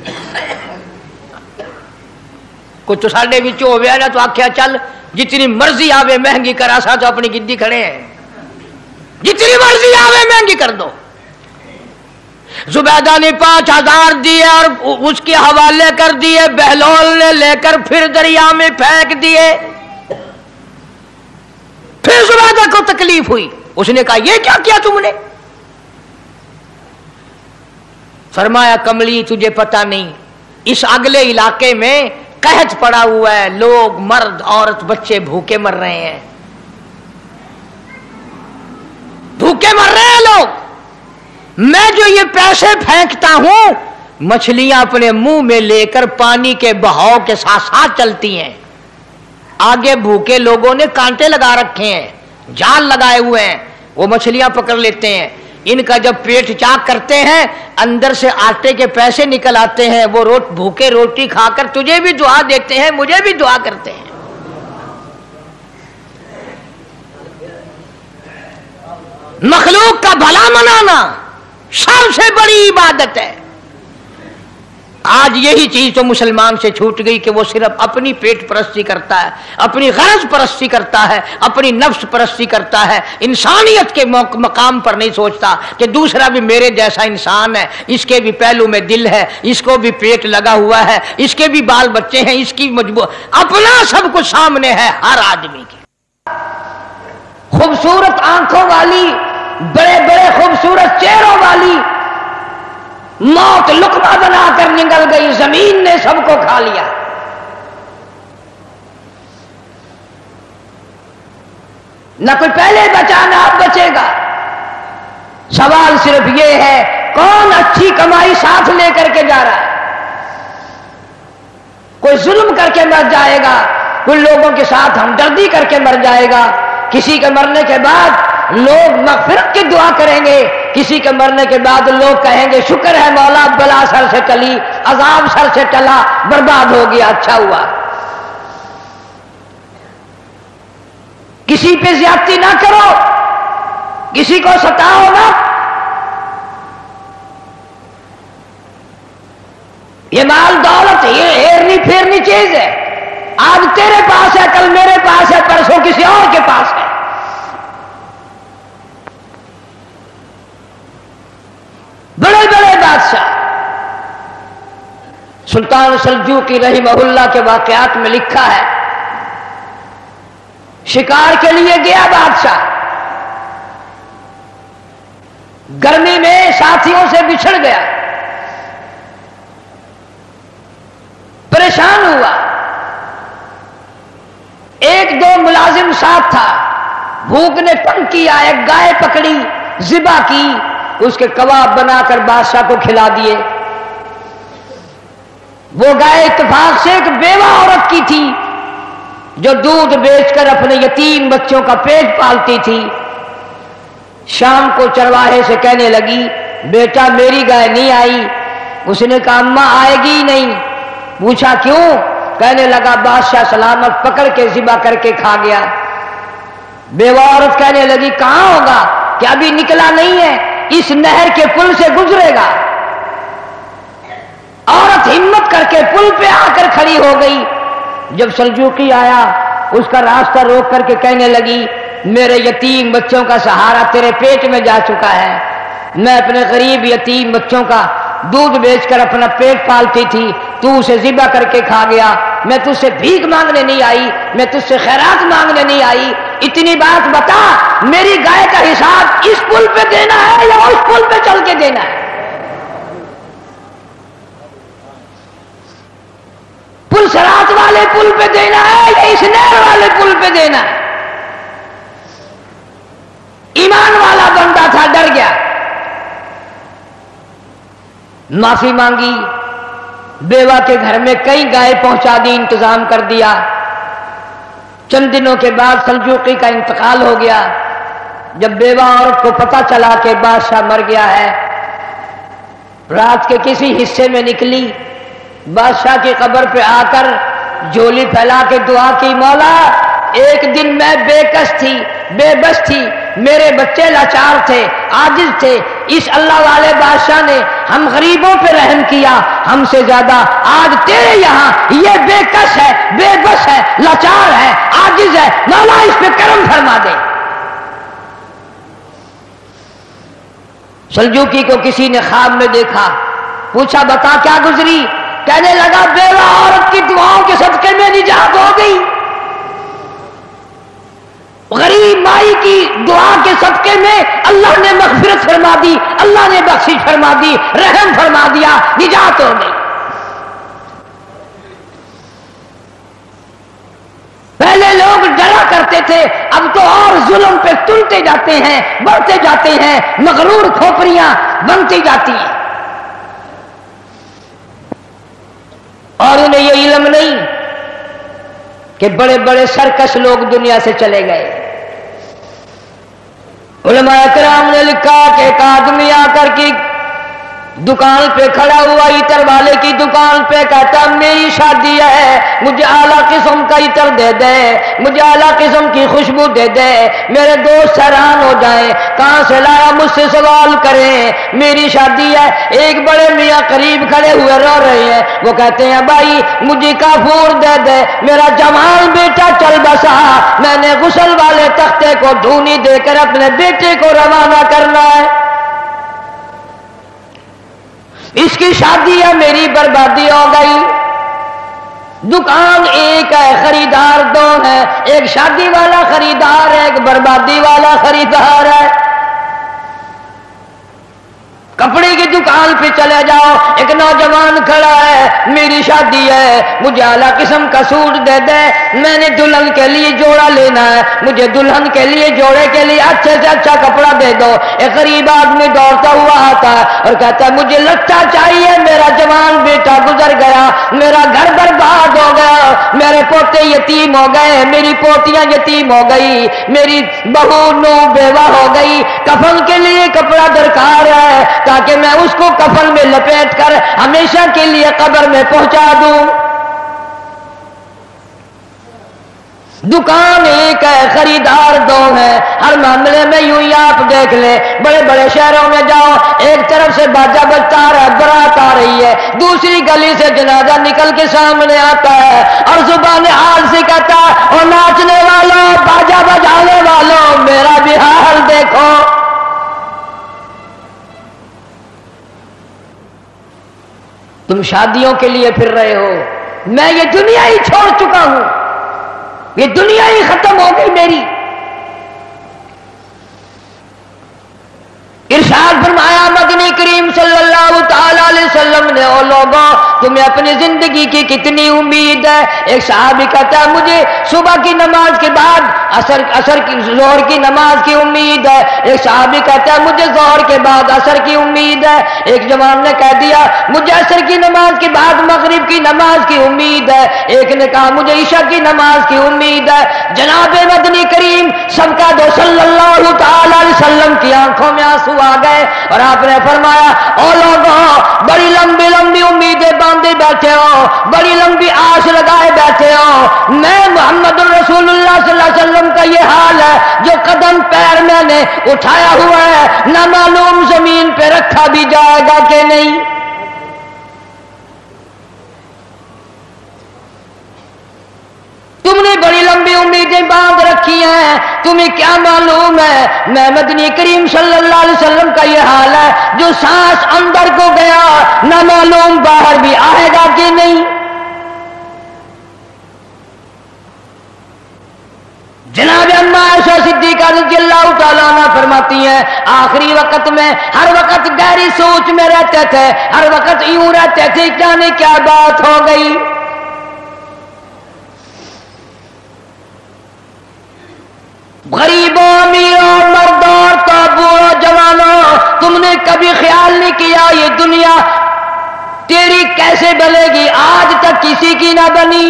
कुछ तो साढ़े बिच हो गया ना, तो आख्या चल जितनी मर्जी आवे महंगी करा सा, तो अपनी गिद्दी खड़े हैं, जितनी मर्जी आवे महंगी कर दो। जुबैदा ने 5000 दिए और उसके हवाले कर दिए। बहलोल ने लेकर फिर दरिया में फेंक दिए। फिर जुबैदा को तकलीफ हुई। उसने कहा ये क्या किया तुमने? फरमाया कमली तुझे पता नहीं, इस अगले इलाके में कहत पड़ा हुआ है, लोग मर्द औरत बच्चे भूखे मर रहे हैं, भूखे मर रहे हैं लोग। मैं जो ये पैसे फेंकता हूं, मछलियां अपने मुंह में लेकर पानी के बहाव के साथ साथ चलती हैं। आगे भूखे लोगों ने कांटे लगा रखे हैं, जाल लगाए हुए हैं, वो मछलियां पकड़ लेते हैं। इनका जब पेट चाक करते हैं, अंदर से आटे के पैसे निकल आते हैं। वो भूखे रोटी खाकर तुझे भी दुआ देते हैं, मुझे भी दुआ करते हैं। मखलूक का भला मनाना सबसे बड़ी इबादत है। आज यही चीज तो मुसलमान से छूट गई कि वो सिर्फ अपनी पेट परस्ती करता है, अपनी गरज परस्ती करता है, अपनी नफ्स परस्ती करता है। इंसानियत के मकाम पर नहीं सोचता कि दूसरा भी मेरे जैसा इंसान है, इसके भी पहलू में दिल है, इसको भी पेट लगा हुआ है, इसके भी बाल बच्चे हैं, इसकी मजबूर, अपना सब कुछ सामने है हर आदमी के। खूबसूरत आंखों वाली, बड़े बड़े खूबसूरत चेहरों वाली मौत लुकमा बनाकर निकल गई, जमीन ने सबको खा लिया। न कोई पहले बचा न अब बचेगा। सवाल सिर्फ यह है कौन अच्छी कमाई साथ लेकर के जा रहा है। कोई जुल्म करके मर जाएगा, कोई लोगों के साथ हमदर्दी करके मर जाएगा। किसी के मरने के बाद लोग मगफिरत की दुआ करेंगे, किसी के मरने के बाद लोग कहेंगे शुक्र है मौला बला सर से टली, अजाब सर से टला, बर्बाद हो गया, अच्छा हुआ। किसी पे ज्यादती ना करो, किसी को सताओ ना। ये माल दौलत ये हेरनी फेरनी चीज है। آج تیرے پاس ہے، کل میرے پاس ہے، پرسوں کسی اور کے پاس ہے۔ بڑے بڑے بادشاہ، سلطان سلجوقی رحمہ اللہ کے واقعات میں لکھا ہے، شکار کے لیے گیا بادشاہ، گرمی میں ساتھیوں سے بچھڑ گیا، پریشان ہوا، ایک دو ملازم ساتھ تھا، بھوک نے تنگ کیا، ایک گائے پکڑی، ذبح کی، اس کے کباب بنا کر بادشاہ کو کھلا دیے۔ وہ گائے اتفاق سے ایک بیوہ عورت کی تھی جو دودھ بیچ کر اپنے یتیم بچوں کا پیٹ پالتی تھی۔ شام کو چرواہے سے کہنے لگی، بیٹا میری گائے نہیں آئی۔ اس نے کہا اماں آئے گی نہیں۔ پوچھا کیوں؟ کہنے لگا بادشاہ سلامت پکڑ کے ذبح کر کے کھا گیا۔ بیوہ عورت کہنے لگی کہاں ہوگا کہ ابھی نکلا نہیں ہے، اس نہر کے پل سے گزرے گا۔ عورت ہمت کر کے پل پہ آ کر کھڑی ہو گئی۔ جب سلجوقی آیا اس کا راستہ روک کر کے کہنے لگی، میرے یتیم بچوں کا سہارا تیرے پیٹ میں جا چکا ہے، میں اپنے غریب یتیم بچوں کا دودھ بیچ کر اپنا پیٹ پالتی تھی، تو اسے ذبح کر کے کھا گیا۔ میں تجھ سے بھیک مانگنے نہیں آئی، میں تجھ سے خیرات مانگنے نہیں آئی، اتنی بات بتا میری گائے کا حساب اس پل پہ دینا ہے یا اس پل پہ چل کے دینا ہے؟ پل صراط والے پل پہ دینا ہے یا اس نہر والے پل پہ دینا ہے؟ ایمان والا بندہ تھا، ڈر گیا، معافی مانگی، بیوہ کے گھر میں کئی گائے پہنچا دی، انتظام کر دیا۔ چند دنوں کے بعد سلجوقی کا انتقال ہو گیا۔ جب بیوہ عورت کو پتہ چلا کہ بادشاہ مر گیا ہے، رات کے کسی حصے میں نکلی، بادشاہ کی قبر پہ آ کر جھولی پھیلا کے دعا کی، مولا ایک دن میں بے کس تھی، بے بس تھی، میرے بچے لاچار تھے، عاجز تھے، اس اللہ والے بادشاہ نے ہم غریبوں پہ رحم کیا، ہم سے زیادہ آج تیرے یہاں یہ بے کس ہے، بے بس ہے، لاچار ہے، عاجز ہے، مولا اس پہ کرم فرما دے۔ سلجوقی کو کسی نے خواب میں دیکھا، پوچھا بتا کیا گزری؟ کہنے لگا بیوہ عورت کی دعاؤں کے صدقے میں نجات ہو گئی، غریب مائی کی دعا کے صدقے میں اللہ نے مغفرت فرما دی، اللہ نے بخشش فرما دی، رحم فرما دیا، نجات ہو گئی۔ پہلے لوگ ڈرا کرتے تھے، اب تو اور ظلم پہ تلتے جاتے ہیں، بڑھتے جاتے ہیں، مغرور کھوپڑیاں بنتی جاتی ہیں، اور انہیں یہ علم نہیں کہ بڑے بڑے سرکش لوگ دنیا سے چلے گئے۔ علماء کرام نے لکھا کہ ایک آدمی آ کر کی دکان پہ کھڑا ہوا، عطر والے کی دکان پہ، کہتا میری شادی ہے، مجھے اعلیٰ قسم کا عطر دے دے، مجھے اعلیٰ قسم کی خوشبو دے دے، میرے دوست حیران ہو جائیں، کہاں سے لایا، مجھ سے سوال کریں، میری شادی ہے۔ ایک بڑے میاں قریب کھڑے ہوئے رو رہے ہیں، وہ کہتے ہیں بھائی مجھے کافور دے دے، میرا جوان بیٹا چل بسا، میں نے غسل والے تختے کو دھونی دے کر اپنے بیٹے کو روانہ کرنا ہے، اس کی شادی ہے، میری بربادی ہو گئی۔ دکان ایک ہے، خریدار دو ہیں، ایک شادی والا خریدار ہے، ایک بربادی والا خریدار ہے۔ کپڑے کی دکان پہ چلے جاؤ، ایک نوجوان کھڑا ہے، میری شادی ہے، مجھے اعلیٰ قسم کا سوٹ دے دے، میں نے دلہن کے لیے جوڑا لینا ہے، مجھے دلہن کے لیے جوڑے کے لیے اچھے سے اچھا کپڑا دے دو۔ ایک غریب آدمی دوڑتا ہوا آتا ہے اور کہتا ہے مجھے لچا چاہیے، میرا جوان بیٹا گزر گیا، میرا گھر برباد ہو گیا، میرے پوتے یتیم ہو گئے، میری پوتیاں یتیم ہو گئی، میری بہو نو بیوہ ہو گئی، کفن کے لیے کپڑا درکار ہے تاکہ میں اس کو کفن میں لپیٹ کر ہمیشہ کے لیے قبر میں پہنچا دوں۔ دکان ایک ہے خریدار دو ہیں. ہر معاملے میں یوں ہی آپ دیکھ لیں, بڑے بڑے شہروں میں جاؤ, ایک طرف سے باجا بجتا آ رہا ہے, برات آ رہی ہے, دوسری گلی سے جنازہ نکل کے سامنے آتا ہے اور زبان حال سے کہتا ہے, اور ناچنے والوں, باجا بجانے والوں, میرا بھی حال دیکھو. تم شادیوں کے لیے پھر رہے ہو, میں یہ دنیا ہی چھوڑ چکا ہوں, یہ دنیا ہی ختم ہو گئی میری. ارشاد فرمایا مدنی کریم صلی اللہ تعالی علیہ وسلم نے, او لوگوں تمہیں اپنی زندگی کی کتنی امید ہے؟ ایک صحابی کہتا ہے مجھے صبح کی نماز کے بعد عصر کی ظہر کی نماز کی امید ہے. ایک صحابی کہتا ہے مجھے ظہر کے بعد عصر کی امید ہے. ایک جوان نے کہہ دیا مجھے عصر کی نماز کے بعد مغرب کی نماز کی امید ہے. ایک نے کہا مجھے عشاء کی نماز کی امید ہے. جناب مدنی کریم سب کا دو صلی اللہ تعالی علیہ وسلم کی آنکھوں میں آنسو آ گئے اور آپ نے فرمایا, او لوگوں بڑی لمبی لمبی امیدیں باندھے بیٹھے ہو, بڑی لمبی آس لگائے بیٹھے ہو, میں محمد رسول اللہ صلی اللہ علیہ وسلم کا یہ حال ہے جو قدم پیر میں نے اٹھایا ہوا ہے نہ معلوم زمین پہ رکھا بھی جائے گا کہ نہیں. تم نے بڑی لمبی امیدیں باندھ رکھی ہیں, تمہیں کیا معلوم ہے میں مدنی کریم صلی اللہ علیہ وسلم کا یہ حال ہے جو سانس اندر کو گیا نہ معلوم باہر بھی آئے گا کہ نہیں. جناب اما عائشہ صدیقہ رضی اللہ تعالیٰ عنہ فرماتی ہیں آخری وقت میں ہر وقت گہری سوچ میں رہتے تھے, ہر وقت یوں رہتے تھے جانے کیا بات ہو گئی. غریبوں امیروں مردوں اور بوڑھوں جوانوں, تم نے کبھی خیال نہیں کیا یہ دنیا تیری کیسے بنے گی؟ آج تک کسی کی نہ بنی.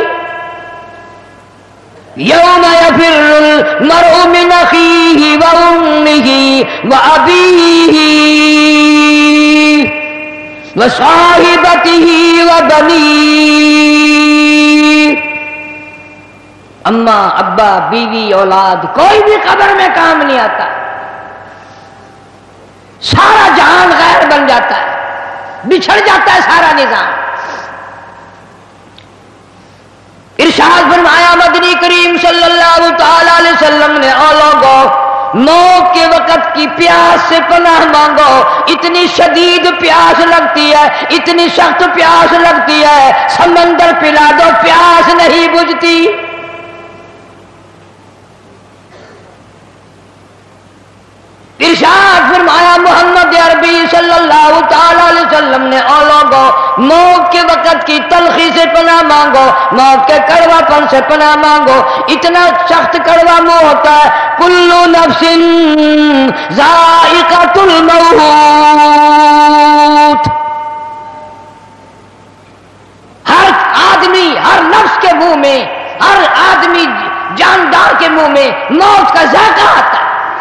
یوم یفر المرء من اخیہ وامہ وابیہ وصاحبتہ وبنیہ. اماں ابا بیوی اولاد کوئی بھی قبر میں کام نہیں آتا, سارا جہان غیر بن جاتا ہے, بچھڑ جاتا ہے سارا نظام. ارشاد فرمایا مدنی کریم صلی اللہ تعالی علیہ وسلم نے, او لوگوں موت کے وقت کی پیاس سے پناہ مانگو, اتنی شدید پیاس لگتی ہے, اتنی سخت پیاس لگتی ہے, سمندر پلا دو پیاس نہیں بجھتی. ارشاد فرمایا محمد عربی صلی اللہ تعالی علیہ وسلم نے, او لوگوں موت کے وقت کی تلخی سے پناہ مانگو, موت کے کڑوا پن سے پناہ مانگو, اتنا سخت کڑوا منہ ہوتا ہے. کل نفس ذائقۃ الموت, ہر آدمی ہر نفس کے منہ میں, ہر آدمی جاندار کے منہ میں موت کا ذائقہ آتا ہے.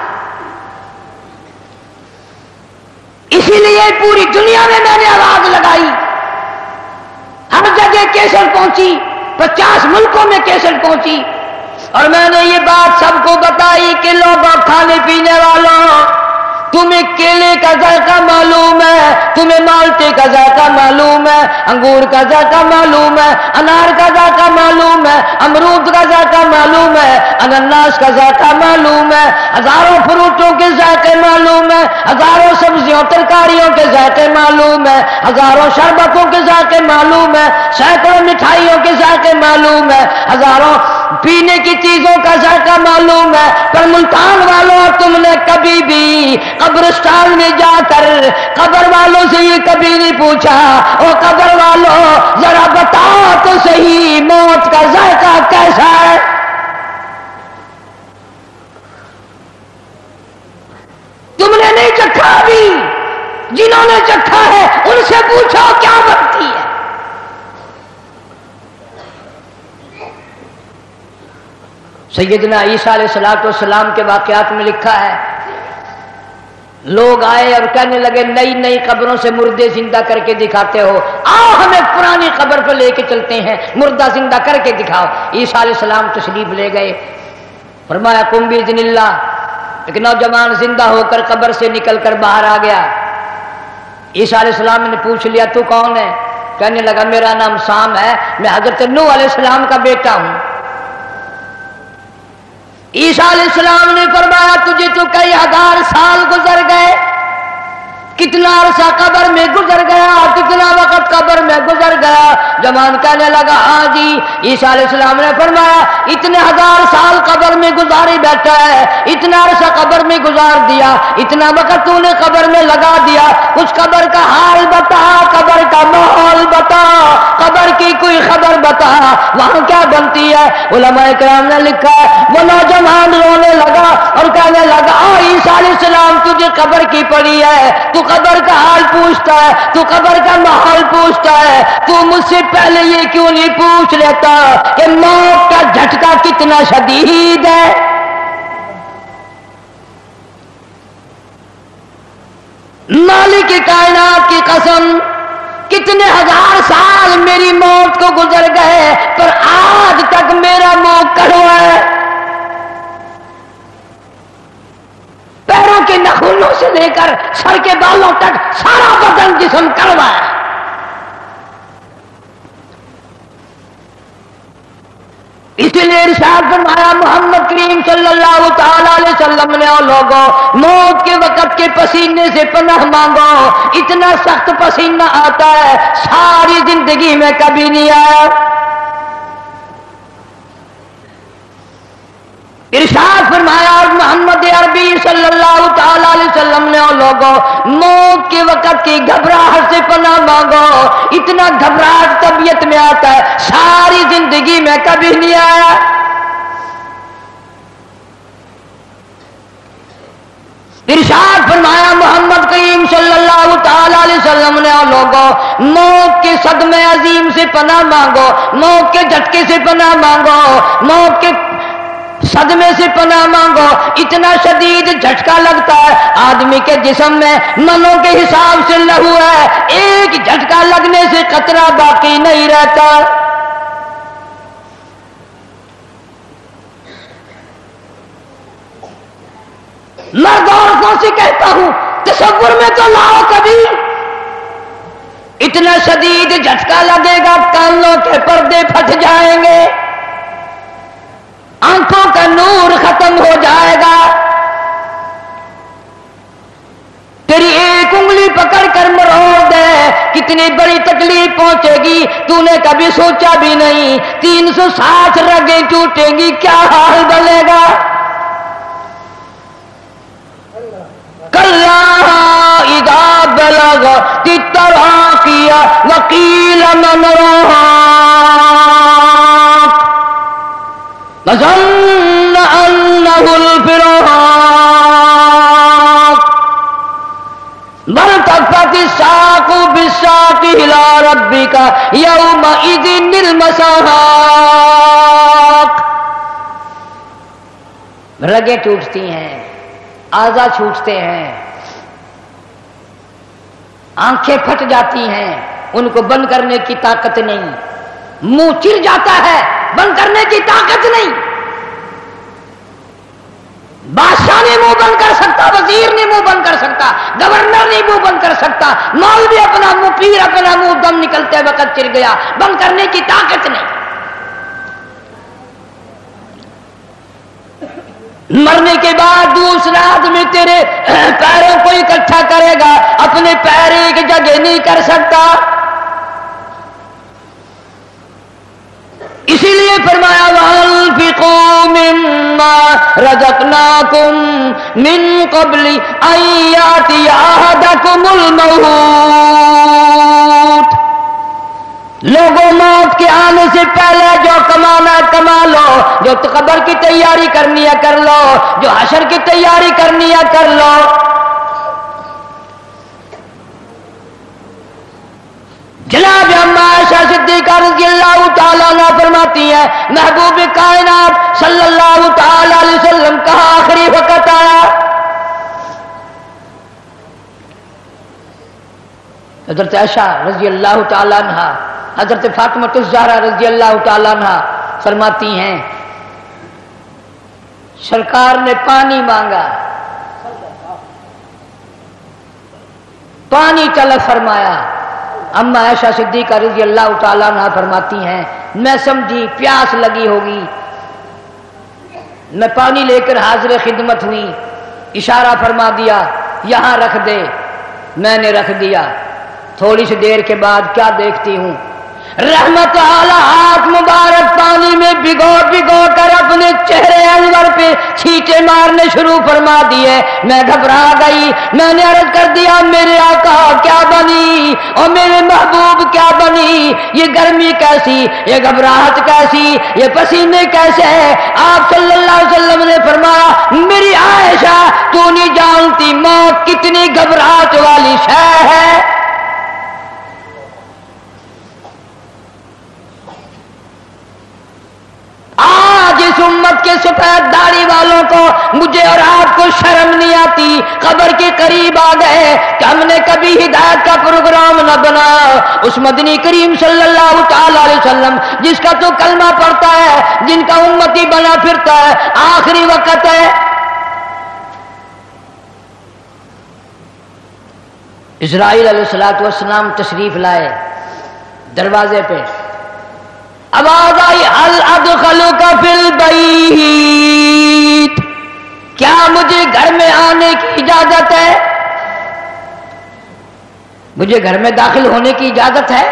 اسی لیے پوری دنیا میں نے آواز لگائی, ہر جگہ کیسٹ پہنچی, 50 ملکوں میں کیسٹ پہنچی, اور میں نے یہ بات سب کو بتائی کہ لوگوں کھانے پینے والوں تمہیں کیلے کا ذائقہ معلوم ہے, تمہیں مالٹے کا ذائقہ معلوم ہے, انگور کا ذائقہ معلوم ہے, انار کا ذائقہ معلوم ہے, امرود کا ذائقہ معلوم ہے, انناس کا ذائقہ معلوم ہے, ہزاروں فروٹوں کے ذائقے معلوم ہے, ہزاروں سبزیوں ترکاریوں کے ذائقے معلوم ہے, ہزاروں شربتوں کے ذائقے معلوم ہے, سینکڑوں مٹھائیوں کے ذائقے معلوم ہے, ہزاروں پینے کی چیزوں کا ذائقہ معلوم ہے. پر ملتان والوں تم نے کبھی بھی قبرستان میں جا کر قبر والوں سے یہ کبھی نہیں پوچھا, او قبر والوں ذرا بتاؤ تو صحیح موت کا ذائقہ کیسا ہے؟ تم نے نہیں چکھا ابھی, جنہوں نے چکھا ہے ان سے پوچھو کیا بنتی ہے. سیدنا عیسیٰ علیہ السلام کے واقعات میں لکھا ہے لوگ آئے اور کہنے لگے نئی نئی قبروں سے مردے زندہ کر کے دکھاتے ہو، آؤ ہمیں پرانی قبر پہ لے کے چلتے ہیں، مردہ زندہ کر کے دکھاؤ۔ عیسیٰ علیہ السلام تشریف لے گئے، فرمایا قم باذن اللہ۔ ایک نوجوان زندہ ہو کر قبر سے نکل کر باہر آ گیا۔ عیسیٰ علیہ السلام نے پوچھ لیا تو کون ہے؟ کہنے لگا میرا نام سام ہے، میں حضرت نوح علیہ السلام کا بیٹا ہوں۔ عیسیٰ علیہ السلام نے فرمایا تجھے تو کئی ہزار سال گزر گئے، کتنا عرصہ قبر میں گزر گیا، کتنا وقت قبر میں گزر گیا؟ جوان کہنے لگا ہاں جی۔ عیسیٰ علیہ السلام نے فرمایا اتنے ہزار سال قبر میں گزارے بیٹھا ہے، اتنا عرصہ قبر میں گزار دیا، اتنا وقت تو نے قبر میں لگا دیا، اس قبر کا حال بتا، قبر کا ماحول بتا، قبر کی کوئی خبر بتا، وہاں کیا بنتی ہے؟ علماء کرام نے لکھا ہے وہ نوجوان رونے لگا اور کہنے لگا عیسیٰ علیہ السلام تجھے قبر کی پڑی ہے، تو قبر کا حال پوچھتا ہے، تو قبر کا ماحول پوچھتا ہے، تو مجھ سے پہلے یہ کیوں نہیں پوچھ لیتا کہ موت کا جھٹکا کتنا شدید ہے؟ مالک کائنات کی قسم کتنے ہزار سال میری موت کو گزر گئے پر آج تک میرا منہ کڑوا ہے، پیروں کے ناخنوں سے لے کر سر کے بالوں تک سارا بدن جسم کڑوا ہے۔ اس لیے ارشاد فرمایا محمد کریم صلی اللہ تعالی علیہ وسلم نے او لوگوں موت کے وقت کے پسینے سے پناہ مانگو، اتنا سخت پسینہ آتا ہے ساری زندگی میں کبھی نہیں آیا۔ ارشاد فرمایا محمد عربی صلی اللہ تعالی علیہ وسلم نے اور لوگوں موت کے وقت کی گھبراہٹ سے پناہ مانگو، اتنا گھبراہٹ طبیعت میں آتا ہے ساری زندگی میں کبھی نہیں آیا۔ ارشاد فرمایا محمد کریم صلی اللہ تعالی علیہ وسلم نے اور لوگوں موت کے صدمے عظیم سے پناہ مانگو، موت کے جھٹکے سے پناہ مانگو، موت کے صدمے سے پناہ مانگو، اتنا شدید جھٹکا لگتا ہے آدمی کے جسم میں منوں کے حساب سے لہو ہے، ایک جھٹکا لگنے سے قطرہ باقی نہیں رہتا۔ مرد عورتوں سے کہتا ہوں تصور میں تو لاؤ کبھی، اتنا شدید جھٹکا لگے گا کانوں کے پردے پھٹ جائیں گے، آنکھوں کا نور ختم ہو جائے گا، تیری ایک انگلی پکڑ کر مروڑ دے کتنی بڑی تکلیف پہنچے گی تو نے کبھی سوچا بھی نہیں، 360 رگیں ٹوٹیں گی کیا حال بنے گا۔ کلا اذا بلغت التراقی وقیل من راق وظن انه الفراق والتفت الساق بالساق الى ربك يومئذ المساق۔ رگیں ٹوٹتی ہیں، اعضاء چھوٹتے ہیں، آنکھیں پھٹ جاتی ہیں، ان کو بند کرنے کی طاقت نہیں، منہ چر جاتا ہے بند کرنے کی طاقت نہیں، بادشاہ نہیں منہ بند کر سکتا، وزیر نہیں منہ بند کر سکتا، گورنر نہیں منہ بند کر سکتا، مولوی اپنا منہ، پیر اپنا منہ دم نکلتے وقت چر گیا، بند کرنے کی طاقت نہیں۔ مرنے کے بعد دوسرا آدمی تیرے پیروں کو اکٹھا کرے گا، اپنے پیر ایک جگہ نہیں کر سکتا، اسی لیے فرمایا وَأَنفِقُوا مِمَّا رَزَقْنَاكُم مِّن قَبْلِ أَن يَأْتِيَ أَحَدَكُمُ الْمَوْتُ۔ لوگوں موت کے آنے سے پہلے جو کمانا ہے کما لو، جو قبر کی تیاری کرنی ہے کر لو، جو حشر کی تیاری کرنی ہے کر لو۔ جناب اما عائشہ صدیقہ رضی اللہ تعالیٰ عنہ فرماتی ہیں محبوب کائنات صلی اللہ تعالی علیہ وسلم کا آخری وقت آیا، حضرت عائشہ رضی اللہ تعالیٰ عنہ، حضرت فاطمہ الزہرا رضی اللہ تعالیٰ عنہ فرماتی ہیں سرکار نے پانی مانگا، پانی طلب فرمایا۔ اما عائشہ صدیقہ رضی اللہ تعالیٰ عنہ فرماتی ہیں میں سمجھی پیاس لگی ہوگی، میں پانی لے کر حاضر خدمت ہوئی، اشارہ فرما دیا یہاں رکھ دے، میں نے رکھ دیا۔ تھوڑی سی دیر کے بعد کیا دیکھتی ہوں، رحمت اعلی ہاتھ مبارک پانی میں بھگو بھگو کر اپنے چہرے انور پہ چھینٹے مارنے شروع فرما دیے۔ میں گھبرا گئی، میں نے عرض کر دیا میرے آقا کیا بنی اور میرے محبوب کیا بنی، یہ گرمی کیسی، یہ گھبراہٹ کیسی، یہ پسینے کیسے ہیں؟ آپ صلی اللہ علیہ وسلم نے فرمایا میری عائشہ تو نہیں جانتی موت کتنی گھبراہٹ والی شے ہے۔ آج اس امت کے سفید داڑھی والوں کو مجھے اور آپ کو شرم نہیں آتی، قبر کے قریب آ گئے کہ ہم نے کبھی ہدایت کا پروگرام نہ بنا۔ اس مدنی کریم صلی اللہ تعالی علیہ وسلم جس کا تو کلمہ پڑھتا ہے، جن کا امتی بنا پھرتا ہے، آخری وقت ہے۔ اسرائیل علیہ السلام تشریف لائے، دروازے پہ آواز آئی هل ادخلک فی البیت، کیا مجھے گھر میں آنے کی اجازت ہے؟ مجھے گھر میں داخل ہونے کی اجازت ہے؟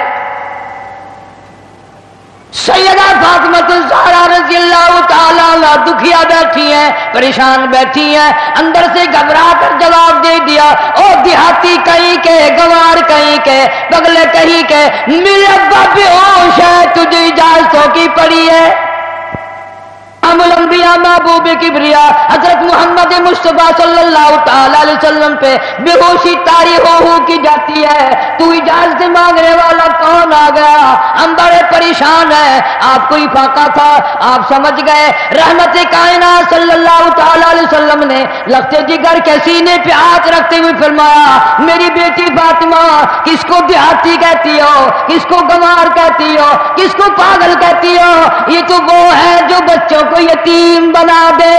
سیدہ فاطمہ الزہرا رضی اللہ تعالیٰ عنہ دکھیا بیٹھی ہیں، پریشان بیٹھی ہیں، اندر سے گھبرا کر جواب دے دیا او دیہاتی کہیں کے، گوار کہیں کے، بگلے کہیں کے، میرے ابا بے ہوش ہے، تجھے اجازتوں کی پڑی ہے۔ الانبیاء محبوب کبریا حضرت محمد مصطفیٰ صلی اللہ تعالی علیہ وسلم پہ بے ہوشی طاری ہو کی جاتی ہے، تو اجازت مانگنے والا کون آ گیا؟ ہم بڑے پریشان ہیں، آپ کو فاقہ تھا، آپ سمجھ گئے۔ رحمت کائنات صلی اللہ تعالی علیہ وسلم نے لخت جگر کے سینے پہ ہاتھ رکھتے ہوئے فرمایا میری بیٹی فاطمہ کس کو دیہاتی کہتی ہو، کس کو گنوار کہتی ہو، کس کو پاگل کہتی ہو؟ یہ تو وہ ہے جو بچوں کو یتیم بنا دے،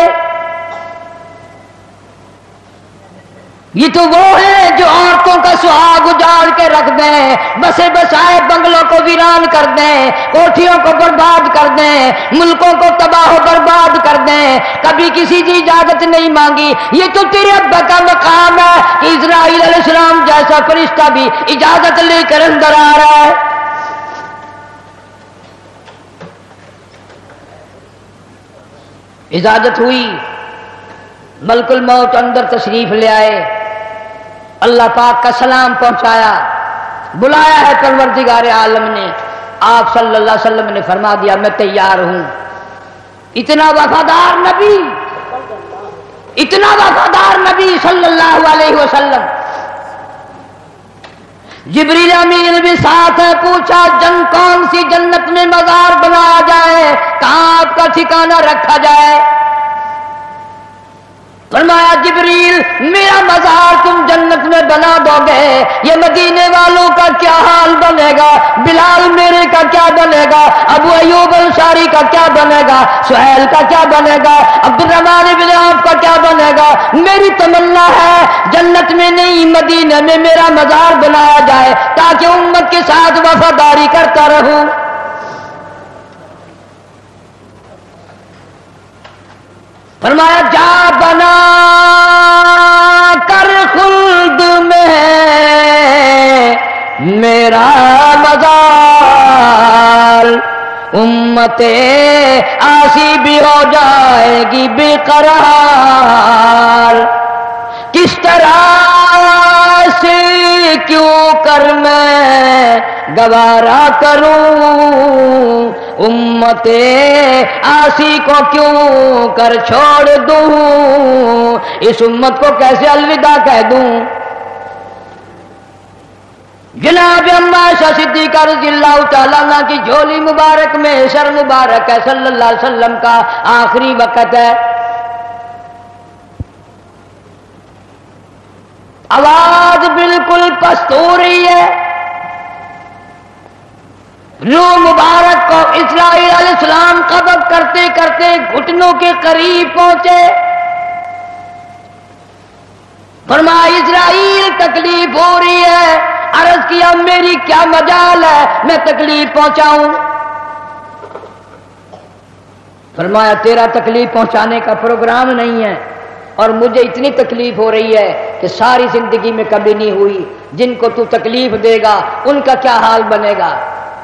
یہ تو وہ ہے جو عورتوں کا سہاگ اجاڑ کے رکھ دیں، بسے بسائے بنگلوں کو ویران کر دیں، کوٹھیوں کو برباد کر دیں، ملکوں کو تباہ و برباد کر دیں، کبھی کسی کی اجازت نہیں مانگی۔ یہ تو تیرے ابا کا مقام ہے کہ اسرائیل علیہ السلام جیسا فرشتہ بھی اجازت لے کر اندر آ رہا ہے۔ اجازت ہوئی، ملک الموت اندر تشریف لے آئے، اللہ پاک کا سلام پہنچایا، بلایا ہے پروردگار عالم نے۔ آپ صلی اللہ علیہ وسلم نے فرما دیا میں تیار ہوں۔ اتنا وفادار نبی، اتنا وفادار نبی صلی اللہ علیہ وسلم۔ جبریل امین بھی ساتھ ہے، پوچھا جن کون سی جنت میں مزار بنایا جائے، کہاں آپ کا ٹھکانہ رکھا جائے؟ فرمایا جبریل میرا مزار تم جنت میں بنا دو گے، یہ مدینے والوں کا کیا حال بنے گا، بلال میرے کا کیا بنے گا، ابو ایوب انصاری کا کیا بنے گا، سہیل کا کیا بنے گا، عبد الرحمن بن عوف کا کیا بنے گا؟ میری تمنا ہے جنت میں نہیں مدینے میں میرا مزار بنایا جائے تاکہ امت کے ساتھ وفاداری کرتا رہوں۔ فرمایا جا بنا کر خلد میں میرا مزار، امت آسی بھی ہو جائے گی بے قرار، کس طرح سے کیوں کر میں گوارا کروں، امت آسی کو کیوں کر چھوڑ دوں، اس امت کو کیسے الوداع کہہ دوں۔ جناب اما عائشہ صدیقہ رضی اللہ تعالیٰ عنہ کی جھولی مبارک میں سر مبارک ہے، صلی اللہ علیہ وسلم کا آخری وقت ہے۔ آواز بالکل پست ہو رہی ہے، روح مبارک کو اسرائیل علیہ السلام قبض کرتے کرتے گھٹنوں کے قریب پہنچے. فرمایا اسرائیل تکلیف ہو رہی ہے. عرض کیا میری کیا مجال ہے میں تکلیف پہنچاؤں. فرمایا تیرا تکلیف پہنچانے کا پروگرام نہیں ہے اور مجھے اتنی تکلیف ہو رہی ہے کہ ساری زندگی میں کبھی نہیں ہوئی. جن کو تو تکلیف دے گا ان کا کیا حال بنے گا.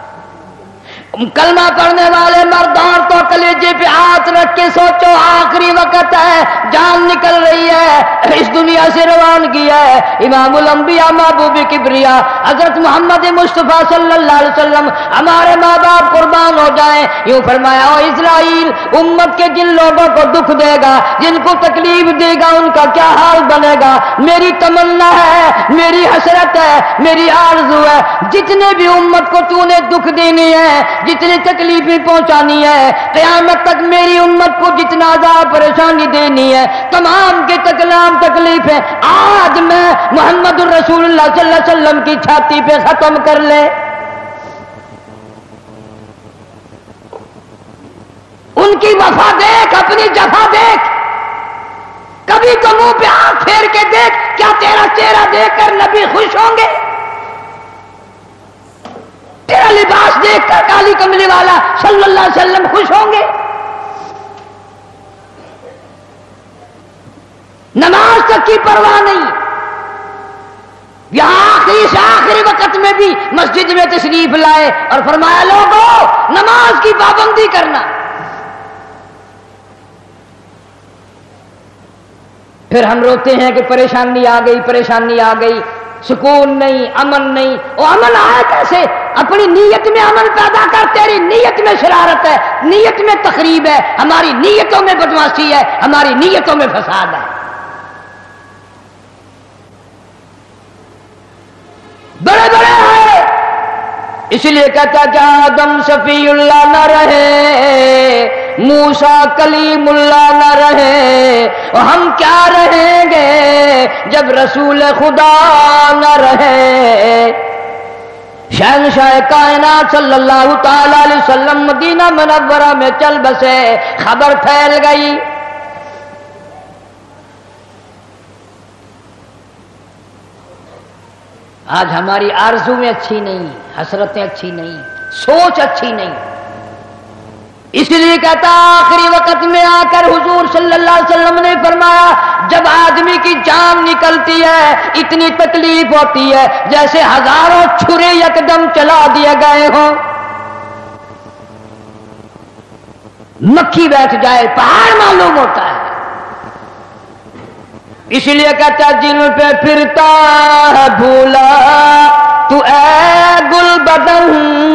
کلمہ پڑھنے والے مرد اور تو کلیجے پہ ہاتھ رکھ کے سوچو آخری وقت ہے, جان نکل رہی ہے, اس دنیا سے روانگی ہے. امام الانبیاء محبوب کبریا حضرت محمد مصطفیٰ صلی اللہ علیہ وسلم ہمارے ماں باپ قربان ہو جائیں. یوں فرمایا او اسرائیل امت کے جن لوگوں کو دکھ دے گا, جن کو تکلیف دے گا ان کا کیا حال بنے گا. میری تمنا ہے, میری حسرت ہے, میری آرزو ہے, جتنے بھی امت کو تو نے دکھ دینی ہے, جتنی تکلیفیں پہنچانی ہے, قیامت تک میری امت کو جتنا عذاب پریشانی دینی ہے, تمام کے تکلام تکلیفیں آج میں محمد الرسول اللہ صلی اللہ علیہ وسلم کی چھاتی پہ ختم کر لے. ان کی وفا دیکھ, اپنی جفا دیکھ, کبھی تو منہ پہ آنکھ پھیر کے دیکھ, کیا تیرا چہرہ دیکھ کر نبی خوش ہوں گے؟ تیرا لباس دیکھ کر کالی کملی والا صلی اللہ علیہ وسلم خوش ہوں گے؟ نماز تک کی پرواہ نہیں. یہاں آخری سے آخری وقت میں بھی مسجد میں تشریف لائے اور فرمایا لوگوں نماز کی پابندی کرنا. پھر ہم روتے ہیں کہ پریشانی آ گئی, پریشانی آ گئی, سکون نہیں, امن نہیں. وہ امن آیا کیسے؟ اپنی نیت میں امن پیدا کر. تیری نیت میں شرارت ہے, نیت میں تخریب ہے, ہماری نیتوں میں بدمعاشی ہے, ہماری نیتوں میں فساد ہے. بڑے بڑے ہیں, اس لیے کہتا کہ آدم شفیع اللہ نہ رہے, موسیٰ کلیم اللہ نہ رہے, ہم کیا رہیں گے جب رسول خدا نہ رہے. شہنشاہ کائنات صلی اللہ تعالی علیہ وسلم مدینہ منورہ میں چل بسے, خبر پھیل گئی. آج ہماری آرزویں اچھی نہیں, حسرتیں اچھی نہیں, سوچ اچھی نہیں. اس لیے کہتا آخری وقت میں آ کر حضور صلی اللہ علیہ وسلم نے فرمایا جب آدمی کی جان نکلتی ہے اتنی تکلیف ہوتی ہے جیسے ہزاروں چھرے یکدم چلا دیے گئے ہوں, مکھی بیٹھ جائے پہاڑ معلوم ہوتا ہے. اس لیے کہتا ہے جن پہ پھرتا ہے بھولا تو اے گل بدن,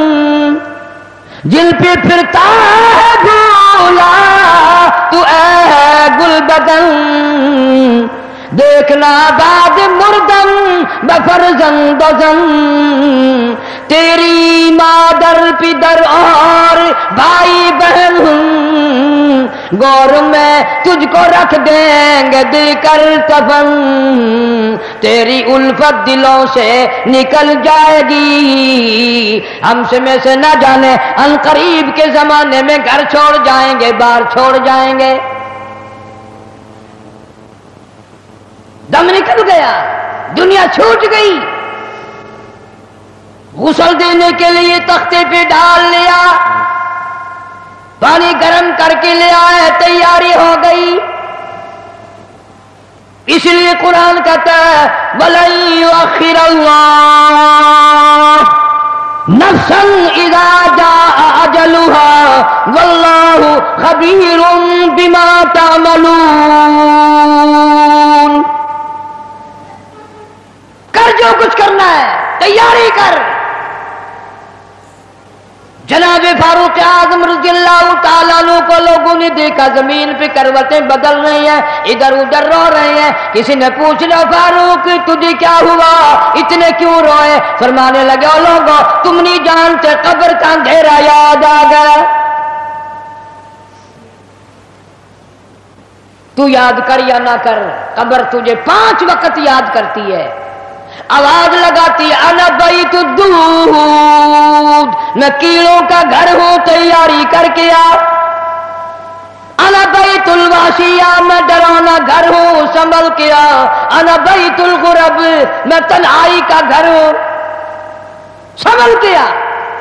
جن پہ پھرتا ہے بھولا تو اے گل بدن, دیکھنا بعد مردم بفرزند زن, تیری مادر پدر اور بھائی بہن گور میں تجھ کو رکھ دیں گے دل کر کفن, تیری الفت دلوں سے نکل جائے گی, ہم سے میں سے نہ جانے ان قریب کے زمانے میں گھر چھوڑ جائیں گے, بار چھوڑ جائیں گے. دم نکل گیا, دنیا چھوٹ گئی. غسل دینے کے لیے تختے پہ ڈال لیا, پانی گرم کر کے لے آئے, تیاری ہو گئی. اس لیے قرآن کہتا ہے وَلَن يُؤَخِّرَ اللَّهُ نَفْسًا إِذَا جَاءَ أَجَلُهَا وَاللَّهُ خَبِيرٌ بِمَا تَعْمَلُونَ. کر جو کچھ کرنا ہے تیاری کر. جناب فاروق اعظم رضی اللہ تعالیٰ عنہ کو لوگوں نے دیکھا زمین پہ کروٹیں بدل رہی ہیں, ادھر ادھر رو رہے ہیں. کسی نے پوچھ لیا فاروق تجھے کیا ہوا, اتنے کیوں روئے؟ فرمانے لگے او لوگوں تم نہیں جانتے قبر کا اندھیرا یاد آ گیا. تو یاد کر یا نہ کر قبر تجھے 5 وقت یاد کرتی ہے. آواز لگاتی انا بیت الدود، میں کیڑوں کا گھر ہوں تیاری کر کے آ، انا بیت الواشیہ، میں ڈرانا گھر ہوں سنبھل کے آ، انا بیت الغرب، میں تنہائی کا گھر ہوں سنبھل کے آ۔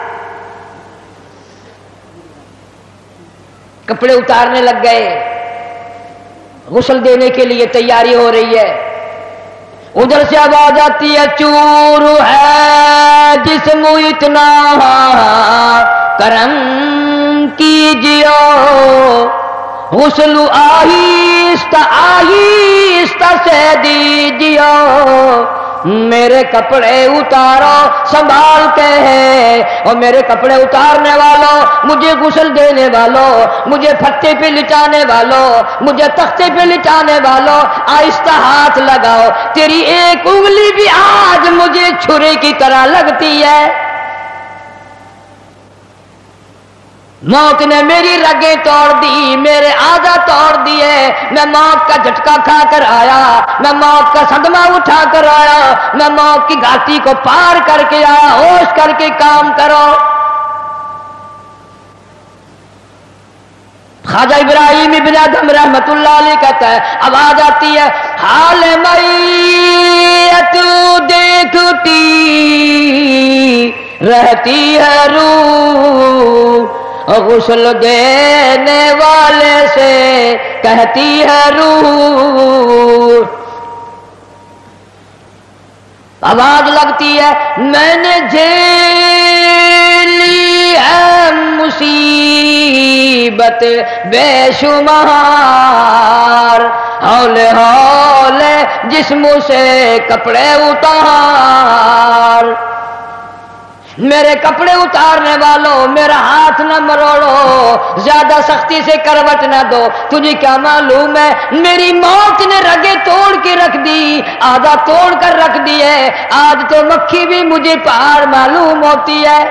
کپڑے اتارنے لگ گئے، غسل دینے کے لیے تیاری ہو رہی ہے۔ ادھر سے آواز آتی ہے چور ہے جسم اتنا کرم کیجیو، غسل آہستہ آہستہ سے دیجیو، میرے کپڑے اتارو سنبھال کے ہے، اور میرے کپڑے اتارنے والوں، مجھے غسل دینے والوں، مجھے پھٹے پہ لٹانے والوں، مجھے تختے پہ لٹانے والوں، آہستہ ہاتھ لگاؤ، تیری ایک انگلی بھی آج مجھے چھری کی طرح لگتی ہے۔ موت نے میری رگیں توڑ دی، میرے اعضا توڑ دیے، میں موت کا جھٹکا کھا کر آیا، میں موت کا صدمہ اٹھا کر آیا، میں موت کی گھاٹی کو پار کر کے آیا، ہوش کر کے کام کرو۔ خواجہ ابراہیم ابن ادم رحمت اللہ علیہ کہتا ہے، آواز آتی ہے حال میت دیکھتی رہتی ہے روح، غسل دینے والے سے کہتی ہے روح۔ آواز لگتی ہے میں نے جھیلی ہے مصیبت بے شمار، ہولے ہولے جسم سے کپڑے اتار، میرے کپڑے اتارنے والوں میرا ہاتھ نہ مروڑو، زیادہ سختی سے کروٹ نہ دو، تجھے کیا معلوم ہے میری موت نے رگیں توڑ کے رکھ دی، آدھا توڑ کر رکھ دی ہے، آج تو مکھی بھی مجھے پہاڑ معلوم ہوتی ہے۔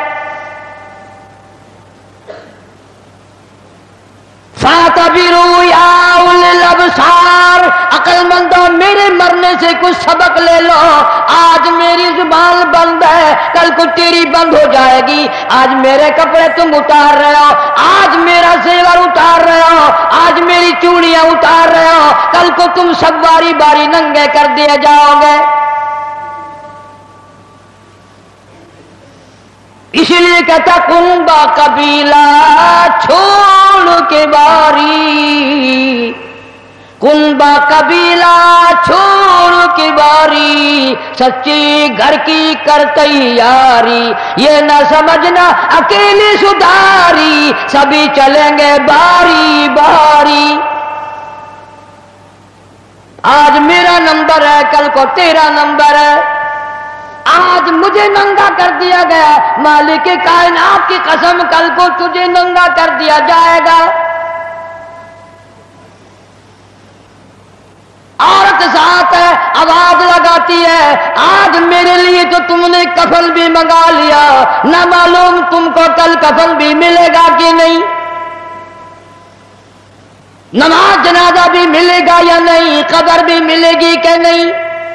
فَاعْتَبِرُوا يَا أُولِي الْأَبْصَارِ، عقل مندوں میرے مرنے سے کچھ سبق لے لو، آج میری زبان بند ہے، کل کو تیری بند ہو جائے گی، آج میرے کپڑے تم اتار رہے ہو، آج میرا زیور اتار رہے ہو، آج میری چوڑیاں اتار رہے ہو، کل کو تم سب باری باری ننگے کر دیے جاؤ گے۔ اسی لیے کہتا کنبا قبیلہ چھوڑ کے باری، کنبا قبیلہ چھوڑ کے باری، سچی گھر کی کر تیاری، یہ نہ سمجھنا اکیلی سدھاری، سبھی چلیں گے باری باری۔ آج میرا نمبر ہے کل کو تیرا نمبر ہے، آج مجھے ننگا کر دیا گیا، مالک کائنات کی قسم کل کو تجھے ننگا کر دیا جائے گا۔ عورت ذات ہے، آواز لگاتی ہے آج میرے لیے تو تم نے کفن بھی منگا لیا، نہ معلوم تم کو کل کفن بھی ملے گا کہ نہیں، نماز جنازہ بھی ملے گا یا نہیں، قبر بھی ملے گی کہ نہیں۔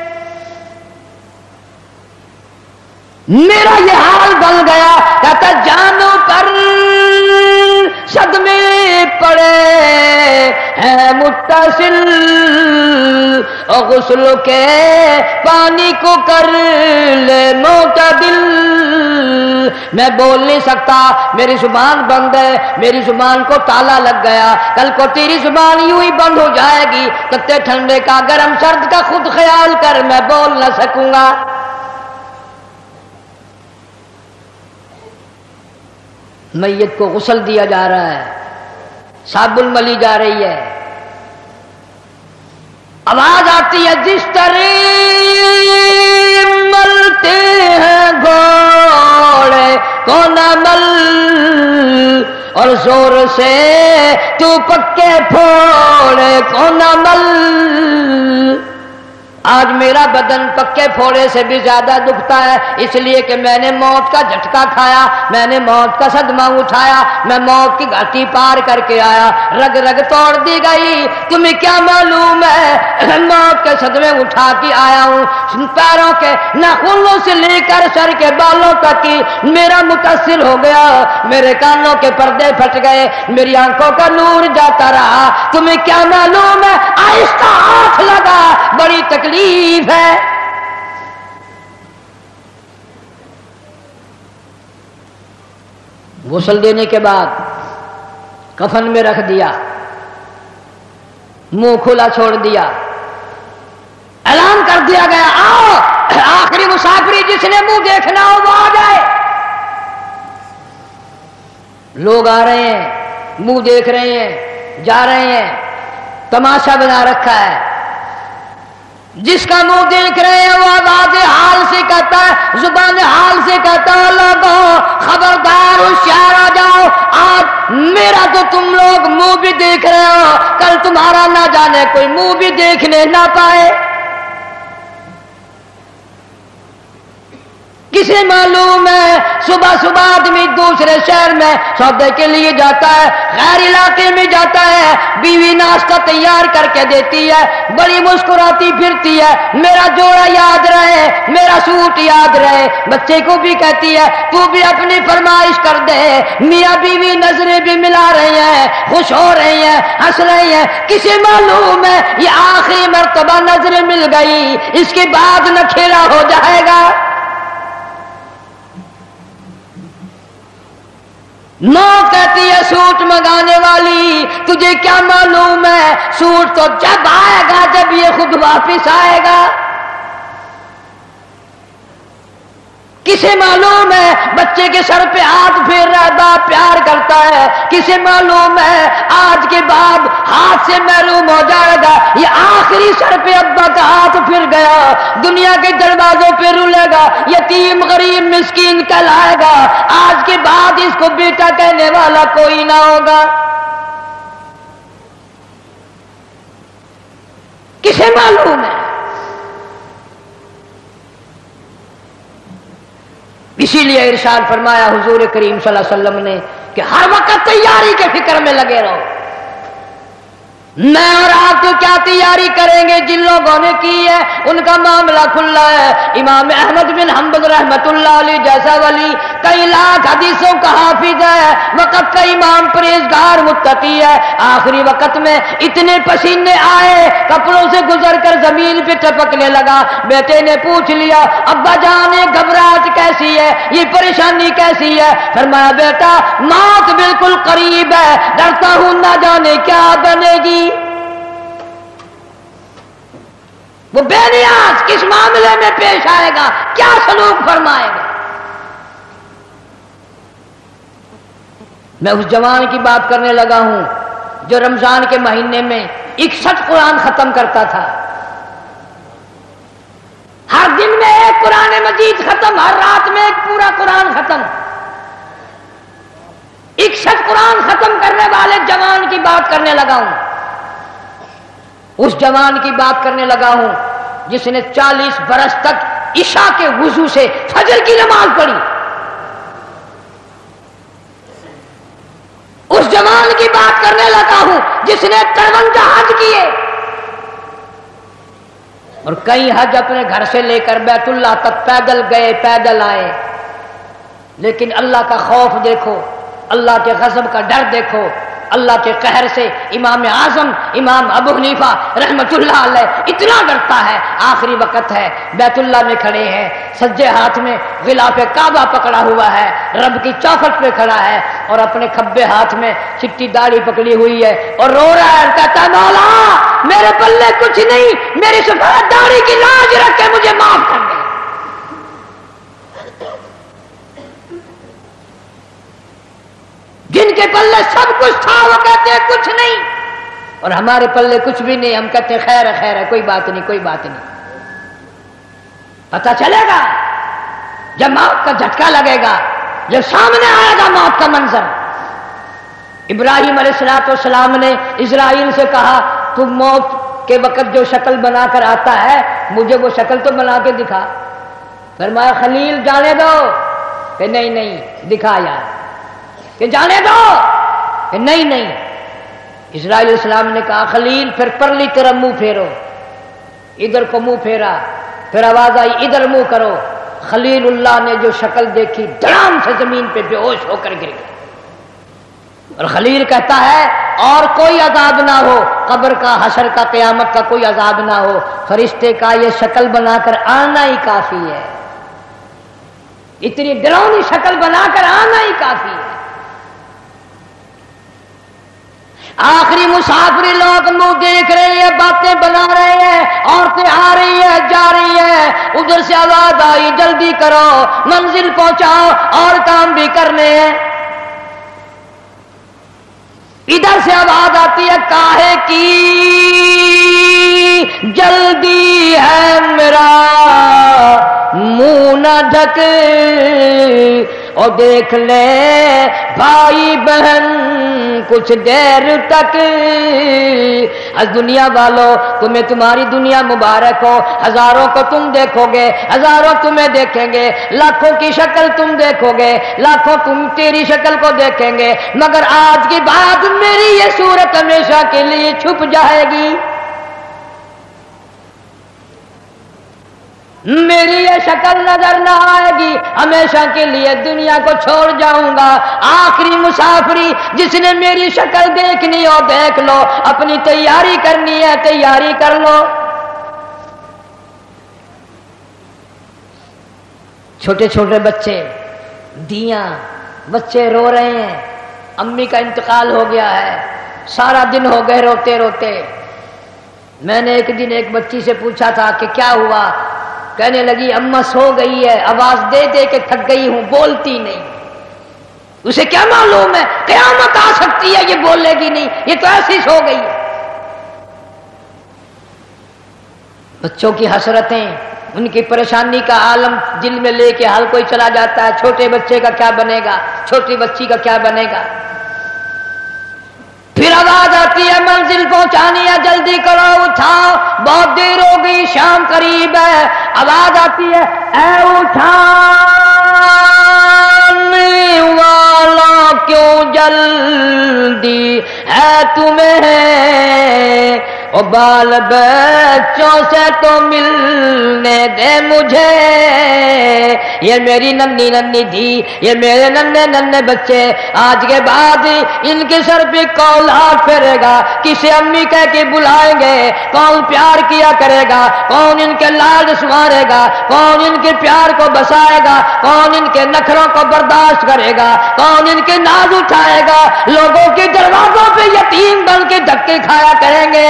میرا یہ حال بن گیا، کہتا جانوں پر صدمے پڑے ہیں متصل، اور غسل کے پانی کو کر لے معتدل، میں بول نہیں سکتا، میری زبان بند ہے، میری زبان کو تالا لگ گیا، کل کو تیری زبان یوں ہی بند ہو جائے گی، تتے ٹھنڈے کا گرم سرد کا خود خیال کر، میں بول نہ سکوں گا۔ میت کو غسل دیا جا رہا ہے، صابن ملی جا رہی ہے، آواز آتی ہے جس طرح ملتے ہیں گھوڑے کو نہ مل، اور زور سے تو پکے پھوڑے کو نہ مل۔ آج میرا بدن پکے پھوڑے سے بھی زیادہ دکھتا ہے، اس لیے کہ میں نے موت کا جھٹکا کھایا، میں نے موت کا صدمہ اٹھایا، میں موت کی گھاٹی پار کر کے آیا، رگ رگ توڑ دی گئی۔ تمہیں کیا معلوم ہے موت کے صدمے اٹھا کے آیا ہوں، پیروں کے ناخنوں سے لے کر سر کے بالوں تک کی میرا متاثر ہو گیا، میرے کانوں کے پردے پھٹ گئے، میری آنکھوں کا نور جاتا رہا۔ تمہیں کیا معلوم ہے آہستہ ہاتھ لگا، بڑی تکلیف ہے۔ غسل دینے کے بعد کفن میں رکھ دیا، منہ کھلا چھوڑ دیا، اعلان کر دیا گیا آؤ آخری مسافری جس نے منہ دیکھنا ہو وہ آ جائے۔ لوگ آ رہے ہیں، منہ دیکھ رہے ہیں، جا رہے ہیں، تماشا بنا رکھا ہے۔ جس کا منہ دیکھ رہے ہیں وہ آواز حال سے کہتا ہے، زبان حال سے کہتا ہے لوگوں خبردار ہوشیار آ جاؤ، آج میرا تو تم لوگ منہ بھی دیکھ رہے ہو، کل تمہارا نہ جانے کوئی منہ بھی دیکھنے نہ پائے۔ کسے معلوم ہے صبح صبح آدمی دوسرے شہر میں سودے کے لیے جاتا ہے، غیر علاقے میں جاتا ہے، بیوی ناشتہ تیار کر کے دیتی ہے، بڑی مسکراتی پھرتی ہے، میرا جوڑا یاد رہے، میرا سوٹ یاد رہے، بچے کو بھی کہتی ہے تو بھی اپنی فرمائش کر دے۔ میاں بیوی نظریں بھی ملا رہی ہیں، خوش ہو رہی ہیں، ہنس رہی ہیں، کسے معلوم ہے یہ آخری مرتبہ نظریں مل گئی، اس کے بعد نکھیرا ہو جائے گا۔ موت کہتی ہے سوٹ منگانے والی تجھے کیا معلوم ہے سوٹ تو جب آئے گا جب یہ خود واپس آئے گا۔ کسے معلوم ہے بچے کے سر پہ ہاتھ پھیر رہا ہے، باپ پیار کرتا ہے، کسے معلوم ہے آج کے بعد ہاتھ سے محروم ہو جائے گا، یہ آخری سر پہ ابا کا ہاتھ پھر گیا، دنیا کے دروازوں پہ رولے گا، یتیم غریب مسکین کہلائے گا، آج کے بعد اس کو بیٹا کہنے والا کوئی نہ ہوگا۔ کسے معلوم ہے؟ اسی لیے ارشاد فرمایا حضور کریم صلی اللہ علیہ وسلم نے کہ ہر وقت تیاری کے فکر میں لگے رہو۔ میں اور آپ تو کیا تیاری کریں گے، جن لوگوں نے کی ہے ان کا معاملہ کھلا ہے۔ امام احمد بن حنبل رحمت اللہ علیہ جیسا ولی کئی لاکھ حدیثوں کا حافظ ہے، وقت کا امام پرہیزگار متقی ہے، آخری وقت میں اتنے پسینے آئے کپڑوں سے گزر کر زمین پہ ٹپکنے لگا، بیٹے نے پوچھ لیا ابا جان یہ گھبراہٹ کیسی ہے، یہ پریشانی کیسی ہے؟ فرمایا بیٹا موت بالکل قریب ہے، ڈرتا ہوں نہ جانے کیا بنے گی۔ وہ بے نیاز کس معاملے میں پیش آئے گا، کیا سلوک فرمائے گا۔ میں اس جوان کی بات کرنے لگا ہوں جو رمضان کے مہینے میں 61 قرآن ختم کرتا تھا، ہر دن میں ایک قرآن مجید ختم، ہر رات میں ایک پورا قرآن ختم۔ 61 قرآن ختم کرنے والے جوان کی بات کرنے لگا ہوں، اس جوان کی بات کرنے لگا ہوں جس نے 40 برس تک عشاء کے وضو سے فجر کی نماز پڑھی، اس جوان کی بات کرنے لگا ہوں جس نے 53 حج کیے، اور کئی حج اپنے گھر سے لے کر بیت اللہ تک پیدل گئے پیدل آئے، لیکن اللہ کا خوف دیکھو، اللہ کے غضب کا ڈر دیکھو، اللہ کے قہر سے امام اعظم امام ابو حنیفہ رحمت اللہ علیہ اتنا ڈرتا ہے، آخری وقت ہے، بیت اللہ میں کھڑے ہیں، سجے ہاتھ میں غلاف کعبہ پکڑا ہوا ہے، رب کی چوکھٹ پہ کھڑا ہے اور اپنے کھبے ہاتھ میں چٹی داڑھی پکڑی ہوئی ہے اور رو رہا ہے، کہتا ہے مولا میرے پلے کچھ نہیں، میری سفید داڑھی کی لاج رکھ کے مجھے معاف کر دے۔ جن کے پلے سب کچھ تھا وہ کہتے ہیں کچھ نہیں، اور ہمارے پلے کچھ بھی نہیں، ہم کہتے ہیں خیر ہے خیر ہے، کوئی بات نہیں کوئی بات نہیں۔ پتہ چلے گا جب موت کا جھٹکا لگے گا، جب سامنے آئے گا موت کا منظر۔ ابراہیم علیہ السلام نے اسرائیل سے کہا تم موت کے وقت جو شکل بنا کر آتا ہے مجھے وہ شکل تو بنا کے دکھا. فرمایا خلیل جانے دو کہ نہیں نہیں دکھا یار, کہ جانے دو کہ نہیں نہیں. اسرائیل علیہ السلام نے کہا خلیل پھر پرلی طرف منہ پھیرو, ادھر کو منہ پھیرا, پھر آواز آئی ادھر منہ کرو. خلیل اللہ نے جو شکل دیکھی دھڑام سے زمین پہ بے ہوش ہو کر گر گیا. اور خلیل کہتا ہے اور کوئی عذاب نہ ہو, قبر کا, حشر کا, قیامت کا کوئی عذاب نہ ہو, فرشتے کا یہ شکل بنا کر آنا ہی کافی ہے. اتنی ڈراؤنی شکل بنا کر آنا ہی کافی ہے. آخری مسافری لوگ منہ دیکھ رہے ہیں, باتیں بنا رہے ہیں, عورتیں آ رہی ہیں جا رہی ہیں. ادھر سے آواز آئی جلدی کرو, منزل پہنچاؤ, اور کام بھی کرنے ہیں. ادھر سے آواز آتی ہے کاہے کی جلدی ہے میرا منہ نہ ڈھک, اور دیکھ لے بھائی بہن کچھ دیر تک. از دنیا والو تمہیں تمہاری دنیا مبارک ہو, ہزاروں کو تم دیکھو گے, ہزاروں تمہیں دیکھیں گے, لاکھوں کی شکل تم دیکھو گے, لاکھوں تم تیری شکل کو دیکھیں گے, مگر آج کے بعد میری یہ صورت ہمیشہ کے لیے چھپ جائے گی. میری یہ شکل نظر نہ آئے گی, ہمیشہ کے لیے دنیا کو چھوڑ جاؤں گا. آخری مسافری جس نے میری شکل دیکھنی ہو دیکھ لو, اپنی تیاری کرنی ہے تیاری کر لو. چھوٹے چھوٹے بچے, دیاں, بچے رو رہے ہیں, امی کا انتقال ہو گیا ہے, سارا دن ہو گئے روتے روتے. میں نے ایک دن ایک بچی سے پوچھا تھا کہ کیا ہوا, کہنے لگی اماں سو گئی ہے, آواز دے دے کے تھک گئی ہوں, بولتی نہیں. اسے کیا معلوم ہے قیامت آ سکتی ہے, یہ بولے گی نہیں, یہ تو ایسی سو گئی ہے. بچوں کی حسرتیں, ان کی پریشانی کا عالم دل میں لے کے ہر کوئی چلا جاتا ہے. چھوٹے بچے کا کیا بنے گا, چھوٹی بچی کا کیا بنے گا. پھر آواز آتی ہے منزل پہنچانی ہے, جلدی کرو, اٹھاؤ, بہت دیر ہو گئی, شام قریب ہے. آواز آتی ہے اے اٹھانے والا کیوں جلدی ہے تمہیں, او بال بچوں سے تو ملنے دے مجھے. یہ میری ننھی ننھی دھی, یہ میرے ننھے ننھے بچے, آج کے بعد ان کے سر پہ کون ہاتھ پھیرے گا, کسے امی کہہ کے بلائیں گے, کون پیار کیا کرے گا, کون ان کے لاڈ سنوارے گا, کون ان کے پیار کو بسائے گا, کون ان کے نخروں کو برداشت کرے گا, کون ان کے ناز اٹھائے گا. لوگوں کے دروازوں پہ یتیم بن کے دھکے کھایا کریں گے.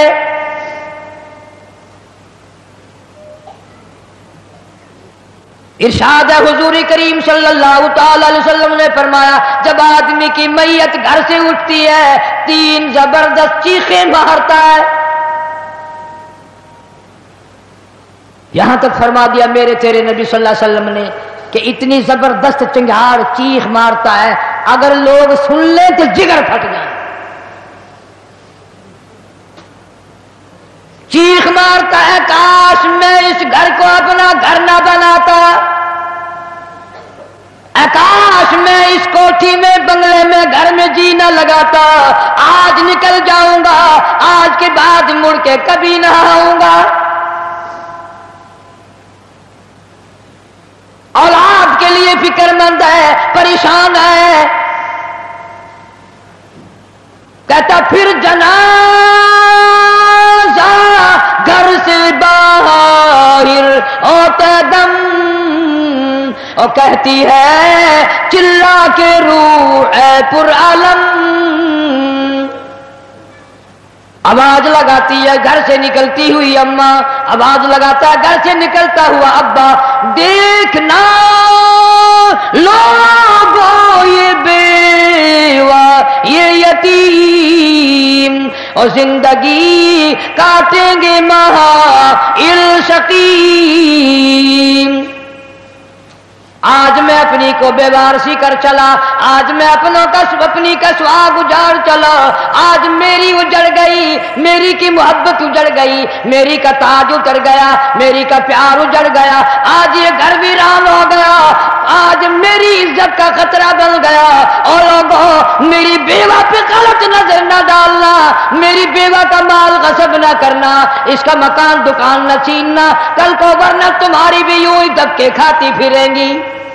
ارشاد ہے حضور کریم صلی اللہ تعالی علیہ وسلم نے فرمایا جب آدمی کی میت گھر سے اٹھتی ہے 3 زبردست چیخیں مارتا ہے. یہاں تک فرما دیا میرے تیرے نبی صلی اللہ علیہ وسلم نے کہ اتنی زبردست چنگھاڑ چیخ مارتا ہے, اگر لوگ سن لیں تو جگر پھٹ جائے. چیخ مارتا ہے کاش میں اس گھر کو اپنا گھر نہ بناتا, کاش میں اس کوٹھی میں بنگلے میں گھر میں جی نہ لگاتا, آج نکل جاؤں گا, آج کے بعد مڑ کے کبھی نہ آؤں گا. اولاد کے لیے فکر مند ہے, پریشان ہے. کہتا پھر جنازہ گھر سے باہر ہوتے دم, اور کہتی ہے چلا کے روح اے پر عالم. آواز لگاتی ہے گھر سے نکلتی ہوئی اماں, آواز لگاتا ہے گھر سے نکلتا ہوا ابا, دیکھنا لوگوں یہ بیوہ یہ یتیم, اور زندگی کاٹیں گے مہا الشقیم. آج میں اپنی کو بیوارسی کر چلا، آج میں اپنی کا سواگ اجاڑ چلا، آج میری اجڑ گئی، میری کی محبت اجڑ گئی، میری کا تاج اتر گیا، میری کا پیار اجڑ گیا، آج یہ گھر ویران ہو گیا، آج میری عزت کا خطرہ بن گیا۔ اور لوگوں، میری بیوہ پہ غلط نظر نہ ڈالنا، میری بیوہ کا مال غصب نہ کرنا، اس کا مکان دکان نہ چھیننا، کل کو ورنہ تمہاری بھی یوں ہی دبکے کھاتی پھریں گی۔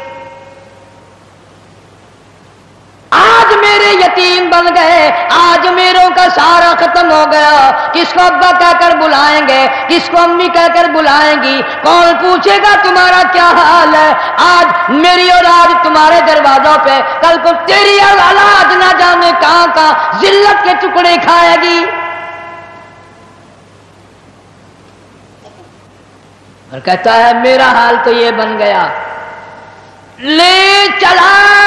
آج میرے یتیم بن گئے، آج میروں کا سارا ختم ہو گیا، کس کو ابا کہہ کر بلائیں گے، کس کو امی کہہ کر بلائیں گی، کون پوچھے گا تمہارا کیا حال ہے؟ آج میری اولاد تمہارے دروازوں پہ، کل کو تیری اولاد نہ جانے کہاں کہاں ذلت کے ٹکڑے کھائے گی۔ اور کہتا ہے میرا حال تو یہ بن گیا، لے چلا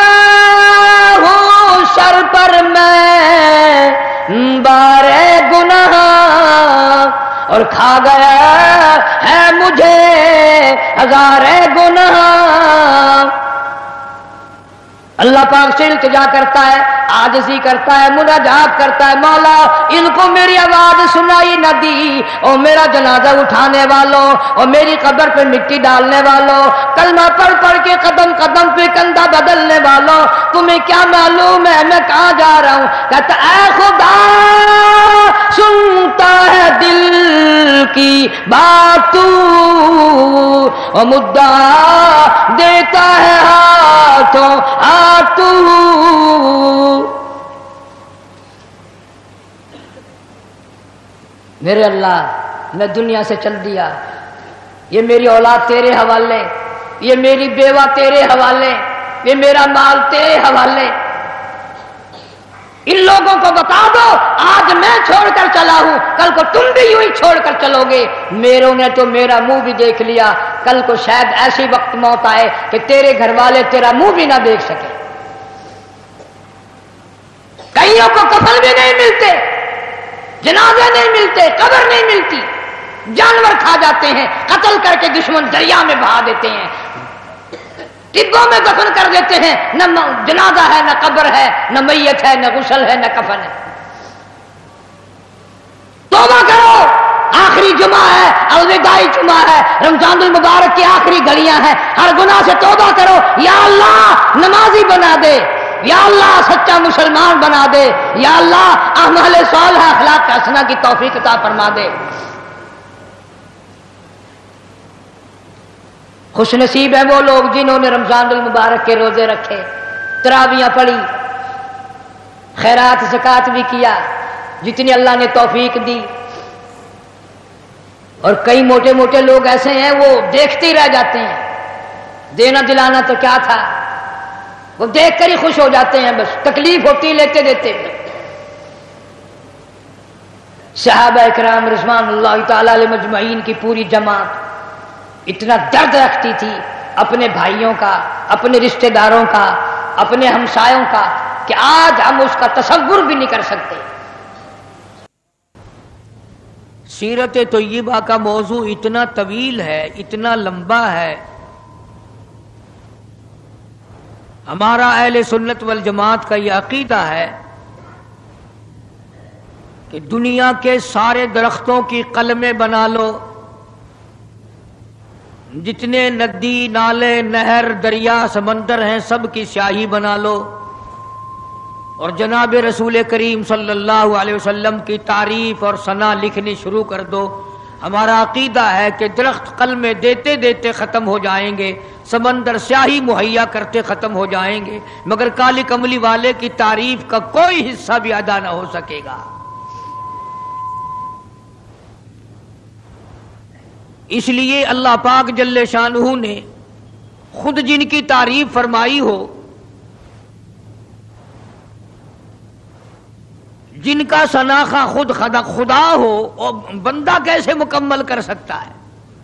ہوں سر پر میں بارے گناہ، اور کھا گیا ہے مجھے ہزارے گناہ۔ اللہ پاک سے التجا کرتا ہے، عاجزی کرتا ہے، مناجات کرتا ہے، مولا ان کو میری آواز سنائی نہ دی، اور میرا جنازہ اٹھانے والوں اور میری قبر پہ مٹی ڈالنے والوں، کلمہ پڑھ پڑھ کے قدم قدم پہ کندھا بدلنے والوں، تمہیں کیا معلوم ہے میں کہاں جا رہا ہوں؟ کہتا اے خدا سنتا ہے دل کی بات تو، اور مدعا دیتا ہے ہاتھوں تو۔ میرے اللہ میں دنیا سے چل دیا، یہ میری اولاد تیرے حوالے، یہ میری بیوہ تیرے حوالے، یہ میرا مال تیرے حوالے، ان لوگوں کو بتا دو آج میں چھوڑ کر چلا ہوں، کل کو تم بھی یوں ہی چھوڑ کر چلو گے۔ میروں نے تو میرا منہ بھی دیکھ لیا، کل کو شاید ایسی وقت موت آئے کہ تیرے گھر والے تیرا منہ بھی نہ دیکھ سکے۔ کئیوں کو کفن بھی نہیں ملتے، جنازے نہیں ملتے، قبر نہیں ملتی، جانور کھا جاتے ہیں، قتل کر کے دشمن دریا میں بہا دیتے ہیں، ٹبوں میں دفن کر دیتے ہیں، نہ جنازہ ہے، نہ قبر ہے، نہ میت ہے، نہ غسل ہے، نہ کفن ہے۔ توبہ کرو، آخری جمعہ ہے، الوداعی جمعہ ہے، رمضان المبارک کی آخری گھڑیاں ہیں، ہر گناہ سے توبہ کرو۔ یا اللہ نمازی بنا دے، یا اللہ سچا مسلمان بنا دے، یا اللہ اعمال صالحہ اخلاق حسنہ کی توفیق عطا فرما دے۔ خوش نصیب ہے وہ لوگ جنہوں نے رمضان المبارک کے روزے رکھے، تراویاں پڑھی، خیرات زکوٰۃ بھی کیا جتنی اللہ نے توفیق دی۔ اور کئی موٹے موٹے لوگ ایسے ہیں وہ دیکھتے ہی رہ جاتے ہیں، دینا دلانا تو کیا تھا، وہ دیکھ کر ہی خوش ہو جاتے ہیں، بس تکلیف ہوتی لیتے دیتے۔ صحابہ اکرام رضوان اللہ تعالی علیہ مجمعین کی پوری جماعت اتنا درد رکھتی تھی اپنے بھائیوں کا، اپنے رشتہ داروں کا، اپنے ہمسایوں کا، کہ آج ہم اس کا تصور بھی نہیں کر سکتے۔ سیرت طیبہ کا موضوع اتنا طویل ہے، اتنا لمبا ہے۔ ہمارا اہل سنت والجماعت کا یہ عقیدہ ہے کہ دنیا کے سارے درختوں کی قلمیں بنا لو، جتنے ندی نالے نہر دریا سمندر ہیں سب کی سیاہی بنا لو، اور جناب رسول کریم صلی اللہ علیہ وسلم کی تعریف اور ثنا لکھنی شروع کر دو۔ ہمارا عقیدہ ہے کہ درخت قلمیں دیتے دیتے ختم ہو جائیں گے، سمندر سیاہی مہیا کرتے ختم ہو جائیں گے، مگر کالی کملی والے کی تعریف کا کوئی حصہ بھی ادا نہ ہو سکے گا۔ اس لیے اللہ پاک جل شانہ نے خود جن کی تعریف فرمائی ہو، جن کا شناخہ خود خدا ہو، اور بندہ کیسے مکمل کر سکتا ہے؟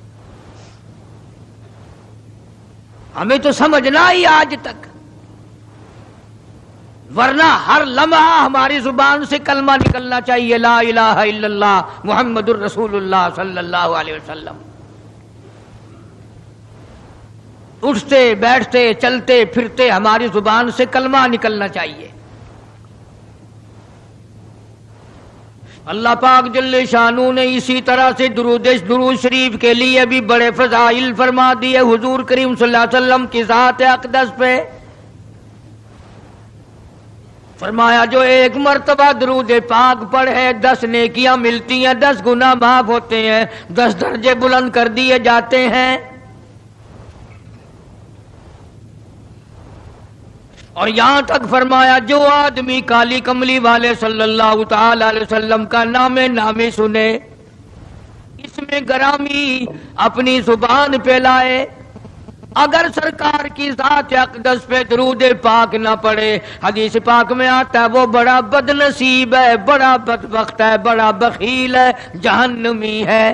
ہمیں تو سمجھنا ہی آج تک، ورنہ ہر لمحہ ہماری زبان سے کلمہ نکلنا چاہیے، لا الہ الا اللہ محمد الرسول اللہ صلی اللہ علیہ وسلم۔ اٹھتے بیٹھتے چلتے پھرتے ہماری زبان سے کلمہ نکلنا چاہیے۔ اللہ پاک جل شانہ نے اسی طرح سے درود شریف کے لیے بھی بڑے فضائل فرما دیے حضور کریم صلی اللہ علیہ وسلم کی ذات اقدس پہ۔ فرمایا جو ایک مرتبہ درود پاک پڑھے 10 نیکیاں ملتی ہیں، 10 گناہ معاف ہوتے ہیں، 10 درجے بلند کر دیے جاتے ہیں۔ اور یہاں تک فرمایا جو آدمی کالی کملی والے صلی اللہ تعالی علیہ وسلم کا نامی سنے، اس میں گرامی اپنی زبان پہ لائے، اگر سرکار کی ذات اقدس پہ درود پاک نہ پڑے، حدیث پاک میں آتا ہے وہ بڑا بد نصیب ہے، بڑا بدبخت ہے، بڑا بخیل ہے، جہنمی ہے۔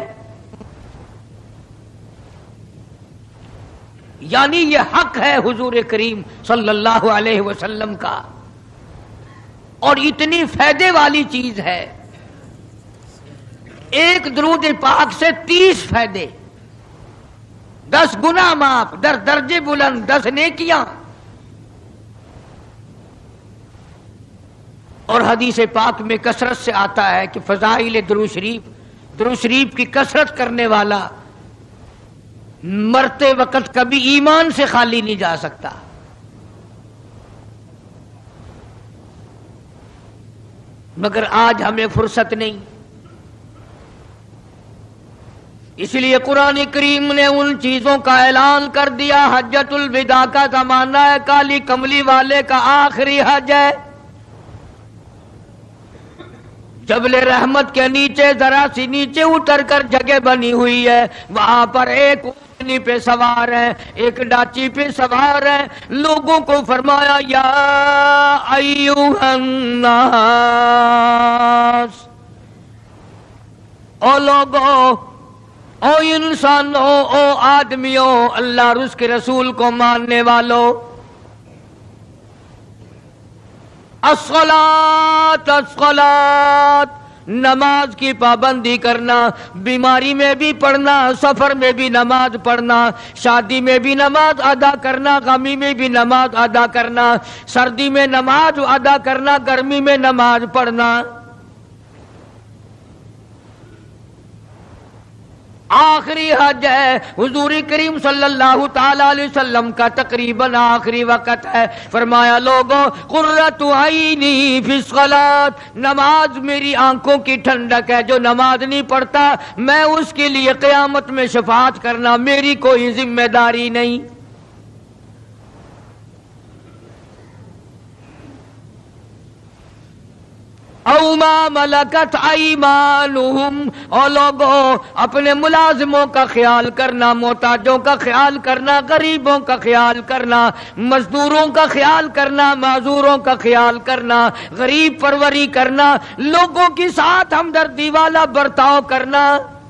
یعنی یہ حق ہے حضور کریم صلی اللہ علیہ وسلم کا، اور اتنی فائدے والی چیز ہے۔ ایک درود پاک سے 30 فائدے، 10 گناہ معاف، 10 درجے بلند، 10 نیکیاں۔ اور حدیث پاک میں کثرت سے آتا ہے کہ فضائل درود شریف کی کثرت کرنے والا مرتے وقت کبھی ایمان سے خالی نہیں جا سکتا۔ مگر آج ہمیں فرصت نہیں، اس لیے قرآن کریم نے ان چیزوں کا اعلان کر دیا۔ حجۃ الوداع کا زمانہ ہے، کالی کملی والے کا آخری حج ہے۔ جبل رحمت کے نیچے ذرا سی نیچے اتر کر جگہ بنی ہوئی ہے، وہاں پر ایک اونٹنی پہ سوار ہے، ایک ڈاچی پہ سوار ہے۔ لوگوں کو فرمایا یا ایھا الناس، او لوگو، او انسانوں، او آدمیوں، اللہ اور اس کے رسول کو ماننے والوں، الصلاۃ الصلاۃ، نماز کی پابندی کرنا، بیماری میں بھی پڑھنا، سفر میں بھی نماز پڑھنا، شادی میں بھی نماز ادا کرنا، غمی میں بھی نماز ادا کرنا، سردی میں نماز ادا کرنا، گرمی میں نماز پڑھنا۔ آخری حج ہے، حضور کریم صلی اللہ تعالی علیہ وسلم کا تقریباً آخری وقت ہے۔ فرمایا لوگوں، قرۃ عینی فی الصلاۃ، نماز میری آنکھوں کی ٹھنڈک ہے، جو نماز نہیں پڑھتا میں اس کے لیے قیامت میں شفاعت کرنا میری کوئی ذمہ داری نہیں۔ او ما ملکت ایمانہم، اور لوگوں اپنے ملازموں کا خیال کرنا، محتاجوں کا خیال کرنا، غریبوں کا خیال کرنا، مزدوروں کا خیال کرنا، معذوروں کا خیال کرنا، غریب پروری کرنا، لوگوں کے ساتھ ہمدردی والا برتاؤ کرنا۔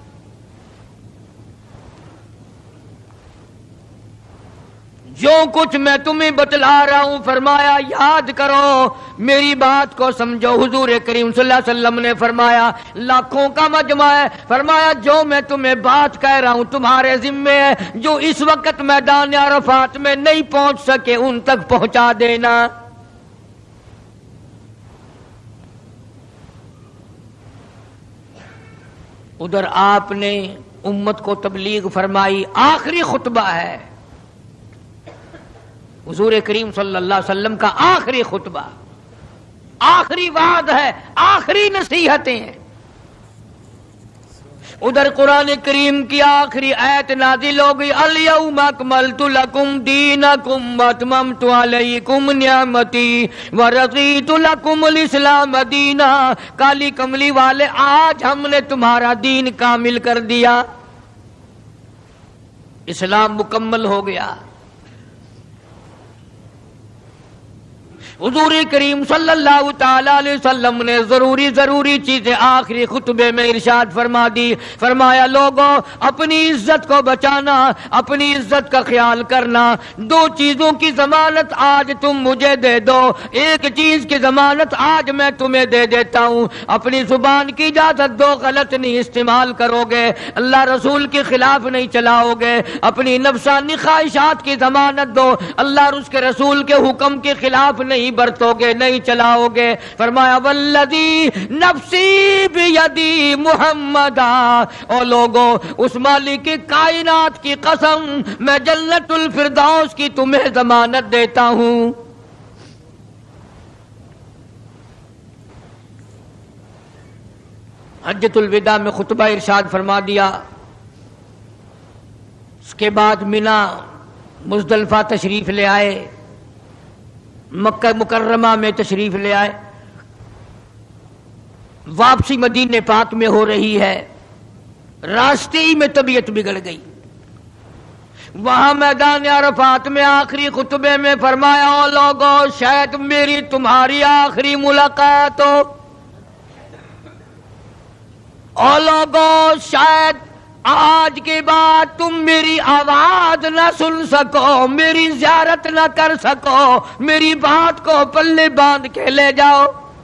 جو کچھ میں تمہیں بتلا رہا ہوں، فرمایا یاد کرو، میری بات کو سمجھو۔ حضور کریم صلی اللہ علیہ وسلم نے فرمایا لاکھوں کا مجمع ہے، فرمایا جو میں تمہیں بات کہہ رہا ہوں تمہارے ذمے ہے، جو اس وقت میدان عرفات میں نہیں پہنچ سکے ان تک پہنچا دینا۔ ادھر آپ نے امت کو تبلیغ فرمائی، آخری خطبہ ہے حضور کریم صلی اللہ علیہ وسلم کا، آخری خطبہ، آخری وعد ہے، آخری نصیحتیں ہیں۔ ادھر قرآن کریم کی آخری آیت نازل ہو گئی، الیوم اکملت لکم دینکم واتممت علیکم نعمتی ورضیت لکم الاسلام دینا۔ کالی کملی والے، آج ہم نے تمہارا دین کامل کر دیا، اسلام مکمل ہو گیا۔ حضور کریم صلی اللہ تعالی علیہ وسلم نے ضروری چیزیں آخری خطبے میں ارشاد فرما دی. فرمایا لوگوں اپنی عزت کو بچانا, اپنی عزت کا خیال کرنا. دو چیزوں کی ضمانت آج تم مجھے دے دو. ایک چیز کی ضمانت آج میں تمہیں دے دیتا ہوں, اپنی زبان کی اجازت دو, غلط نہیں استعمال کرو گے, اللہ رسول کے خلاف نہیں چلاؤ گے. اپنی نفسانی خواہشات کی ضمانت دو, اللہ اور اس کے رسول کے حکم کے خلاف نہیں برتو گے, نہیں چلاؤ گے. فرمایا والذی نفسی بیدی محمدا, او لوگوں اس مالک کائنات کی قسم میں جنت الفردوس کی تمہیں ضمانت دیتا ہوں. حجۃ الوداع میں خطبہ ارشاد فرما دیا. اس کے بعد مینا مزدلفہ تشریف لے آئے, مکہ مکرمہ میں تشریف لے آئے. واپسی مدینہ پاک میں ہو رہی ہے, راستے ہی میں طبیعت بگڑ گئی. وہاں میدان عرفات میں آخری خطبے میں فرمایا او لوگوں شاید میری تمہاری آخری ملاقات ہو. او لوگوں شاید آج کے بعد تم میری آواز نہ سن سکو, میری زیارت نہ کر سکو, میری بات کو پلے باندھ کے لے جاؤ.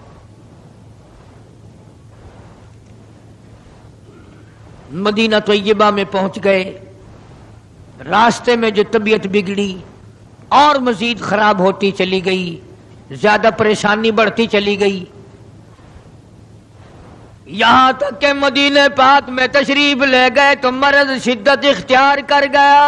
مدینہ طیبہ میں پہنچ گئے. راستے میں جو طبیعت بگڑی اور مزید خراب ہوتی چلی گئی, زیادہ پریشانی بڑھتی چلی گئی, یہاں تک کہ مدینہ پاک میں تشریف لے گئے تو مرض شدت اختیار کر گیا.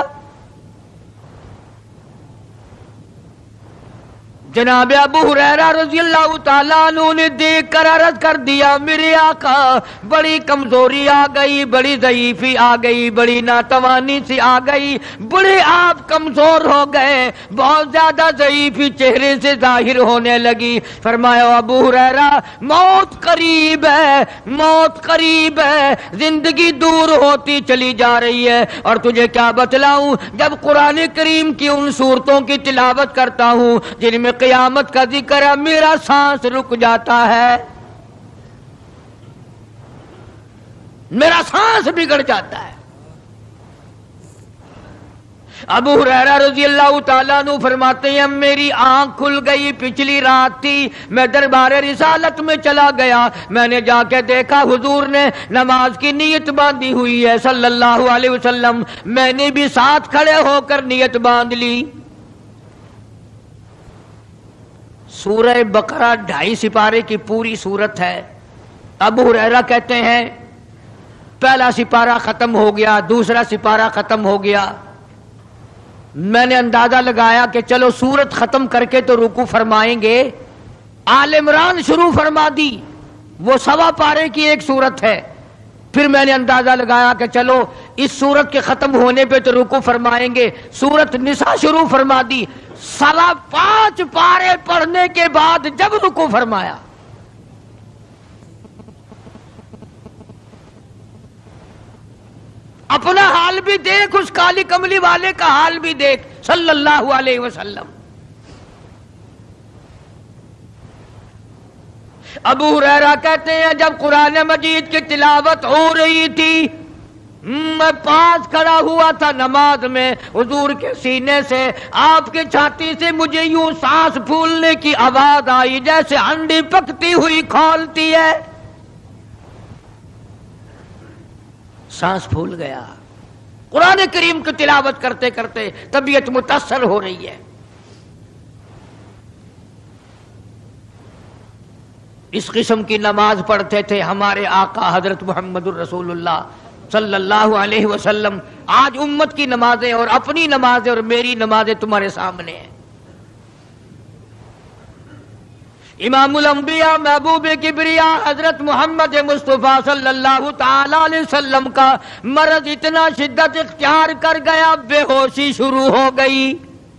جناب ابو ہریرہ رضی اللہ تعالیٰ عنہ نے دیکھ کر عرض کر دیا میرے آقا بڑی کمزوری آ گئی, بڑی ضعیفی آ گئی, بڑی ناتوانی سی آ گئی, بڑے آپ کمزور ہو گئے, بہت زیادہ ضعیفی چہرے سے ظاہر ہونے لگی. فرمایا ابو ہریرہ موت قریب ہے, موت قریب ہے, زندگی دور ہوتی چلی جا رہی ہے. اور تجھے کیا بتلاؤں, جب قرآن کریم کی ان صورتوں کی تلاوت کرتا ہوں جن میں قیامت کا ذکر ہے, میرا سانس رک جاتا ہے, میرا سانس بگڑ جاتا ہے. ابو ہریرہ رضی اللہ تعالیٰ عنہ فرماتے ہیں میری آنکھ کھل گئی, پچھلی رات تھی, میں دربار رسالت میں چلا گیا, میں نے جا کے دیکھا حضور نے نماز کی نیت باندھی ہوئی ہے صلی اللہ علیہ وسلم. میں نے بھی ساتھ کھڑے ہو کر نیت باندھ لی. سورہ بقرہ 2.5 سپارے کی پوری سورت ہے. ابو ہریرہ کہتے ہیں پہلا سپارہ ختم ہو گیا, دوسرا سپارہ ختم ہو گیا. میں نے اندازہ لگایا کہ چلو سورت ختم کر کے تو رکوع فرمائیں گے. آل عمران شروع فرما دی, وہ 1.25 پارے کی ایک سورت ہے. پھر میں نے اندازہ لگایا کہ چلو اس سورت کے ختم ہونے پہ تو رکوع فرمائیں گے. سورت نساء شروع فرما دی, 5.25 پارے پڑھنے کے بعد جب رکوع فرمایا اپنا حال بھی دیکھ, اس کالی کملی والے کا حال بھی دیکھ صلی اللہ علیہ وسلم. ابو ہریرہ کہتے ہیں جب قرآن مجید کی تلاوت ہو رہی تھی میں پاس کھڑا ہوا تھا نماز میں, حضور کے سینے سے آپ کے چھاتی سے مجھے یوں سانس پھولنے کی آواز آئی جیسے ہنڈی پکتی ہوئی کھولتی ہے. سانس پھول گیا. قرآن کریم کی تلاوت کرتے کرتے طبیعت متاثر ہو رہی ہے. اس قسم کی نماز پڑھتے تھے ہمارے آقا حضرت محمد الرسول اللہ صلی اللہ علیہ وسلم. آج امت کی نمازیں اور اپنی نمازیں اور میری نمازیں تمہارے سامنے ہیں. امام الانبیاء محبوب کبریا حضرت محمد مصطفیٰ صلی اللہ تعالی علیہ وسلم کا مرض اتنا شدت اختیار کر گیا, بے ہوشی شروع ہو گئی.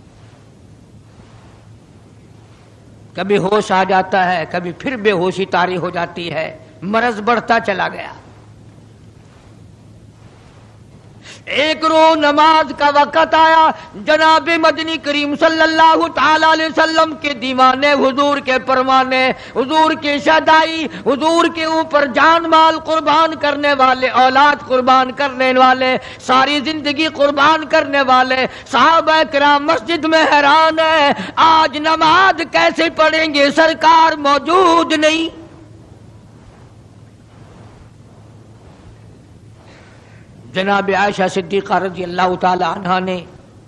کبھی ہوش آ جاتا ہے, کبھی پھر بے ہوشی طاری ہو جاتی ہے, مرض بڑھتا چلا گیا. ایک رو نماز کا وقت آیا، جناب مدنی کریم صلی اللہ تعالی علیہ وسلم کے دیوانے، حضور کے پروانے، حضور کی شہدائی، حضور کے اوپر جان مال قربان کرنے والے، اولاد قربان کرنے والے، ساری زندگی قربان کرنے والے صحابہ کرام مسجد میں حیران ہے، آج نماز کیسے پڑھیں گے، سرکار موجود نہیں۔ جناب عائشہ صدیقہ رضی اللہ تعالی عنہا نے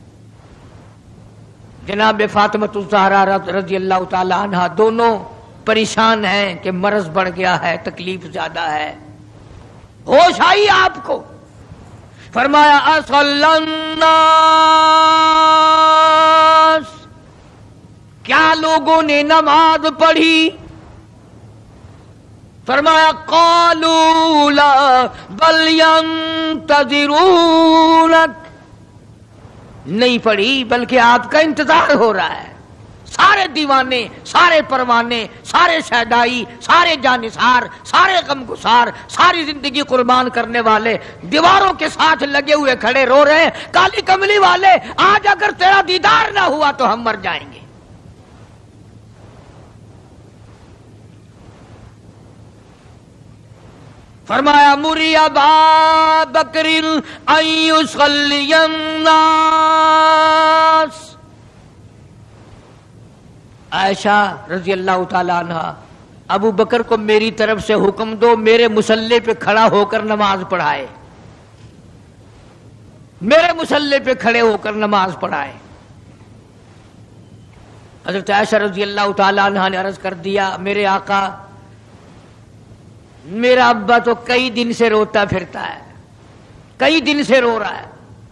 جناب فاطمہ الزہرا رضی اللہ تعالی عنہا دونوں پریشان ہیں کہ مرض بڑھ گیا ہے، تکلیف زیادہ ہے، ہوش آئی آپ کو، فرمایا اصلی الناس، کیا لوگوں نے نماز پڑھی؟ فرمایا قالوا لا بل ينتظرونك، نہیں پڑھی بلکہ آپ کا انتظار ہو رہا ہے۔ سارے دیوانے، سارے پروانے، سارے شہدائی، سارے جانثار، سارے غمگسار، ساری زندگی قربان کرنے والے دیواروں کے ساتھ لگے ہوئے کھڑے رو رہے ہیں، کالی کملی والے آج اگر تیرا دیدار نہ ہوا تو ہم مر جائیں گے۔ فرمایا مری ابا بکر ان یصلی الناس، عائشہ رضی اللہ تعالی عنہ، ابو بکر کو میری طرف سے حکم دو میرے مصلی پہ کھڑا ہو کر نماز پڑھائے، میرے مصلی پہ کھڑے ہو کر نماز پڑھائے۔ حضرت عائشہ رضی اللہ تعالی عنہ نے عرض کر دیا، میرے آقا میرا ابا تو کئی دن سے روتا پھرتا ہے، کئی دن سے رو رہا ہے۔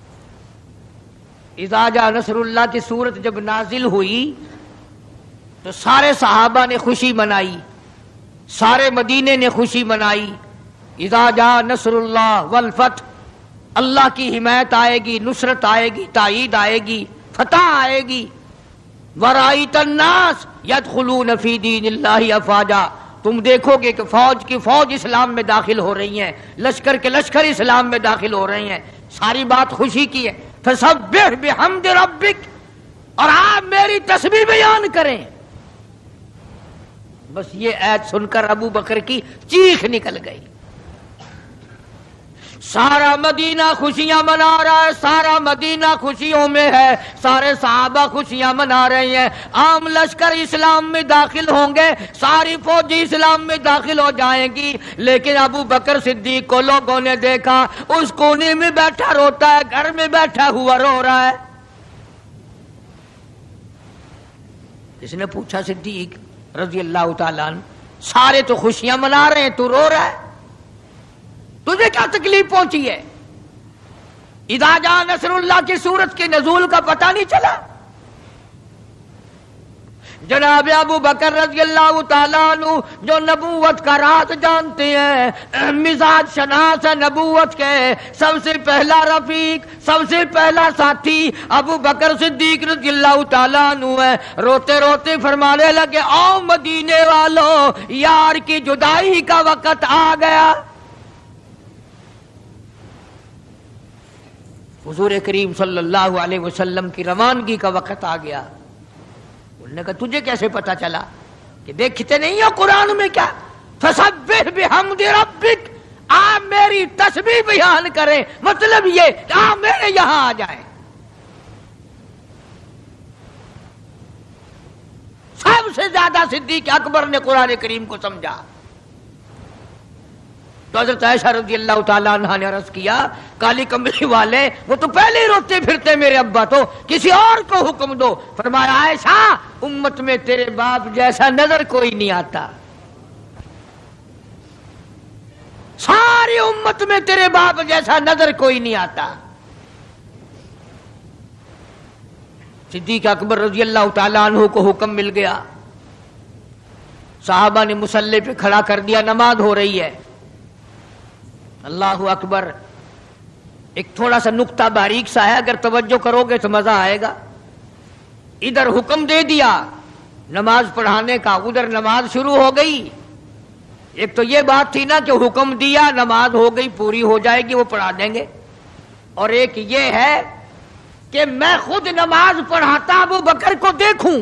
اذا جاء نصر اللہ کی صورت جب نازل ہوئی تو سارے صحابہ نے خوشی منائی، سارے مدینے نے خوشی منائی۔ اذا جاء نصر اللہ والفتح، اللہ کی حمایت آئے گی، نصرت آئے گی، تائید آئے گی، فتح آئے گی۔ ورأیت الناس یدخلون فی دین اللہ افواجا، تم دیکھو گے کہ فوج کی فوج اسلام میں داخل ہو رہی ہیں، لشکر کے لشکر اسلام میں داخل ہو رہے ہیں، ساری بات خوشی کی ہے۔ فسبح بحمد ربک، اور آپ میری تسبیح بیان کریں۔ بس یہ آیت سن کر ابو بکر کی چیخ نکل گئی۔ سارا مدینہ خوشیاں منا رہا ہے، سارا مدینہ خوشیوں میں ہے، سارے صحابہ خوشیاں منا رہے ہیں، عام لشکر اسلام میں داخل ہوں گے، ساری فوجی اسلام میں داخل ہو جائیں گی، لیکن ابو بکر صدیق کو لوگوں نے دیکھا اس کونے میں بیٹھا روتا ہے، گھر میں بیٹھا ہوا رو رہا ہے۔ اس نے پوچھا صدیق رضی اللہ تعالیٰ عنہ، سارے تو خوشیاں منا رہے ہیں، تو رو رہا ہے، تجھے کیا تکلیف پہنچی ہے؟ اذا جاء نصر اللہ کی صورت کے نزول کا پتہ نہیں چلا؟ جناب ابو بکر رضی اللہ تعالیٰ عنہ جو نبوت کا راز جانتے ہیں، مزاج شناس نبوت کے سب سے پہلا رفیق، سب سے پہلا ساتھی ابو بکر صدیق رضی اللہ تعالیٰ عنہ ہے، روتے روتے فرمانے لگے، آؤ مدینے والوں، یار کی جدائی کا وقت آ گیا۔ حضور کریم صلی اللہ علیہ وسلم کی روانگی کا وقت آ گیا۔ انہوں نے کہا تجھے کیسے پتا چلا؟ کہ دیکھتے نہیں ہو قرآن میں کیا؟ فسبح بحمد ربک، آپ میری تسبیح بیان کریں، مطلب یہ کہ آپ میرے یہاں آ جائیں۔ سب سے زیادہ صدیق اکبر نے قرآن کریم کو سمجھا۔ تو حضرت عائشہ رضی اللہ تعالیٰ عنہ نے عرض کیا، کالی کملی والے وہ تو پہلے ہی روتے پھرتے میرے ابا، تو کسی اور کو حکم دو۔ فرمایا عائشہ امت میں تیرے باپ جیسا نظر کوئی نہیں آتا، ساری امت میں تیرے باپ جیسا نظر کوئی نہیں آتا۔ صدیق اکبر رضی اللہ تعالیٰ عنہ کو حکم مل گیا، صحابہ نے مصلی پہ کھڑا کر دیا، نماز ہو رہی ہے۔ اللہ اکبر، ایک تھوڑا سا نقطہ باریک سا ہے، اگر توجہ کرو گے تو مزہ آئے گا۔ ادھر حکم دے دیا نماز پڑھانے کا، ادھر نماز شروع ہو گئی۔ ایک تو یہ بات تھی نا کہ حکم دیا، نماز ہو گئی، پوری ہو جائے گی، وہ پڑھا دیں گے۔ اور ایک یہ ہے کہ میں خود نماز پڑھاتا ابو بکر کو دیکھوں،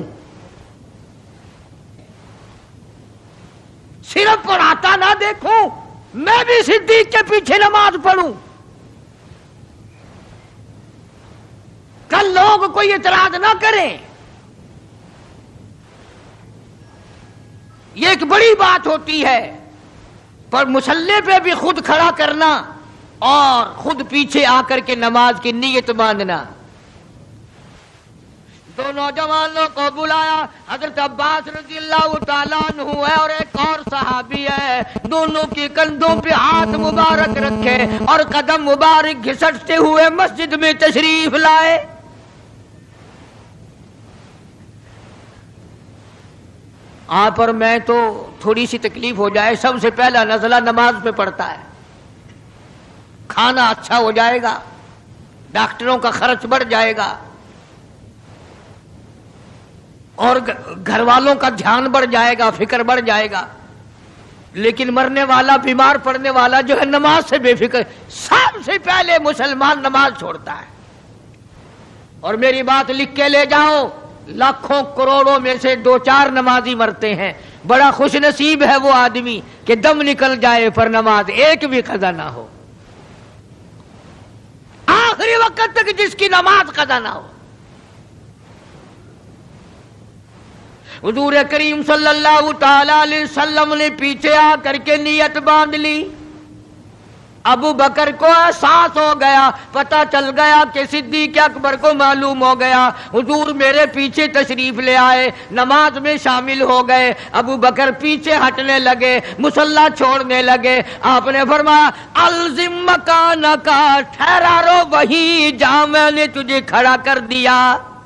صرف پڑھاتا نہ دیکھوں، میں بھی صدیق کے پیچھے نماز پڑھوں، کل لوگ کوئی اعتراض نہ کریں۔ یہ ایک بڑی بات ہوتی ہے، پر مصلی پہ بھی خود کھڑا کرنا اور خود پیچھے آ کر کے نماز کی نیت باندھنا۔ دو نوجوانوں کو بلایا، حضرت عباس رضی اللہ تعالیٰ عنہ ہے اور ایک اور صحابی ہے، دونوں کی کندھوں پہ ہاتھ مبارک رکھے اور قدم مبارک گھسٹتے ہوئے مسجد میں تشریف لائے۔ آپ اور میں تو تھوڑی سی تکلیف ہو جائے سب سے پہلا نزلہ نماز پہ پڑتا ہے، کھانا اچھا ہو جائے گا، ڈاکٹروں کا خرچ بڑھ جائے گا اور گھر والوں کا دھیان بڑھ جائے گا، فکر بڑھ جائے گا، لیکن مرنے والا، بیمار پڑنے والا جو ہے نماز سے بے فکر، سب سے پہلے مسلمان نماز چھوڑتا ہے۔ اور میری بات لکھ کے لے جاؤ، لاکھوں کروڑوں میں سے 2-4 نمازی مرتے ہیں، بڑا خوش نصیب ہے وہ آدمی کہ دم نکل جائے پر نماز ایک بھی قضا نہ ہو، آخری وقت تک جس کی نماز قضا نہ ہو۔ حضور کریم صلی اللہ تعالی علیہ وسلم نے پیچھے آ کر کے نیت باندھ لی۔ ابو بکر کو احساس ہو گیا، پتہ چل گیا کہ صدیق اکبر کو معلوم ہو گیا، حضور میرے پیچھے تشریف لے آئے، نماز میں شامل ہو گئے۔ ابو بکر پیچھے ہٹنے لگے، مصلی چھوڑنے لگے۔ آپ نے فرمایا الزم مکانک، ٹھہرا رو وہی جہاں میں نے تجھے کھڑا کر دیا۔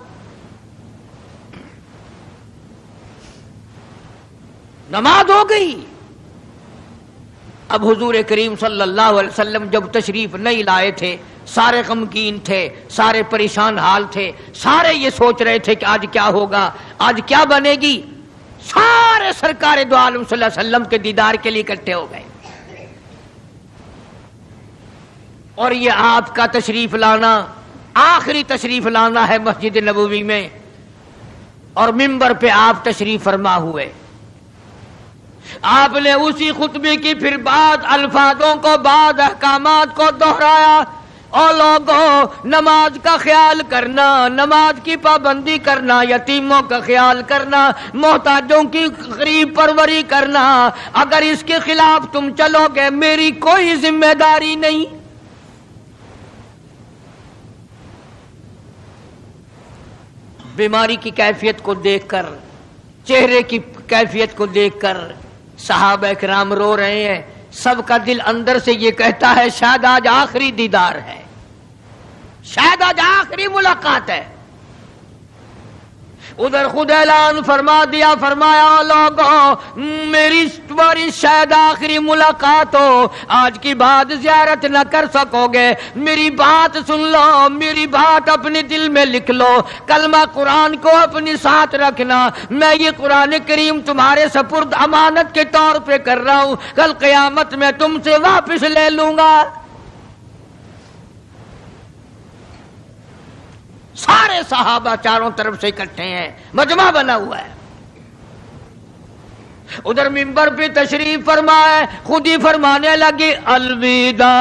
نماز ہو گئی۔ اب حضور کریم صلی اللہ علیہ وسلم جب تشریف نہیں لائے تھے، سارے غمگین تھے، سارے پریشان حال تھے، سارے یہ سوچ رہے تھے کہ آج کیا ہوگا، آج کیا بنے گی۔ سارے سرکار دو عالم صلی اللہ علیہ وسلم کے دیدار کے لیے اکٹھے ہو گئے، اور یہ آپ کا تشریف لانا، آخری تشریف لانا ہے مسجد نبوی میں، اور منبر پہ آپ تشریف فرما ہوئے۔ آپ نے اسی خطبے کی پھر بعد الفاظوں کو، بعد احکامات کو دہرایا، اور لوگوں نماز کا خیال کرنا، نماز کی پابندی کرنا، یتیموں کا خیال کرنا، محتاجوں کی غریب پروری کرنا، اگر اس کے خلاف تم چلو گے میری کوئی ذمہ داری نہیں۔ بیماری کی کیفیت کو دیکھ کر، چہرے کی کیفیت کو دیکھ کر صحابہ کرام رو رہے ہیں، سب کا دل اندر سے یہ کہتا ہے شاید آج آخری دیدار ہے، شاید آج آخری ملاقات ہے۔ ادھر خود اعلان فرما دیا، فرمایا لوگوں میری تمہاری شاید آخری ملاقات ہو، آج کی بعد زیارت نہ کر سکو گے، میری بات سن لو، میری بات اپنے دل میں لکھ لو، کلمہ قرآن کو اپنے ساتھ رکھنا، میں یہ قرآن کریم تمہارے سپرد امانت کے طور پہ کر رہا ہوں، کل قیامت میں تم سے واپس لے لوں گا۔ سارے صحابہ چاروں طرف سے اکٹھے ہیں، مجمع بنا ہوا ہے۔ ادھر منبر پہ تشریف فرمائے، خود ہی فرمانے لگی الوداع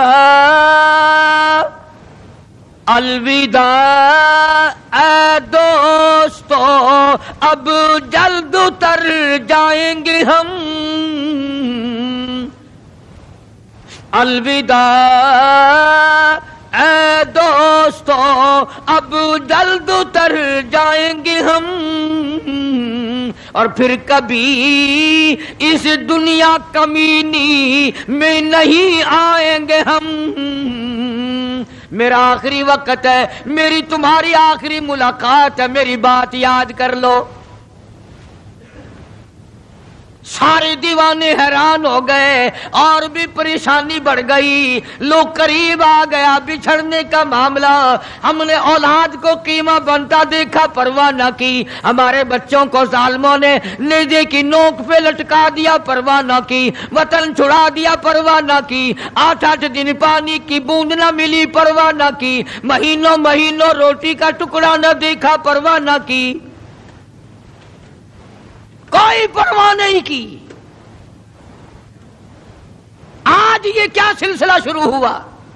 الوداع اے دوستو، اب جلد اتر جائیں گے ہم، الوداع اے دوستو اب جلد اتر جائیں گے ہم، اور پھر کبھی اس دنیا کمینی میں نہیں آئیں گے ہم، میرا آخری وقت ہے، میری تمہاری آخری ملاقات ہے، میری بات یاد کر لو۔ سارے دیوانے حیران ہو گئے اور بھی پریشانی بڑھ گئی. لوگ قریب آ گیا بچھڑنے کا معاملہ. ہم نے اولاد کو قیمہ بنتا دیکھا پرواہ نہ کی. ہمارے بچوں کو ظالموں نے نیزے کی نوک پہ لٹکا دیا پرواہ نہ کی. وطن چھڑا دیا پرواہ نہ کی. 8 دن پانی کی بوند نہ ملی پرواہ نہ کی. مہینوں مہینوں روٹی کا ٹکڑا نہ دیکھا پرواہ نہ کی. کوئی پرواہ نہیں کی. آج یہ کیا سلسلہ شروع ہوا؟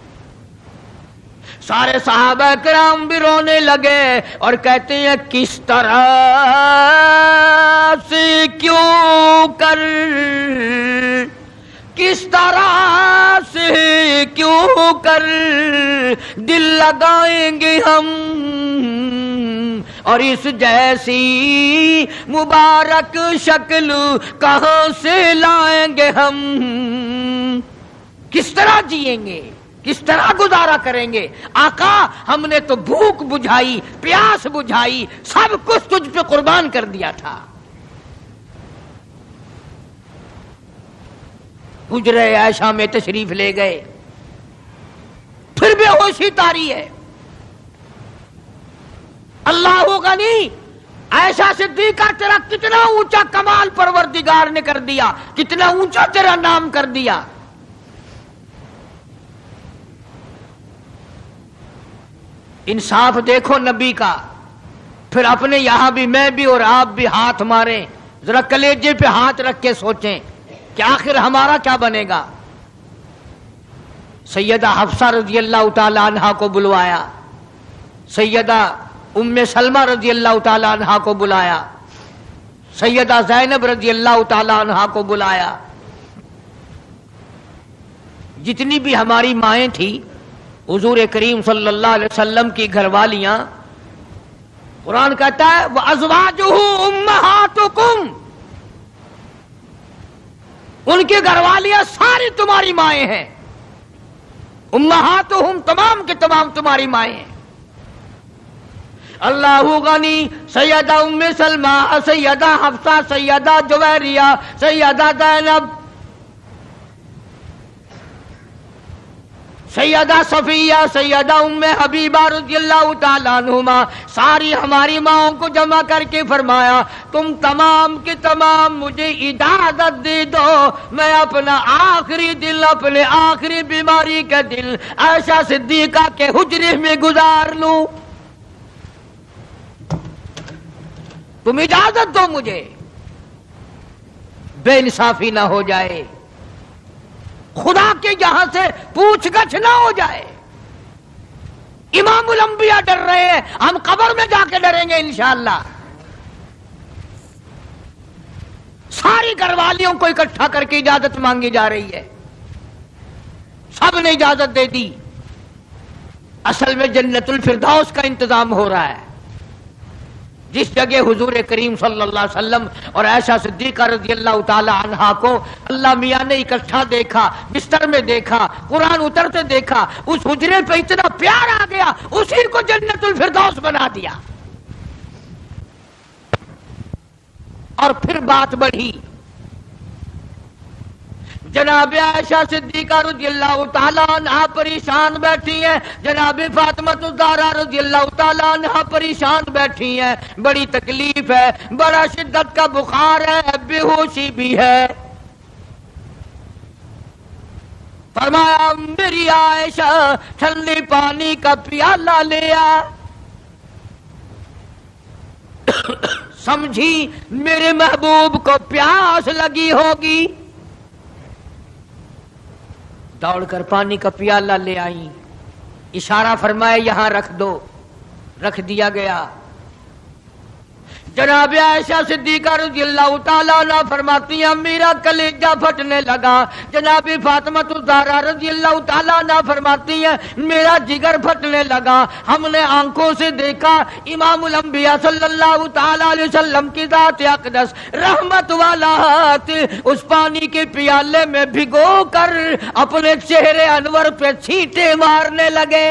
سارے صحابہ کرام بھی رونے لگے اور کہتے ہیں کس طرح سے کیوں کر، کس طرح سے کیوں کر دل لگائیں گے ہم، اور اس جیسی مبارک شکل کہاں سے لائیں گے ہم؟ کس طرح جئیں گے، کس طرح گزارا کریں گے؟ آقا ہم نے تو بھوک بجھائی، پیاس بجھائی، سب کچھ تجھ پہ قربان کر دیا تھا. حجرہ عائشہ میں تشریف لے گئے، پھر بے ہوشی طاری ہے. اللہ غنی، عائشہ صدیقہ تیرا کتنا اونچا کمال پروردگار نے کر دیا، کتنا اونچا تیرا نام کر دیا. انصاف دیکھو نبی کا. پھر اپنے یہاں بھی میں بھی اور آپ بھی ہاتھ ماریں، ذرا کلیجے پہ ہاتھ رکھ کے سوچیں کہ آخر ہمارا کیا بنے گا. سیدہ حفصہ رضی اللہ تعالی عنہا کو بلوایا، سیدہ ام سلمہ رضی اللہ تعالی عنہا کو بلایا، سیدہ زینب رضی اللہ تعالی عنہا کو بلایا. جتنی بھی ہماری مائیں تھیں، حضور کریم صلی اللہ علیہ وسلم کی گھر والیاں، قرآن کہتا ہے وَأَزْوَاجُهُ أُمَّهَاتُكُمْ، ان کی گھر والیاں ساری تمہاری مائیں ہیں. امہاتہم، تمام کے تمام تمہاری مائیں ہیں. اللہ غنی، سیدہ ام سلمہ، سیدہ حفصہ، سیدہ جویریہ، سیدہ زینب، سیدہ صفیہ، سیدہ ام حبیبہ رضی اللہ تعالیٰ عنہما، ساری ہماری ماؤں کو جمع کر کے فرمایا تم تمام کے تمام مجھے اجازت دے دو، میں اپنا آخری دل، اپنے آخری بیماری کا دل عائشہ صدیقہ کے حجرے میں گزار لوں. تم اجازت دو مجھے، بے انصافی نہ ہو جائے، خدا کے یہاں سے پوچھ گچھ نہ ہو جائے. امام الانبیاء ڈر رہے ہیں، ہم قبر میں جا کے ڈریں گے انشاءاللہ. ساری گھر والیوں کو اکٹھا کر کے اجازت مانگی جا رہی ہے، سب نے اجازت دے دی. اصل میں جنت الفردوس کا انتظام ہو رہا ہے، جس جگہ حضور کریم صلی اللہ علیہ وسلم اور عائشہ صدیقہ رضی اللہ تعالی عنہا کو اللہ میاں نے اکٹھا دیکھا، بستر میں دیکھا، قرآن اترتے دیکھا، اس حجرے پہ اتنا پیار آ گیا، اسی کو جنت الفردوس بنا دیا. اور پھر بات بڑھی. جناب عائشہ صدیقہ رضی اللہ تعالیٰ عنہ پریشان بیٹھی ہیں، جناب فاطمہ الزہرا رضی اللہ تعالیٰ عنہ پریشان بیٹھی ہیں، بڑی تکلیف ہے، بڑا شدت کا بخار ہے، بے ہوشی بھی ہے. فرمایا میری عائشہ ٹھنڈے پانی کا پیالہ لے آ. سمجھی میرے محبوب کو پیاس لگی ہوگی، دوڑ کر پانی کا پیالہ لے آئی. اشارہ فرمایا یہاں رکھ دو، رکھ دیا گیا. جناب عائشہ صدیقہ رضی اللہ تعالیٰ عنہ فرماتی ہیں میرا کلیجہ پھٹنے لگا. جناب فاطمہ الزہرا رضی اللہ تعالیٰ عنہ فرماتی ہیں میرا جگر پھٹنے لگا. ہم نے آنکھوں سے دیکھا امام الانبیاء صلی اللہ تعالیٰ علیہ وسلم کی ذات اقدس رحمت والا ہاتھ اس پانی کے پیالے میں بھگو کر اپنے چہرے انور پہ چھینٹے مارنے لگے.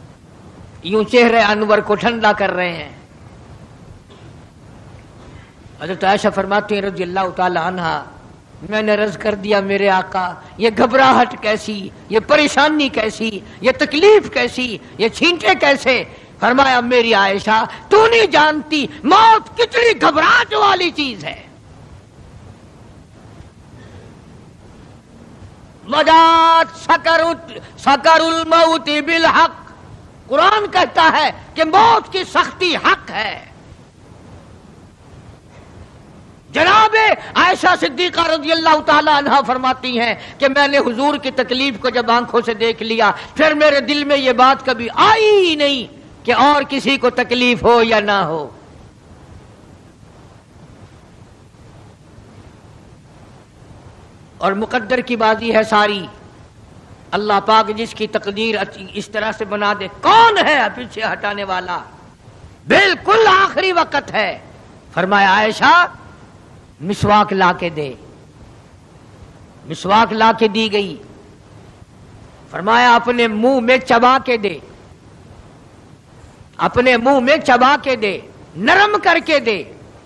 یوں چہرے انور کو ٹھنڈا کر رہے ہیں. حضرت عائشہ فرماتی ہیں رضی اللہ تعالی عنہا، میں نے عرض کر دیا میرے آقا یہ گھبراہٹ کیسی، یہ پریشانی کیسی، یہ تکلیف کیسی، یہ چھینٹے کیسے؟ فرمایا میری عائشہ تو نہیں جانتی موت کتنی گھبراہٹ والی چیز ہے۔ وجات سکر الموت بالحق، قرآن کہتا ہے کہ موت کی سختی حق ہے۔ جناب عائشہ صدیقہ رضی اللہ تعالی عنہا فرماتی ہیں کہ میں نے حضور کی تکلیف کو جب آنکھوں سے دیکھ لیا پھر میرے دل میں یہ بات کبھی آئی ہی نہیں کہ اور کسی کو تکلیف ہو یا نہ ہو۔ اور مقدر کی بازی ہے ساری، اللہ پاک جس کی تقدیر اس طرح سے بنا دے، کون ہے پیچھے ہٹانے والا؟ بالکل آخری وقت ہے۔ فرمایا عائشہ مسواک لا کے دے، مسواک لا کے دی گئی۔ فرمایا اپنے منہ میں چبا کے دے، اپنے منہ میں چبا کے دے، نرم کر کے دے۔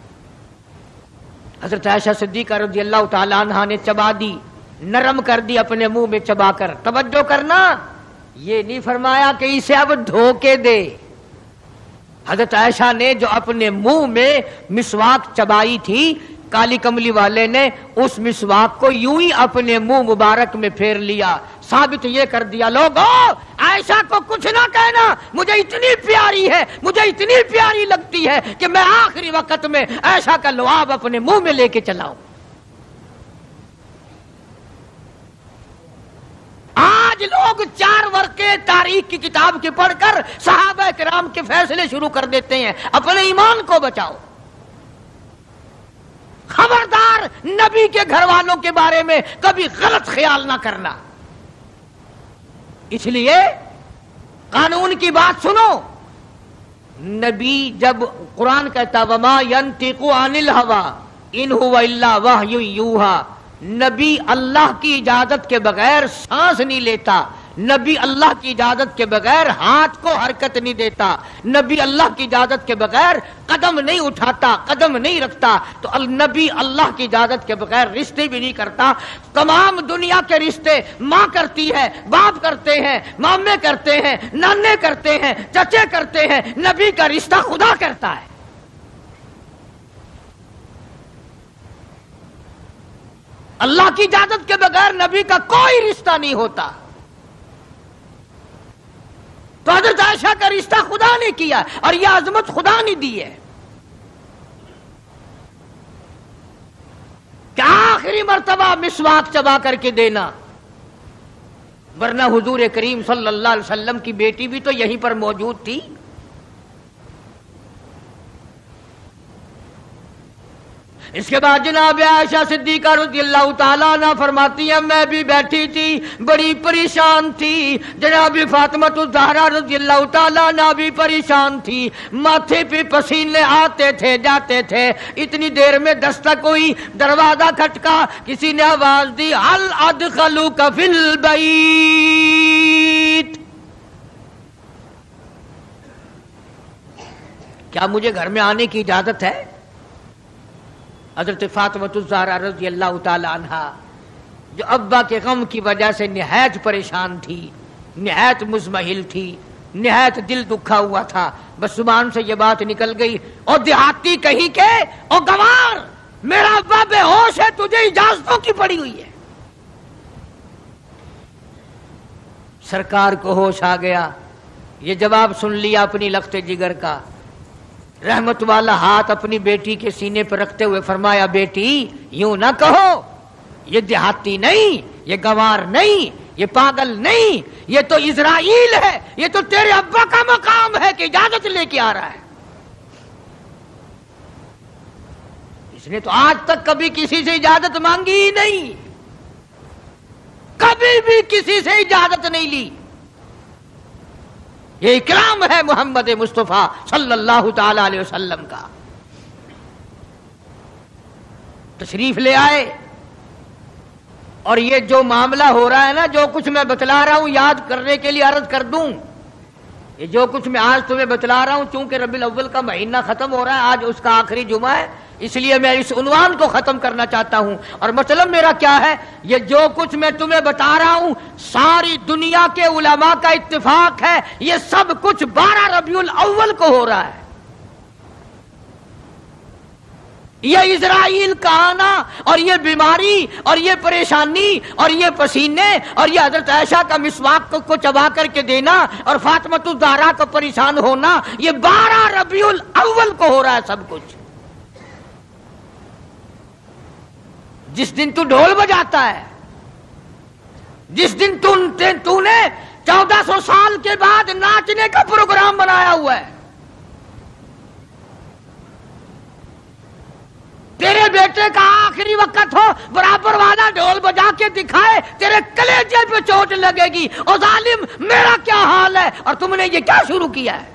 حضرت عائشہ صدیقہ رضی اللہ تعالی عنہا نے چبا دی، نرم کر دی اپنے منہ میں چبا کر۔ توجہ کرنا، یہ نہیں فرمایا کہ اسے اب دھو کے دے۔ حضرت عائشہ نے جو اپنے منہ میں مسواک چبائی تھی، کالی کملی والے نے اس مسواک کو یوں ہی اپنے منہ مبارک میں پھیر لیا، ثابت یہ کر دیا لوگو عائشہ کو کچھ نہ کہنا، مجھے اتنی پیاری ہے، مجھے اتنی پیاری لگتی ہے کہ میں آخری وقت میں عائشہ کا لعاب اپنے منہ میں لے کے چلاؤں۔ آج لوگ 4 ورقے تاریخ کی کتاب کے پڑھ کر صحابہ کرام کے فیصلے شروع کر دیتے ہیں۔ اپنے ایمان کو بچاؤ، خبردار نبی کے گھر والوں کے بارے میں کبھی غلط خیال نہ کرنا۔ اس لیے قانون کی بات سنو، نبی جب قرآن کہتا وما ينطق عن الهوى ان هو الا وحی یوحی، نبی اللہ کی اجازت کے بغیر سانس نہیں لیتا، نبی اللہ کی اجازت کے بغیر ہاتھ کو حرکت نہیں دیتا، نبی اللہ کی اجازت کے بغیر قدم نہیں اٹھاتا، قدم نہیں رکھتا، تو نبی اللہ کی اجازت کے بغیر رشتے بھی نہیں کرتا۔ تمام دنیا کے رشتے ماں کرتی ہے، باپ کرتے ہیں، مامے کرتے ہیں، نانے کرتے ہیں، چچے کرتے ہیں، نبی کا رشتہ خدا کرتا ہے۔ اللہ کی اجازت کے بغیر نبی کا کوئی رشتہ نہیں ہوتا۔ تو حضرت عائشہ کا رشتہ خدا نے کیا اور یہ عظمت خدا نے دی ہے کہ آخری مرتبہ مسواک چبا کر کے دینا، ورنہ حضور کریم صلی اللہ علیہ وسلم کی بیٹی بھی تو یہیں پر موجود تھی۔ اس کے بعد جناب عائشہ صدیقہ رضی اللہ تعالیٰ عنہ فرماتی ہیں میں بھی بیٹھی تھی، بڑی پریشان تھی۔ جناب فاطمہ الزہرا رضی اللہ تعالیٰ عنہ بھی پریشان تھی، ماتھے پہ پسینے آتے تھے جاتے تھے۔ اتنی دیر میں دستک ہوئی، دروازہ کھٹکا، کسی نے آواز دی ہل ادخلوک فی البیت، کیا مجھے گھر میں آنے کی اجازت ہے؟ حضرت فاطمہ الزہرا رضی اللہ تعالی عنہا جو ابا کے غم کی وجہ سے نہایت پریشان تھی، نہایت مزمحل تھی، نہایت دل دکھا ہوا تھا، بس زبان سے یہ بات نکل گئی اور دیہاتی کہیں کے او گوار میرا ابا بے ہوش ہے، تجھے اجازتوں کی پڑی ہوئی ہے۔ سرکار کو ہوش آ گیا، یہ جواب سن لیا اپنی لخت جگر کا، رحمت والا ہاتھ اپنی بیٹی کے سینے پر رکھتے ہوئے فرمایا بیٹی یوں نہ کہو، یہ دیہاتی نہیں، یہ گوار نہیں، یہ پاگل نہیں، یہ تو اسرائیل ہے، یہ تو تیرے ابا کا مقام ہے کہ اجازت لے کے آ رہا ہے۔ اس نے تو آج تک کبھی کسی سے اجازت مانگی ہی نہیں، کبھی بھی کسی سے اجازت نہیں لی۔ یہ اکرام ہے محمد مصطفیٰ صلی اللہ تعالی علیہ وسلم کا۔ تشریف لے آئے اور یہ جو معاملہ ہو رہا ہے نا، جو کچھ میں بتلا رہا ہوں یاد کرنے کے لیے عرض کر دوں، یہ جو کچھ میں آج تمہیں بتلا رہا ہوں، چونکہ ربیع الاول کا مہینہ ختم ہو رہا ہے، آج اس کا آخری جمعہ ہے، اس لیے میں اس عنوان کو ختم کرنا چاہتا ہوں۔ اور مطلب میرا کیا ہے، یہ جو کچھ میں تمہیں بتا رہا ہوں ساری دنیا کے علماء کا اتفاق ہے، یہ سب کچھ 12 ربیع الاول کو ہو رہا ہے۔ یہ اسرائیل کا آنا اور یہ بیماری اور یہ پریشانی اور یہ پسینے اور یہ حضرت عائشہ کا مسواک کو چبا کر کے دینا اور فاطمۃ الزہرا کا پریشان ہونا، یہ 12 ربیع الاول کو ہو رہا ہے سب کچھ۔ جس دن تو ڈھول بجاتا ہے، جس دن تو نے 1400 سال کے بعد ناچنے کا پروگرام بنایا ہوا ہے، تیرے بیٹے کا آخری وقت ہو، برابر والا ڈھول بجا کے دکھائے، تیرے کلیجے پہ چوٹ لگے گی، او ظالم میرا کیا حال ہے، اور تم نے یہ کیا شروع کیا ہے؟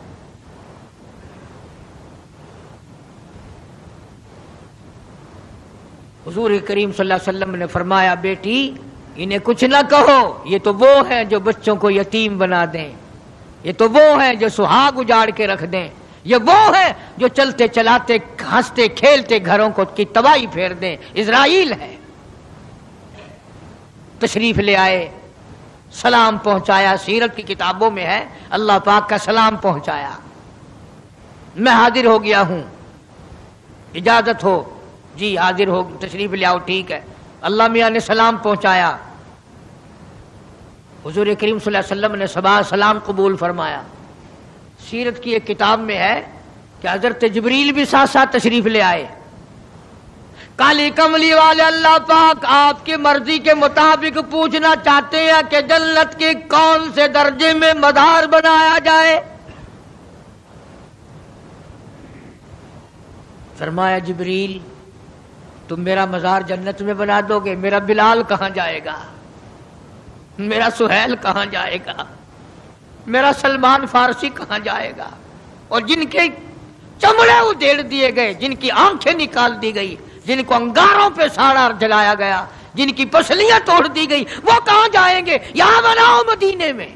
حضور کریم صلی اللہ علیہ وسلم نے فرمایا، بیٹی انہیں کچھ نہ کہو، یہ تو وہ ہیں جو بچوں کو یتیم بنا دیں، یہ تو وہ ہیں جو سہاگ اجاڑ کے رکھ دیں، یہ وہ ہے جو چلتے چلاتے ہنستے کھیلتے گھروں کو کی تباہی پھیر دیں۔ اسرائیل ہے۔ تشریف لے آئے، سلام پہنچایا، سیرت کی کتابوں میں ہے اللہ پاک کا سلام پہنچایا۔ میں حاضر ہو گیا ہوں، اجازت ہو؟ جی حاضر ہو، تشریف لے آؤ، ٹھیک ہے۔ اللہ میاں نے سلام پہنچایا، حضور کریم صلی اللہ علیہ وسلم نے سلام قبول فرمایا۔ سیرت کی ایک کتاب میں ہے کہ حضرت جبریل بھی ساتھ ساتھ تشریف لے آئے۔ کالی کملی والے اللہ پاک آپ کی مرضی کے مطابق پوچھنا چاہتے ہیں کہ جنت کے کون سے درجے میں مزار بنایا جائے؟ فرمایا جبریل تم میرا مزار جنت میں بنا دو گے، میرا بلال کہاں جائے گا، میرا سہیل کہاں جائے گا، میرا سلمان فارسی کہاں جائے گا؟ اور جن کے چمڑے ادھیڑ دیے گئے، جن کی آنکھیں نکال دی گئی، جن کو انگاروں پہ ساڑا جلایا گیا، جن کی پسلیاں توڑ دی گئی، وہ کہاں جائیں گے؟ یہاں بناؤ مدینے میں۔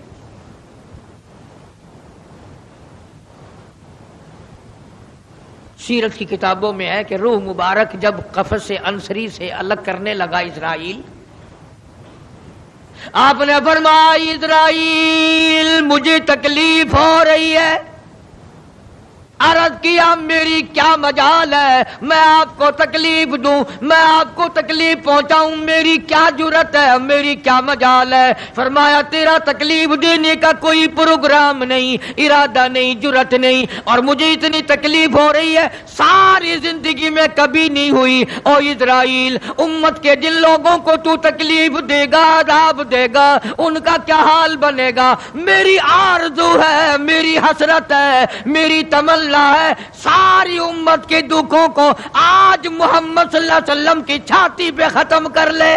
سیرت کی کتابوں میں ہے کہ روح مبارک جب قفس عنصری سے الگ کرنے لگا اسرائیل، آپ نے فرمایا اسرائیل مجھے تکلیف ہو رہی ہے۔ عرض کیا میری کیا مجال ہے میں آپ کو تکلیف دوں، میں آپ کو تکلیف پہنچاؤں، میری کیا جرت ہے، میری کیا مجال ہے؟ فرمایا تیرا تکلیف دینے کا کوئی پروگرام نہیں، ارادہ نہیں، جرت نہیں، اور مجھے اتنی تکلیف ہو رہی ہے ساری زندگی میں کبھی نہیں ہوئی۔ او اسرائیل، امت کے جن لوگوں کو تو تکلیف دے گا، عذاب دے گا، ان کا کیا حال بنے گا؟ میری آرزو ہے، میری حسرت ہے، میری تمنا ہے ساری امت کے دکھوں کو آج محمد صلی اللہ علیہ وسلم کی چھاتی پہ ختم کر لے۔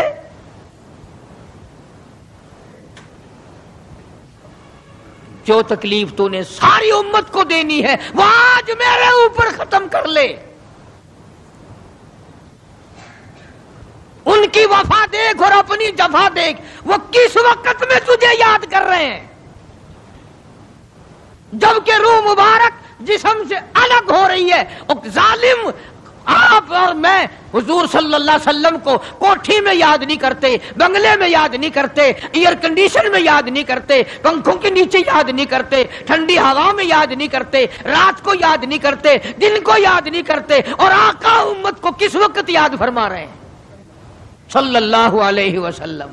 جو تکلیف تو نے ساری امت کو دینی ہے وہ آج میرے اوپر ختم کر لے۔ ان کی وفا دیکھ اور اپنی جفا دیکھ، وہ کس وقت میں تجھے یاد کر رہے ہیں جبکہ روح مبارک جسم سے الگ ہو رہی ہے۔ ظالم، آپ اور میں حضور صلی اللہ علیہ وسلم کو کوٹھی میں یاد نہیں کرتے، بنگلے میں یاد نہیں کرتے، ایئر کنڈیشن میں یاد نہیں کرتے، پنکھوں کے نیچے یاد نہیں کرتے، ٹھنڈی ہوا میں یاد نہیں کرتے، رات کو یاد نہیں کرتے، دن کو یاد نہیں کرتے، اور آقا امت کو کس وقت یاد فرما رہے ہیں صلی اللہ علیہ وسلم۔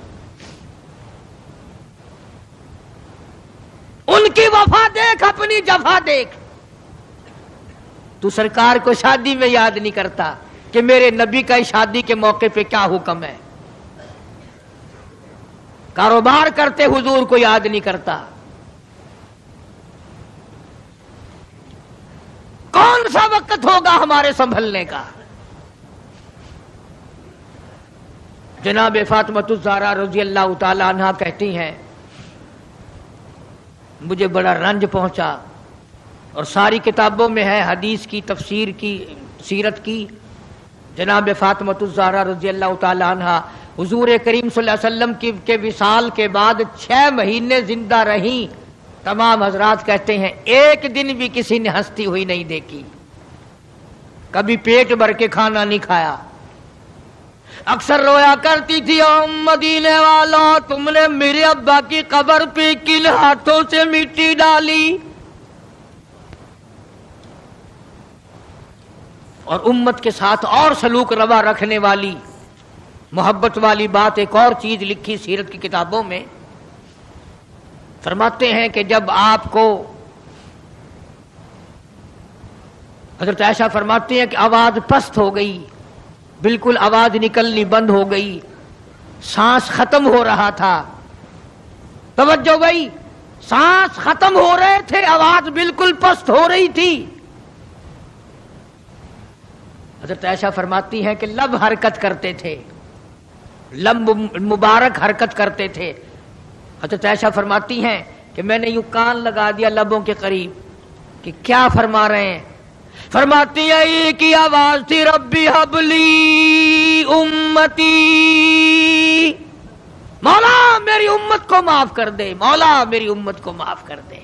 ان کی وفا دیکھ، اپنی جفا دیکھ۔ تو سرکار کو شادی میں یاد نہیں کرتا کہ میرے نبی کا شادی کے موقع پہ کیا حکم ہے، کاروبار کرتے حضور کو یاد نہیں کرتا۔ کون سا وقت ہوگا ہمارے سنبھلنے کا؟ جناب فاطمۃ الزہرا رضی اللہ تعالی عنہا کہتی ہیں مجھے بڑا رنج پہنچا، اور ساری کتابوں میں ہے حدیث کی، تفسیر کی، سیرت کی۔ جناب فاطمۃ الزہرا رضی اللہ تعالی عنہا حضور کریم صلی اللہ علیہ وسلم کے وصال کے بعد 6 مہینے زندہ رہیں، تمام حضرات کہتے ہیں ایک دن بھی کسی نے ہنستی ہوئی نہیں دیکھی، کبھی پیٹ بھر کے کھانا نہیں کھایا، اکثر رویا کرتی تھی او مدینے والوں تم نے میرے ابا کی قبر پہ کن ہاتھوں سے مٹی ڈالی. اور امت کے ساتھ اور سلوک روا رکھنے والی محبت والی بات ایک اور چیز لکھی سیرت کی کتابوں میں، فرماتے ہیں کہ جب آپ کو حضرت عائشہ فرماتی ہیں کہ آواز پست ہو گئی، بالکل آواز نکلنی بند ہو گئی، سانس ختم ہو رہا تھا. توجہ بھائی، سانس ختم ہو رہے تھے، آواز بالکل پست ہو رہی تھی. حضرت عائشہ فرماتی ہیں کہ لب حرکت کرتے تھے، لب مبارک حرکت کرتے تھے. حضرت عائشہ فرماتی ہیں کہ میں نے یوں کان لگا دیا لبوں کے قریب کہ کیا فرما رہے ہیں. فرماتی ہے یہ کی آواز تھی ربی حبلی امتی، مولا میری امت کو معاف کر دے، مولا میری امت کو معاف کر دے.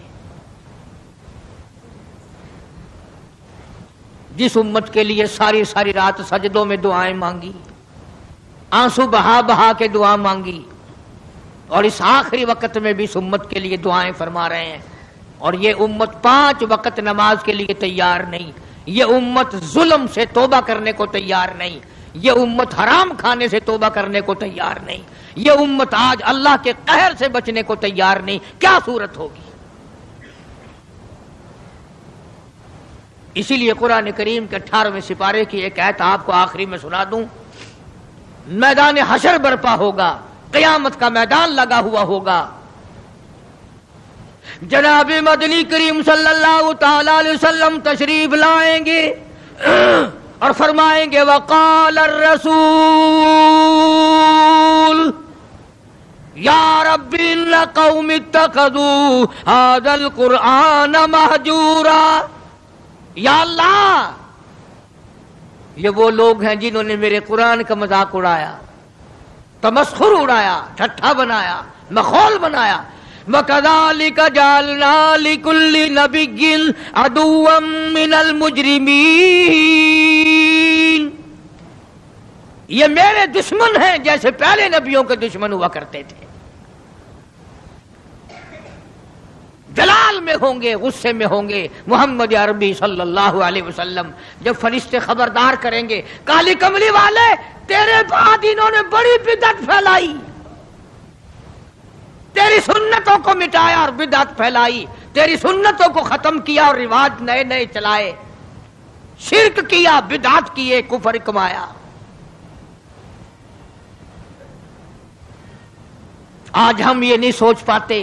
جس امت کے لیے ساری ساری رات سجدوں میں دعائیں مانگی، آنسو بہا بہا کے دعا مانگی، اور اس آخری وقت میں بھی اس امت کے لیے دعائیں فرما رہے ہیں. اور یہ امت 5 وقت نماز کے لیے تیار نہیں، یہ امت ظلم سے توبہ کرنے کو تیار نہیں، یہ امت حرام کھانے سے توبہ کرنے کو تیار نہیں، یہ امت آج اللہ کے قہر سے بچنے کو تیار نہیں. کیا صورت ہوگی؟ اسی لیے قرآن کریم کے 18ویں سپارے کی ایک آیت آپ کو آخری میں سنا دوں. میدان حشر برپا ہوگا، قیامت کا میدان لگا ہوا ہوگا، جناب مدنی کریم صلی اللہ تعالی علیہ وسلم تشریف لائیں گے اور فرمائیں گے وقال الرسول یا رب ان قوم اتخذوا هذا القرآن مہجورا. یا اللہ، یہ وہ لوگ ہیں جنہوں نے میرے قرآن کا مذاق اڑایا، تمسخر اڑایا، ٹھٹھا بنایا، مخول بنایا. وَكَذَلِكَ جَعَلْنَا لِكُلِّ نَبِيٍّ عَدُوًّا مِّنَ الْمُجْرِمِينَ. یہ میرے دشمن ہیں جیسے پہلے نبیوں کے دشمن ہوا کرتے تھے. جلال میں ہوں گے، غصے میں ہوں گے. محمد عربی صلی اللہ علیہ وسلم جب فرشتے خبردار کریں گے کالی کملی والے تیرے بعد انہوں نے بڑی بدعت پھیلائی، تیری سنتوں کو مٹایا اور بدعت پھیلائی، تیری سنتوں کو ختم کیا اور رواج نئے نئے چلائے، شرک کیا، بدعت کیے، کفر کمایا. آج ہم یہ نہیں سوچ پاتے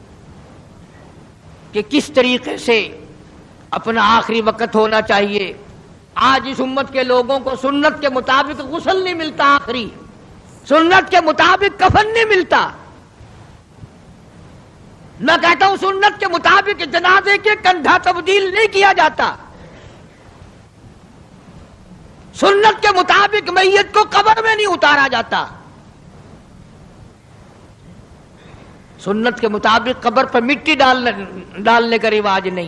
کہ کس طریقے سے اپنا آخری وقت ہونا چاہیے. آج اس امت کے لوگوں کو سنت کے مطابق غسل نہیں ملتا، آخری سنت کے مطابق کفن نہیں ملتا. میں کہتا ہوں سنت کے مطابق جنازے کے کندھا تبدیل نہیں کیا جاتا، سنت کے مطابق میت کو قبر میں نہیں اتارا جاتا، سنت کے مطابق قبر پر مٹی ڈالنے کا رواج نہیں.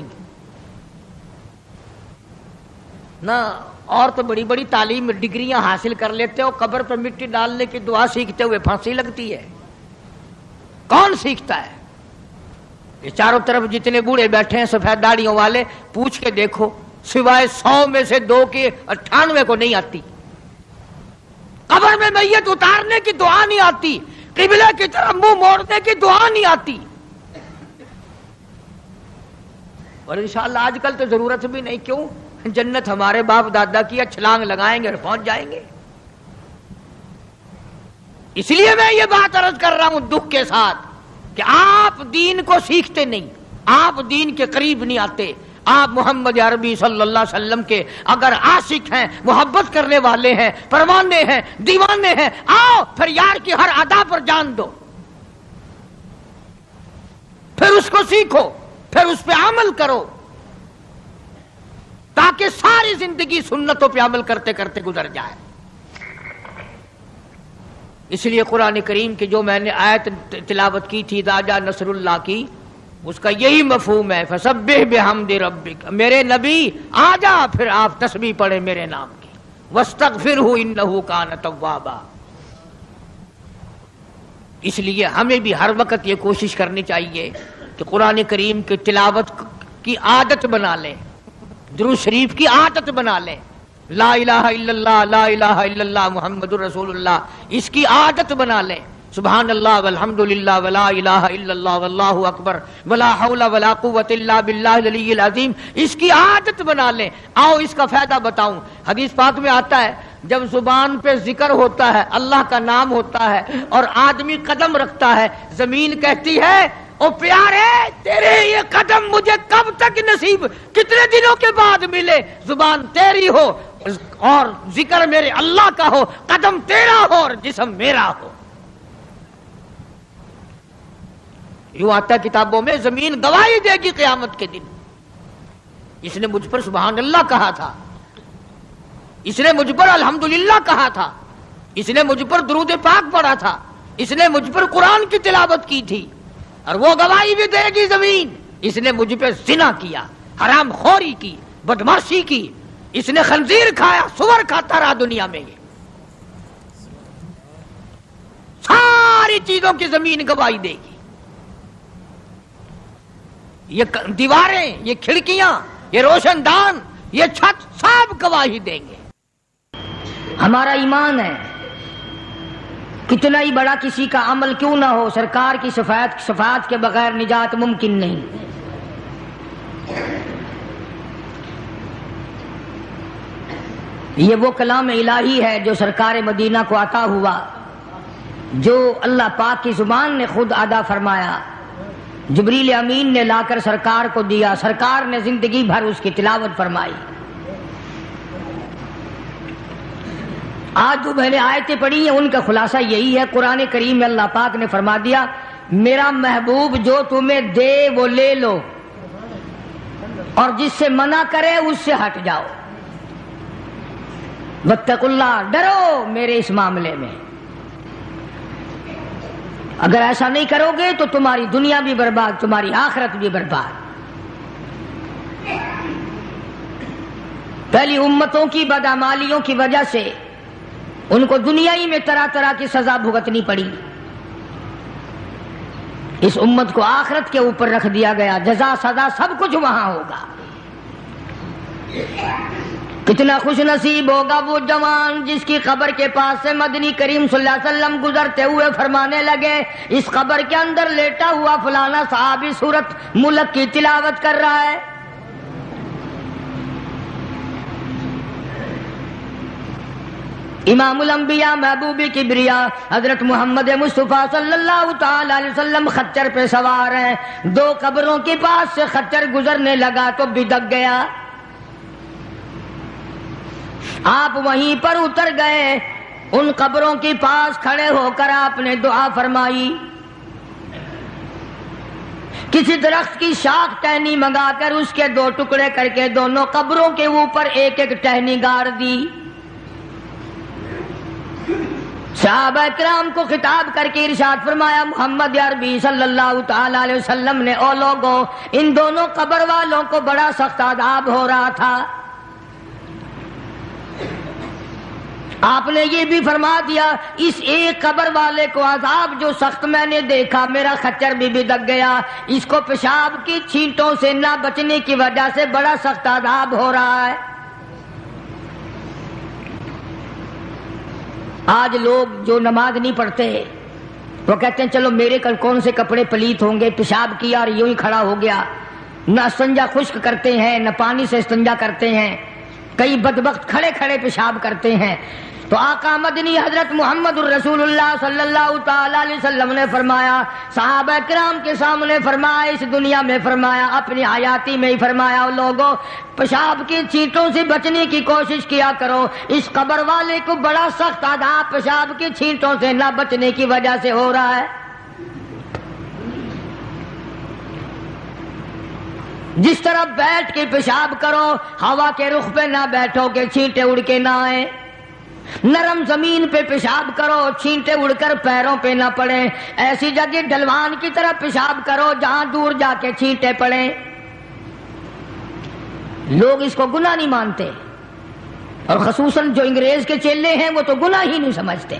نہ اور تو بڑی بڑی تعلیم ڈگریاں حاصل کر لیتے ہو، قبر پر مٹی ڈالنے کی دعا سیکھتے ہوئے پھانسی لگتی ہے. کون سیکھتا ہے؟ یہ چاروں طرف جتنے بوڑھے بیٹھے ہیں سفید داڑھیوں والے، پوچھ کے دیکھو، سوائے 100 میں سے 2 کے 98 کو نہیں آتی. قبر میں میت اتارنے کی دعا نہیں آتی، قبلہ کی طرف منہ موڑنے کی دعا نہیں آتی. اور انشاءاللہ آج کل تو ضرورت بھی نہیں. کیوں؟ جنت ہمارے باپ دادا کی ہے، چھلانگ لگائیں گے اور پہنچ جائیں گے. اس لیے میں یہ بات عرض کر رہا ہوں دکھ کے ساتھ کہ آپ دین کو سیکھتے نہیں، آپ دین کے قریب نہیں آتے. آپ محمد عربی صلی اللہ علیہ وسلم کے اگر عاشق ہیں، محبت کرنے والے ہیں، پروانے ہیں، دیوانے ہیں، آؤ پھر یار کی ہر ادا پر جان دو، پھر اس کو سیکھو، پھر اس پہ عمل کرو، تاکہ ساری زندگی سنتوں پہ عمل کرتے کرتے گزر جائے. اس لیے قرآن کریم کی جو میں نے آیت تلاوت کی تھی اذا جاء نصر اللہ کی، اس کا یہی مفہوم ہے فسبح بحمد ربک، میرے نبی آ جا پھر آپ تسبیح پڑھیں میرے نام کی، واستغفرہ انہ کان توابا۔ اس لیے ہمیں بھی ہر وقت یہ کوشش کرنی چاہیے کہ قرآن کریم کی تلاوت کی عادت بنا لیں، درود شریف کی عادت بنا لیں، لا الہ الا اللہ لا الہ الا اللہ محمد الرسول اللہ اس کی عادت بنا لیں، سبحان اللہ والحمد للہ ولا الہ الا اللہ واللہ اکبر ولا حول ولا قوت الا باللہ العلی العظیم اس کی عادت بنا لیں۔ آؤ اس کا فائدہ بتاؤں، حدیث پاک میں آتا ہے جب زبان پہ ذکر ہوتا ہے، اللہ کا نام ہوتا ہے اور آدمی قدم رکھتا ہے، زمین کہتی ہے او پیارے تیرے یہ قدم مجھے کب تک نصیب، کتنے دنوں کے بعد ملے، زبان تیری ہو اور ذکر میرے اللہ کا ہو، قدم تیرا ہو اور جسم میرا ہو۔ یوں آتا ہے کتابوں میں زمین گواہی دے گی قیامت کے دن، اس نے مجھ پر سبحان اللہ کہا تھا، اس نے مجھ پر الحمدللہ کہا تھا، اس نے مجھ پر درود پاک پڑھا تھا، اس نے مجھ پر قرآن کی تلاوت کی تھی، اور وہ گواہی بھی دے گی زمین اس نے مجھ پہ زنا کیا، حرام خوری کی، بدماشی کی، اس نے خنزیر کھایا، سور کھاتا رہا دنیا میں، یہ ساری چیزوں کی زمین گواہی دے گی، یہ دیواریں، یہ کھڑکیاں، یہ روشن دان، یہ چھت سب گواہی دیں گے۔ ہمارا ایمان ہے کتنا ہی بڑا کسی کا عمل کیوں نہ ہو، سرکار کی شفاعت کے بغیر نجات ممکن نہیں۔ یہ وہ کلام الہی ہے جو سرکار مدینہ کو عطا ہوا، جو اللہ پاک کی زبان نے خود ادا فرمایا، جبریل امین نے لا کر سرکار کو دیا، سرکار نے زندگی بھر اس کی تلاوت فرمائی۔ آج جو میں نے آیتیں پڑھی ہیں ان کا خلاصہ یہی ہے، قرآن کریم میں اللہ پاک نے فرما دیا میرا محبوب جو تمہیں دے وہ لے لو اور جس سے منع کرے اس سے ہٹ جاؤ، واتقوا اللہ، ڈرو میرے اس معاملے میں، اگر ایسا نہیں کرو گے تو تمہاری دنیا بھی برباد، تمہاری آخرت بھی برباد۔ پہلی امتوں کی بدعمالیوں کی وجہ سے ان کو دنیا ہی میں طرح طرح کی سزا بھگتنی پڑی، اس امت کو آخرت کے اوپر رکھ دیا گیا، جزا سزا سب کچھ وہاں ہوگا۔ کتنا خوش نصیب ہوگا وہ جوان جس کی قبر کے پاس سے مدنی کریم صلی اللہ علیہ وسلم گزرتے ہوئے فرمانے لگے اس قبر کے اندر لیٹا ہوا فلانا صحابی سورت ملک کی تلاوت کر رہا ہے۔ امام الانبیاء محبوب کبریا حضرت محمد مصطفیٰ صلی اللہ تعالی علیہ وسلم خچر پہ سوار ہیں، دو قبروں کے پاس سے خچر گزرنے لگا تو بدک گیا، آپ وہیں پر اتر گئے، ان قبروں کے پاس کھڑے ہو کر آپ نے دعا فرمائی، کسی درخت کی شاخ ٹہنی منگا کر اس کے دو ٹکڑے کر کے دونوں قبروں کے اوپر ایک ایک ٹہنی گاڑ دی، صحابہ کرام کو خطاب کر کے ارشاد فرمایا محمد عربی صلی اللہ تعالی علیہ وسلم نے او لوگوں ان دونوں قبر والوں کو بڑا سخت عذاب ہو رہا تھا، آپ نے یہ بھی فرما دیا اس ایک قبر والے کو عذاب جو سخت میں نے دیکھا، میرا خچر بھی بدک گیا، اس کو پیشاب کی چھینٹوں سے نہ بچنے کی وجہ سے بڑا سخت عذاب ہو رہا ہے۔ آج لوگ جو نماز نہیں پڑھتے وہ کہتے ہیں چلو میرے کل کون سے کپڑے پلیت ہوں گے، پیشاب کیا اور یوں ہی کھڑا ہو گیا، نہ استنجا خشک کرتے ہیں نہ پانی سے استنجا کرتے ہیں، کئی بدبخت کھڑے کھڑے پیشاب کرتے ہیں۔ تو آقا مدنی حضرت محمد الرسول اللہ صلی اللہ تعالی علیہ وسلم نے فرمایا، صحابہ کرام کے سامنے فرمایا، اس دنیا میں فرمایا، اپنی حیاتی میں ہی فرمایا، لوگوں پیشاب کی چھینٹوں سے بچنے کی کوشش کیا کرو، اس قبر والے کو بڑا سخت عذاب پیشاب کی چھینٹوں سے نہ بچنے کی وجہ سے ہو رہا ہے۔ جس طرح بیٹھ کے پیشاب کرو، ہوا کے رخ پہ نہ بیٹھو کہ چھینٹیں اڑ کے نہ آئیں، نرم زمین پہ پیشاب کرو، چھینٹے اڑ کر پیروں پہ نہ پڑیں، ایسی جگہ ڈھلوان کی طرح پیشاب کرو جہاں دور جا کے چھینٹے پڑیں۔ لوگ اس کو گناہ نہیں مانتے، اور خصوصاً جو انگریز کے چیلے ہیں وہ تو گناہ ہی نہیں سمجھتے۔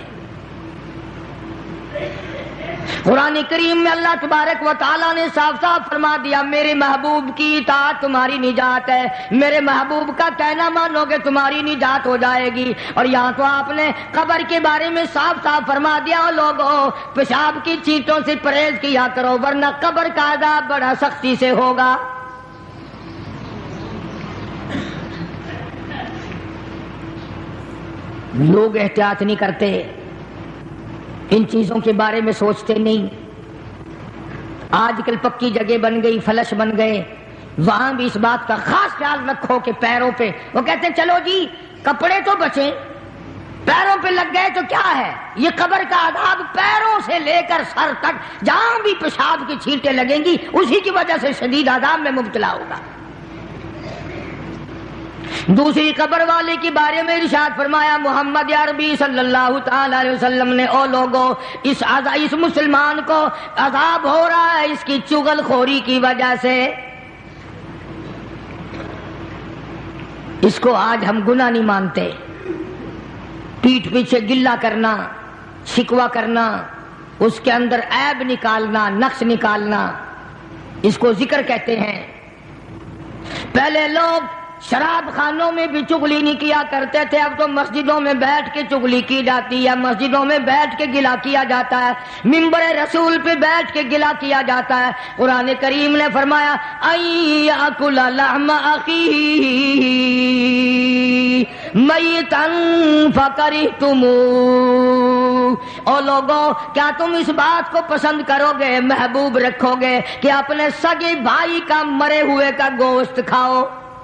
قرآن کریم میں اللہ تبارک و تعالیٰ نے صاف صاف فرما دیا میرے محبوب کی اطاعت تمہاری نجات ہے، میرے محبوب کا کہنا مانو گے تمہاری نجات ہو جائے گی۔ اور یہاں تو آپ نے قبر کے بارے میں صاف صاف فرما دیا لوگوں پیشاب کی چیٹوں سے پرہیز کیا کرو ورنہ قبر کا عذاب بڑا سختی سے ہوگا۔ لوگ احتیاط نہیں کرتے، ان چیزوں کے بارے میں سوچتے نہیں۔ آج کل پکی جگہ بن گئی، فلش بن گئے، وہاں بھی اس بات کا خاص خیال رکھو کہ پیروں پہ، وہ کہتے ہیں چلو جی کپڑے تو بچیں، پیروں پہ لگ گئے تو کیا ہے، یہ قبر کا عذاب پیروں سے لے کر سر تک جہاں بھی پیشاب کی چھینٹیں لگیں گی اسی کی وجہ سے شدید عذاب میں مبتلا ہوگا۔ دوسری قبر والے کے بارے میں ارشاد فرمایا محمد عربی صلی اللہ تعالی علیہ وسلم نے او لوگوں اس مسلمان کو عذاب ہو رہا ہے اس کی چغل خوری کی وجہ سے۔ اس کو آج ہم گناہ نہیں مانتے، پیٹھ پیچھے گلہ کرنا، شکوہ کرنا، اس کے اندر عیب نکالنا، نقص نکالنا، اس کو ذکر کہتے ہیں۔ پہلے لوگ شراب خانوں میں بھی چغلی نہیں کیا کرتے تھے، اب تو مسجدوں میں بیٹھ کے چغلی کی جاتی ہے، مسجدوں میں بیٹھ کے گلہ کیا جاتا ہے، منبر رسول پہ بیٹھ کے گلہ کیا جاتا ہے۔ قرآن کریم نے فرمایا ایاکل لحم اخیہ میتا فکرہتموہ، او لوگوں کیا تم اس بات کو پسند کرو گے، محبوب رکھو گے کہ اپنے سگے بھائی کا مرے ہوئے کا گوشت کھاؤ؟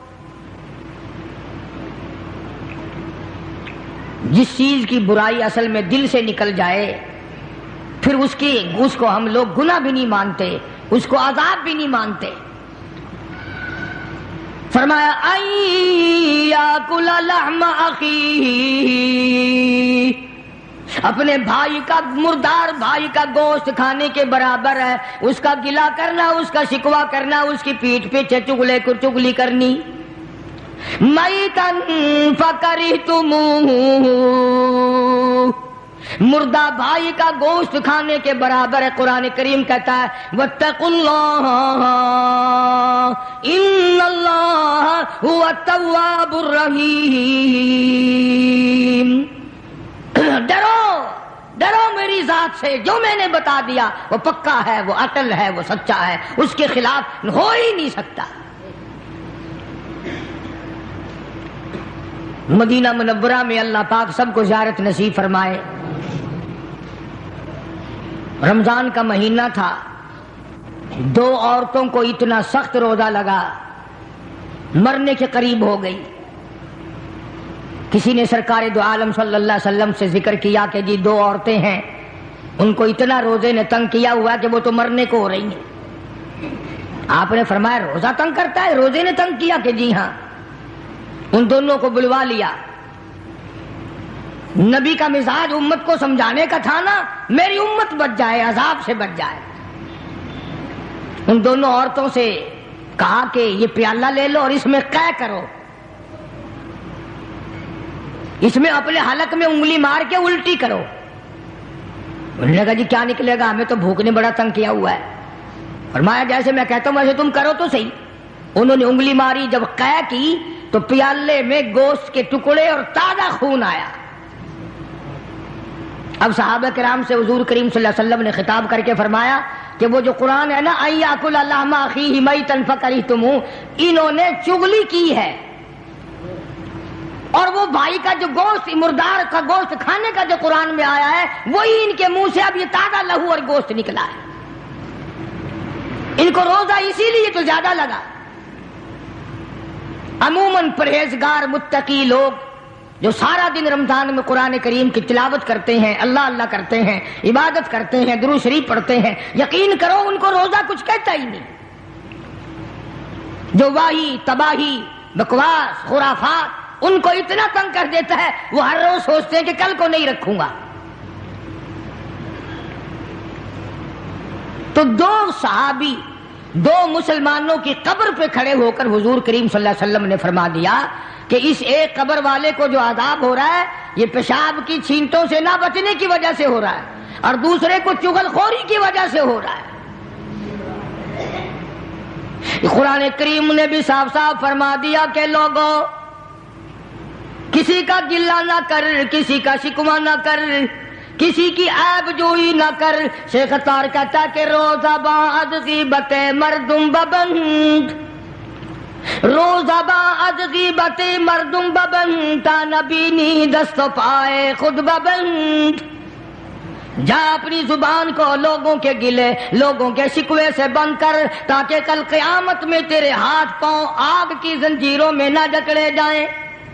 جس چیز کی برائی اصل میں دل سے نکل جائے پھر اس کو ہم لوگ گناہ بھی نہیں مانتے، اس کو عذاب بھی نہیں مانتے۔ فرمایا ایاکل لحم اخیہ، اپنے بھائی کا مردار بھائی کا گوشت کھانے کے برابر ہے، اس کا گلہ کرنا، اس کا شکوہ کرنا، اس کی پیٹھ پیچھے چغلی کرنی۔ میتا فکرہتموہ، مردہ بھائی کا گوشت کھانے کے برابر ہے۔ قرآن کریم کہتا ہے واتقوا اللہ ان اللہ هو التواب الرحیم، ڈرو میری ذات سے، جو میں نے بتا دیا وہ پکا ہے، وہ اٹل ہے، وہ سچا ہے، اس کے خلاف ہو ہی نہیں سکتا۔ مدینہ منورہ میں اللہ پاک سب کو زیارت نصیب فرمائے۔ رمضان کا مہینہ تھا، دو عورتوں کو اتنا سخت روزہ لگا، مرنے کے قریب ہو گئی۔ کسی نے سرکار دو عالم صلی اللہ علیہ وسلم سے ذکر کیا کہ جی دو عورتیں ہیں، ان کو اتنا روزے نے تنگ کیا ہوا کہ وہ تو مرنے کو ہو رہی ہیں۔ آپ نے فرمایا روزہ تنگ کرتا ہے؟ روزے نے تنگ کیا کہ جی ہاں۔ ان دونوں کو بلوا لیا۔ نبی کا مزاج امت کو سمجھانے کا تھا نا، میری امت بچ جائے، عذاب سے بچ جائے۔ ان دونوں عورتوں سے کہا کہ یہ پیالہ لے لو اور اس میں قے کرو، اس میں اپنے حلق میں انگلی مار کے الٹی کرو۔ انہوں نے کہا جی کیا نکلے گا، ہمیں تو بھوک نے بڑا تنگ کیا ہوا ہے۔ فرمایا جیسے میں کہتا ہوں ویسے تم کرو تو صحیح۔ انہوں نے انگلی ماری، جب قے کی تو پیالے میں گوشت کے ٹکڑے اور تازہ خون آیا۔ اب صحابہ کرام سے حضور کریم صلی اللہ علیہ وسلم نے خطاب کر کے فرمایا کہ وہ جو قرآن ہے نا ایاکل لحم اخیہ میتا فکرہتموہ، انہوں نے چغلی کی ہے، اور وہ بھائی کا جو گوشت، مردار کا گوشت کھانے کا جو قرآن میں آیا ہے وہی ان کے منہ سے اب یہ تازہ لہو اور گوشت نکلا ہے۔ ان کو روزہ اسی لیے تو زیادہ لگا۔ عموماً پرہیزگار متقی لوگ جو سارا دن رمضان میں قرآن کریم کی تلاوت کرتے ہیں، اللہ اللہ کرتے ہیں، عبادت کرتے ہیں، درود شریف پڑھتے ہیں، یقین کرو ان کو روزہ کچھ کہتا ہی نہیں۔ جو واہی تباہی بکواس خرافات ان کو اتنا تنگ کر دیتا ہے وہ ہر روز سوچتے ہیں کہ کل کو نہیں رکھوں گا. تو دو صحابی دو مسلمانوں کی قبر پہ کھڑے ہو کر حضور کریم صلی اللہ علیہ وسلم نے فرما دیا کہ اس ایک قبر والے کو جو عذاب ہو رہا ہے یہ پیشاب کی چھینٹوں سے نہ بچنے کی وجہ سے ہو رہا ہے اور دوسرے کو چغل خوری کی وجہ سے ہو رہا ہے. قرآن کریم نے بھی صاف صاف فرما دیا کہ لوگوں کسی کا گلہ نہ کر، کسی کا شکوہ نہ کر، کسی کی عیب جوئی نہ کر. شیخ اتار کہتا کہ روزہ بعد غیبت مردم ببند، روزہ بعد غیبت مردم ببند، تا نبینی دست و پائے خود ببند. جا اپنی زبان کو لوگوں کے گلے لوگوں کے شکوے سے بند کر تاکہ کل قیامت میں تیرے ہاتھ پاؤں آگ کی زنجیروں میں نہ جکڑے جائیں.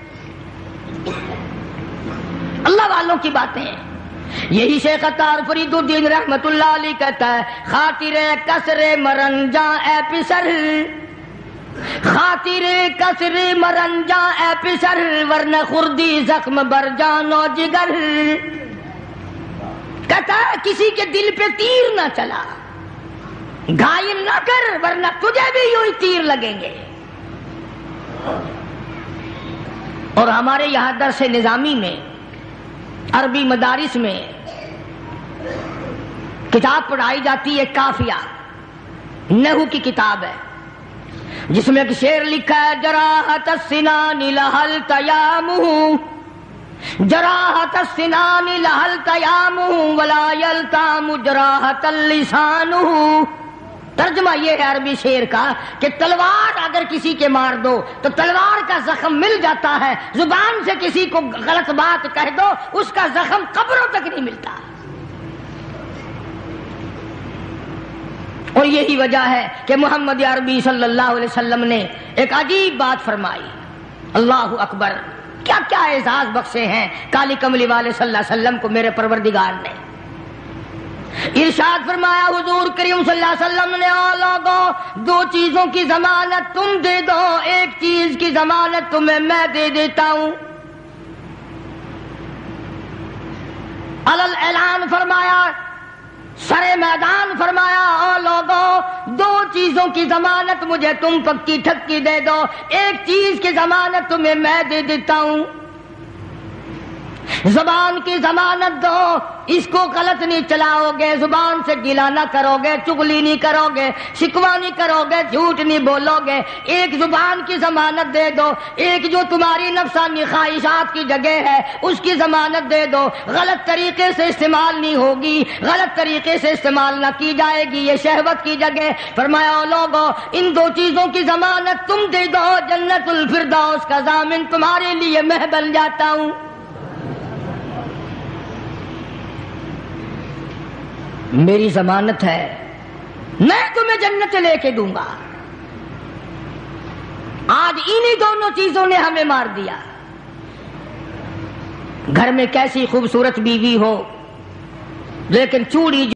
اللہ والوں کی باتیں ہیں. یہی شیخ اتار فرید الدین رحمت اللہ علیہ کہتا ہے خاطر کسر مرنجا اے پسر، خاطر کسر مرنجا اے پسر، ورنہ خردی زخم بر جان و جگر. کہتا ہے کسی کے دل پہ تیر نہ چلا، گھائل نہ کر ورنہ تجھے بھی یوں ہی تیر لگیں گے. اور ہمارے یہاں درس نظامی میں عربی مدارس میں کتاب پڑھائی جاتی ہے کافیہ، نحو کی کتاب ہے جس میں ایک شعر لکھا ہے جراحت السنان لہل تیامہ، جراحت السنان لہل تیامہ ولا یلتام جراحت اللسان. ترجمہ یہ ہے عربی شعر کا کہ تلوار اگر کسی کے مار دو تو تلوار کا زخم مل جاتا ہے، زبان سے کسی کو غلط بات کہہ دو اس کا زخم قبروں تک نہیں ملتا. اور یہی وجہ ہے کہ محمد عربی صلی اللہ علیہ وسلم نے ایک عجیب بات فرمائی. اللہ اکبر، کیا کیا اعزاز بخشے ہیں کالی کملی والے صلی اللہ علیہ وسلم کو میرے پروردگار نے. ارشاد فرمایا حضور کریم صلی اللہ علیہ وسلم نے او لوگوں دو چیزوں کی ضمانت تم دے دو، ایک چیز کی ضمانت تمہیں میں دے دیتا ہوں. علل اعلان فرمایا، سر میدان فرمایا او لوگوں دو چیزوں کی ضمانت مجھے تم پکی ٹھکی دے دو، ایک چیز کی ضمانت تمہیں میں دے دیتا ہوں. زبان کی ضمانت دو، اس کو غلط نہیں چلاؤ گے، زبان سے گلا نہ کرو گے، چغلی نہیں کرو گے، شکوہ نہیں کرو گے، جھوٹ نہیں بولو گے. ایک زبان کی ضمانت دے دو، ایک جو تمہاری نفسانی خواہشات کی جگہ ہے اس کی ضمانت دے دو، غلط طریقے سے استعمال نہیں ہوگی، غلط طریقے سے استعمال نہ کی جائے گی، یہ شہوت کی جگہ. فرمایا او لوگوں ان دو چیزوں کی ضمانت تم دے دو، جنت الفردوس کا ضامن تمہارے لیے میں بن جاتا ہوں. میری ضمانت ہے میں تمہیں جنت لے کے دوں گا. آج انہی دونوں چیزوں نے ہمیں مار دیا. گھر میں کیسی خوبصورت بیوی ہو لیکن چوڑی